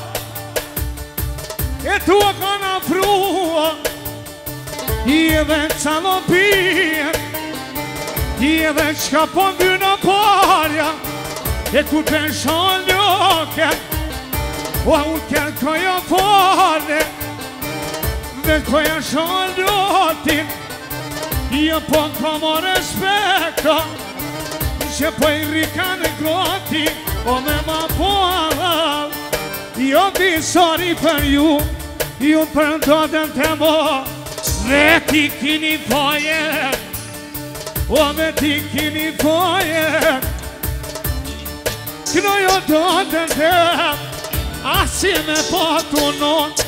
E tu e ka në frua I edhe calo pije I edhe qka po ndy në parja E ku përshë ljoke O u kërkoja fare Dhe koja shalotin Jo po ka më respekta Që po i rika në goti O me ma po alal Jo visori për ju Ju për ndodën të mo Dhe ti kini pojet O me ti kini pojet Kno jo ndodën të Asi me po të non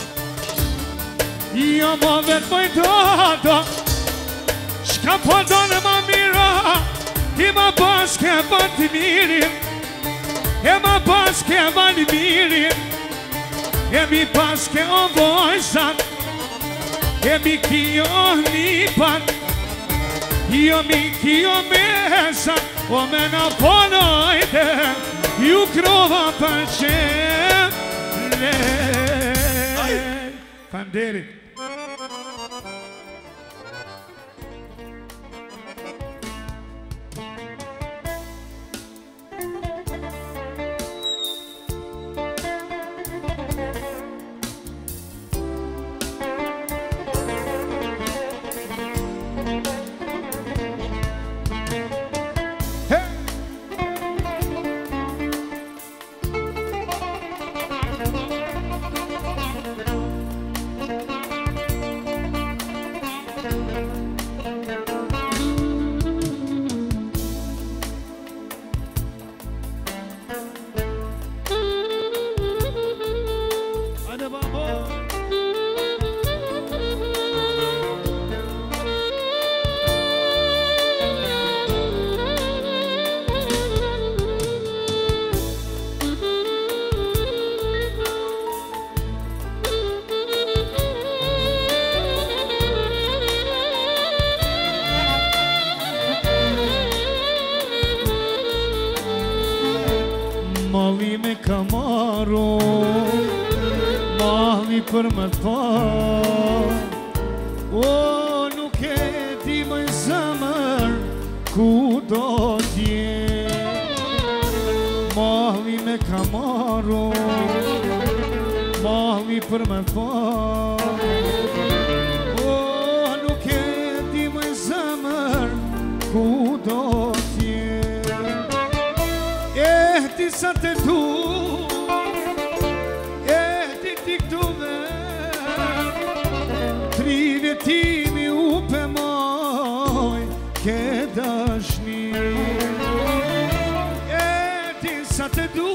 Jo më vetë moj dodo Shka po do në ma mira I ma paske vëndi mirin E ma paske vëndi mirin E mi paske o vojzat E mi kio nipan Jo mi kio mesat O me na ponojte Ju krova për qëmë Fanderit marru Malli për më të pa O, nuk e di më i zemër Ku do t'je Malli me ka marru Malli për më të pa O, nuk e di më i zemër Ku do t'je Eh, ti sa të du Eh, ti ti këtu dhe Tri vjetimi u pe moj Ke dashni Eh, ti sa të du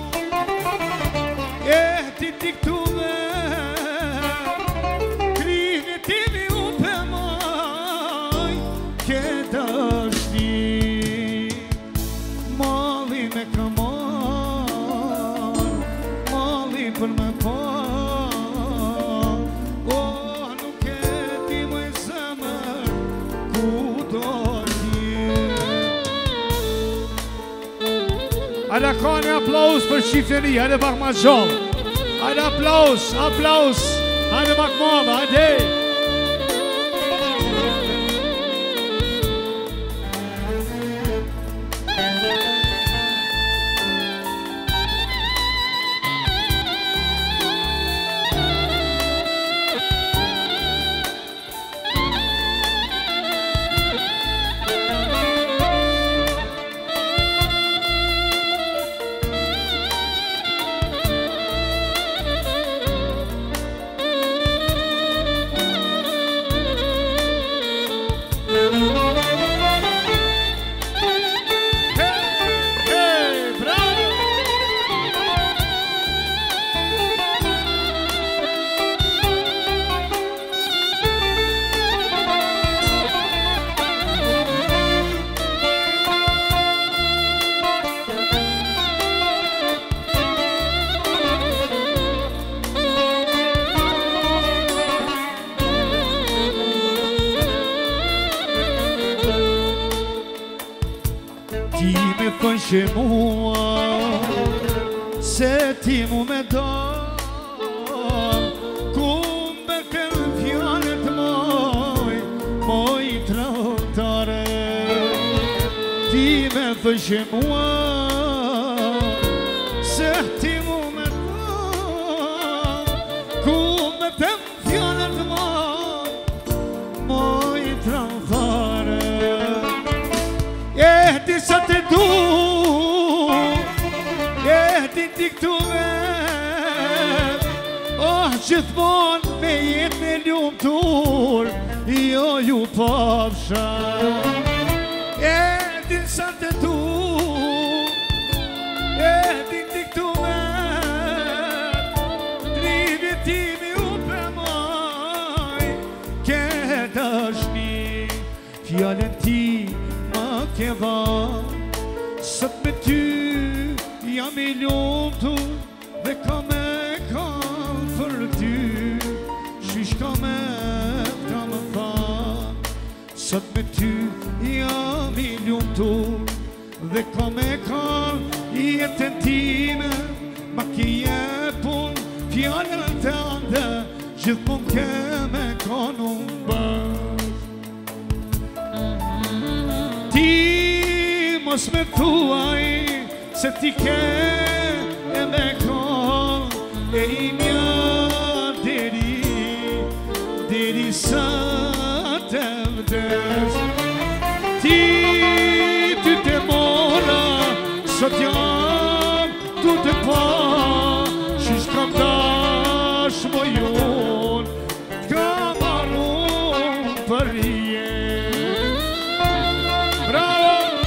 Eh, ti ti këtu dhe Tri vjetimi u pe moj Ke dashni Malli me ka marr Malli për me pa O, nuk e ti më i zemër Ku do t'je Hajde ka një aplaus për shifjeni, hajde pak ma gjallë. Hajde aplaus, aplaus, hajde pak madhe, hajde. Që mua Se ti mu me do Ku me kërë fjallet moj Moj trautare Ti me fëshe mua Se ti mu me do Ku me kërë fjallet moj Moj trautare E ti sa te du Ti këtu me Oh, gjithmon me jet me ljumtur Jo ju pafsha E din sa të tu E din ti këtu me Tri vjetimi u për moj Ke dashni Fjallën ti ma ke van Sot me ty Jam i lumtur dhe ka me kam për ty Shish ka me ka më than Sot me ty jam i lumtur dhe ka me kam Jetën time ma ki jepun fjallën të ande Gjithmon ke me konu bërë Ti mos me thuaj Se ti ke e me kon E i mja deri Deri sa të vdes Ti ty te mora Sot jam tu te pa Shish kam dash mo jon Ka marun për jen Bravo!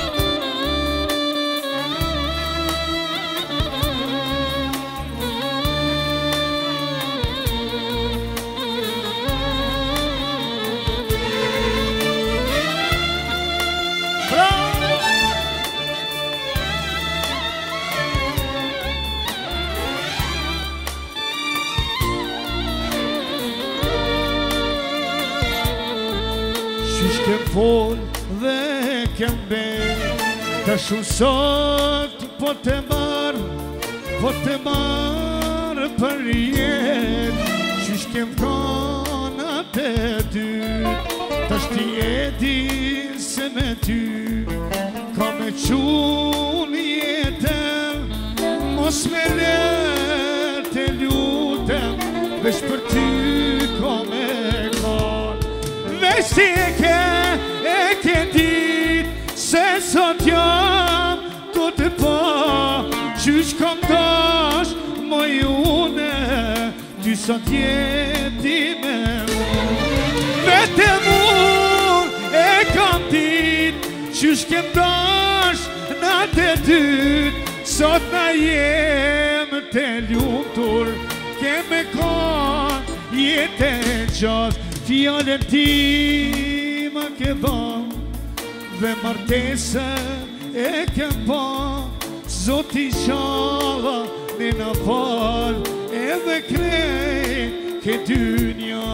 Kem fol dhe kem be Ta shumë sot po te marr Po të marë për jetë Qysh kem kanat e ty Ta shti e di se me ty Ka me qun jetëm Mos me let të lutem Vesh për ty ka me kan Vesh ti e ke, e ke dit Se sot jam të të pa Qysh kam dash moj une Ty sot jeti me Vete mur e kam dit Qysh kem dash natë e dyt Sot na jem të lumtur Keme kon jetë e gjatë Fjallën ti ma ke ban Dhe martesën e kem ban Zoti qava me na fal Edhe krej ke dynja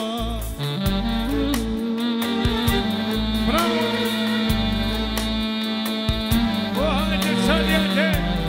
Bravo! O, hajde saljete!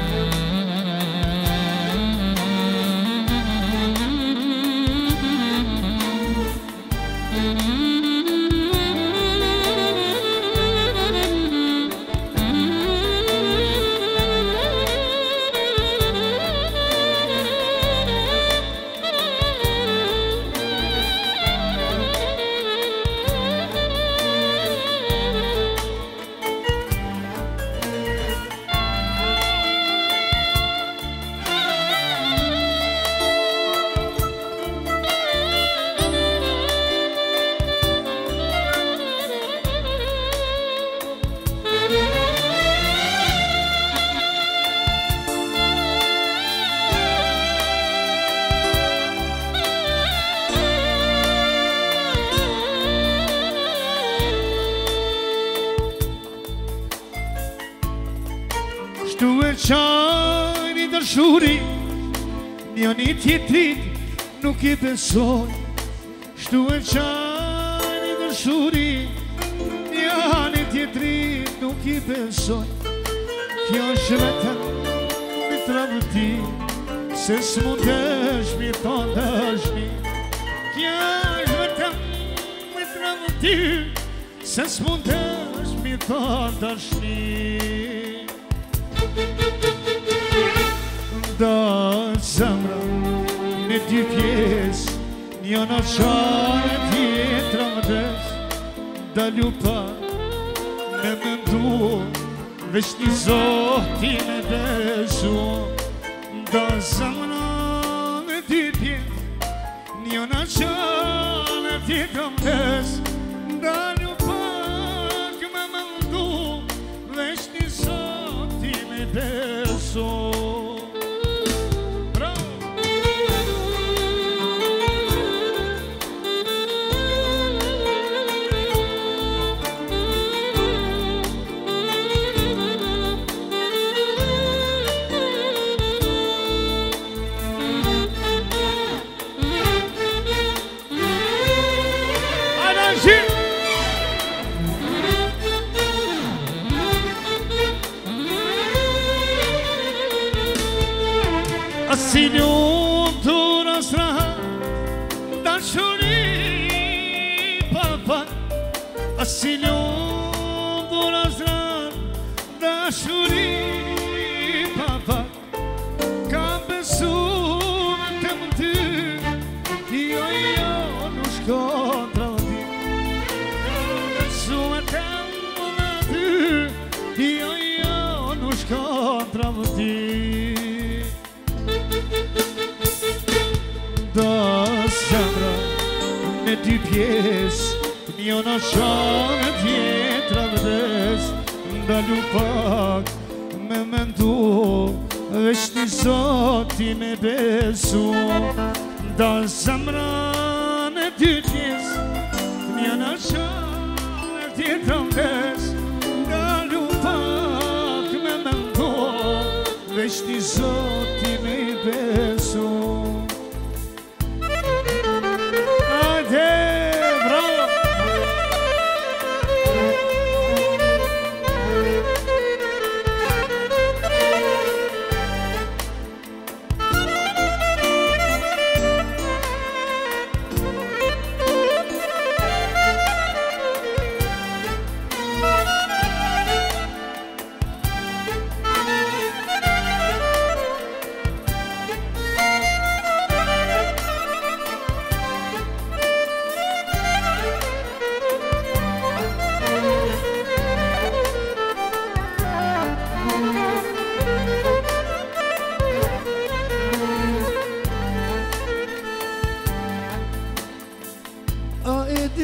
Shtu e qajni dërshuri Njëni tjetrit nuk i besoj Shtu e qajni dërshuri Njëni tjetrit nuk i besoj Kjo është vetëm një travëti Se s'mundesh mi thonë dashni Kjo është vetëm një travëti Se s'mundesh mi thonë dashni Da zemra në dy pjesë Njëna qare tjetra më des Da lupa me mëndu Vesh një zoti me besu Da zemra në dy pjesë Njëna qare tjetra më des Da lupa me mëndu Vesh një zoti me besu Si lumtur as rahat dashuri pa fat Si lumtur as rahat dashuri pa fat Ka besu të më ty Jo, jo, nuk shko travdi Besu të më ty Jo, jo, nuk shko travdi Da zemra në dy pjesë Njëna qare tjetra vdes Da lupak me mendu Vesh një zoti me besu Da zemra në dy pjesë Njëna qare tjetra vdes Da lupak me mendu Vesh një zoti me besu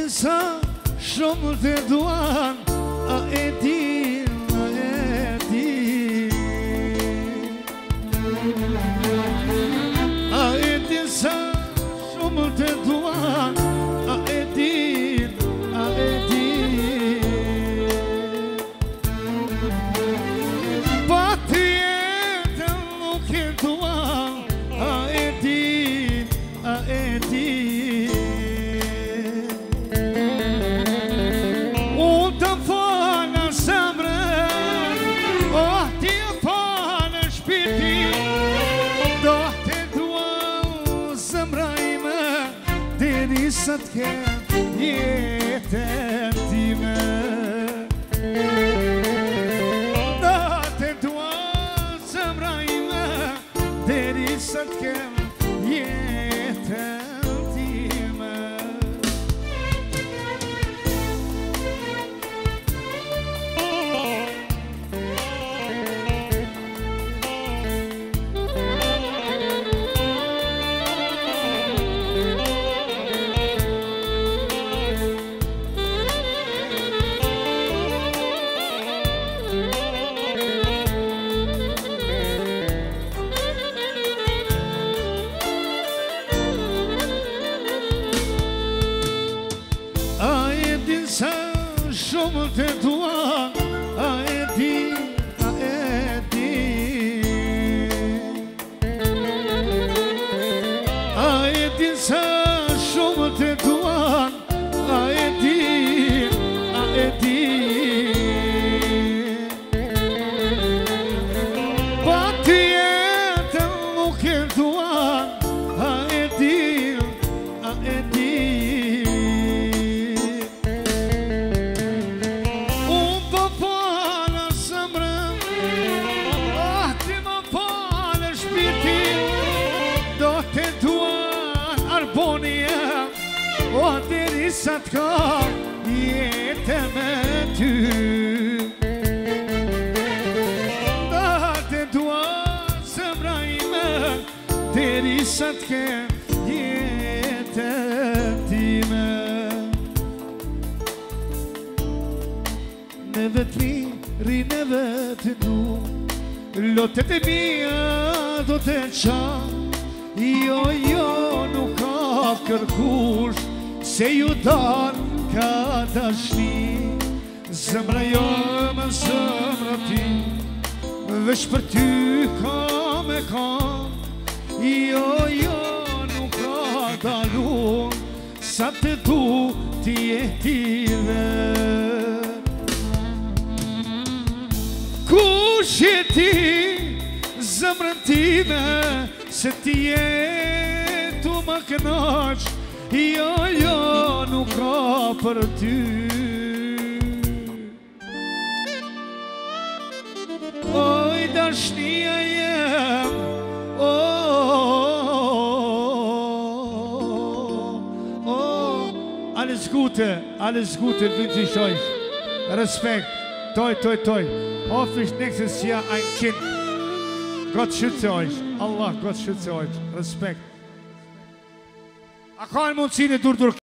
din sa shumë të duan, a e din, a e din. A e din sa shumë të duan, a e din, a e din. Pa të jetën nuk e duan, a e din, a e din. Unë të falë zemrën, oh ti e falë shpirtin, do të dua zemra ime, deri sa të kem jetën time. Do të dua zemra ime, deri sa të kem jetën time. A e din sa shumë të duan, a e din, a e din. A e din sa shumë të duan, a e din, a e din. Pa të jetën nuk e duan, a e din, a e din. O deri sa t'ka jetë me ty, da të dua zemra ime, deri sa t'kem jetën time. Neve t'miri, neve t'du, lotet e mia do të qa, jo, jo, nuk ka kërkush, se ju dan ka dashni. Zemra jo me zemra ti, veç për ty kam e kam, jo, jo, nuk ka dalun, sa të du ti jetive. Kush je ti, zemrën time, se ti jetu më kënaq, jo, jo, nuk ka për ty. Oj, dashnia jem, o, o, alles Gute, alles Gute wünsche ich euch. Respekt, toi, toi, toi. Hoffe ich nächstes Jahr ein Kind. Gott schütze euch. Allah, Gott schütze euch. Respekt. A ka në mundësi në dur dur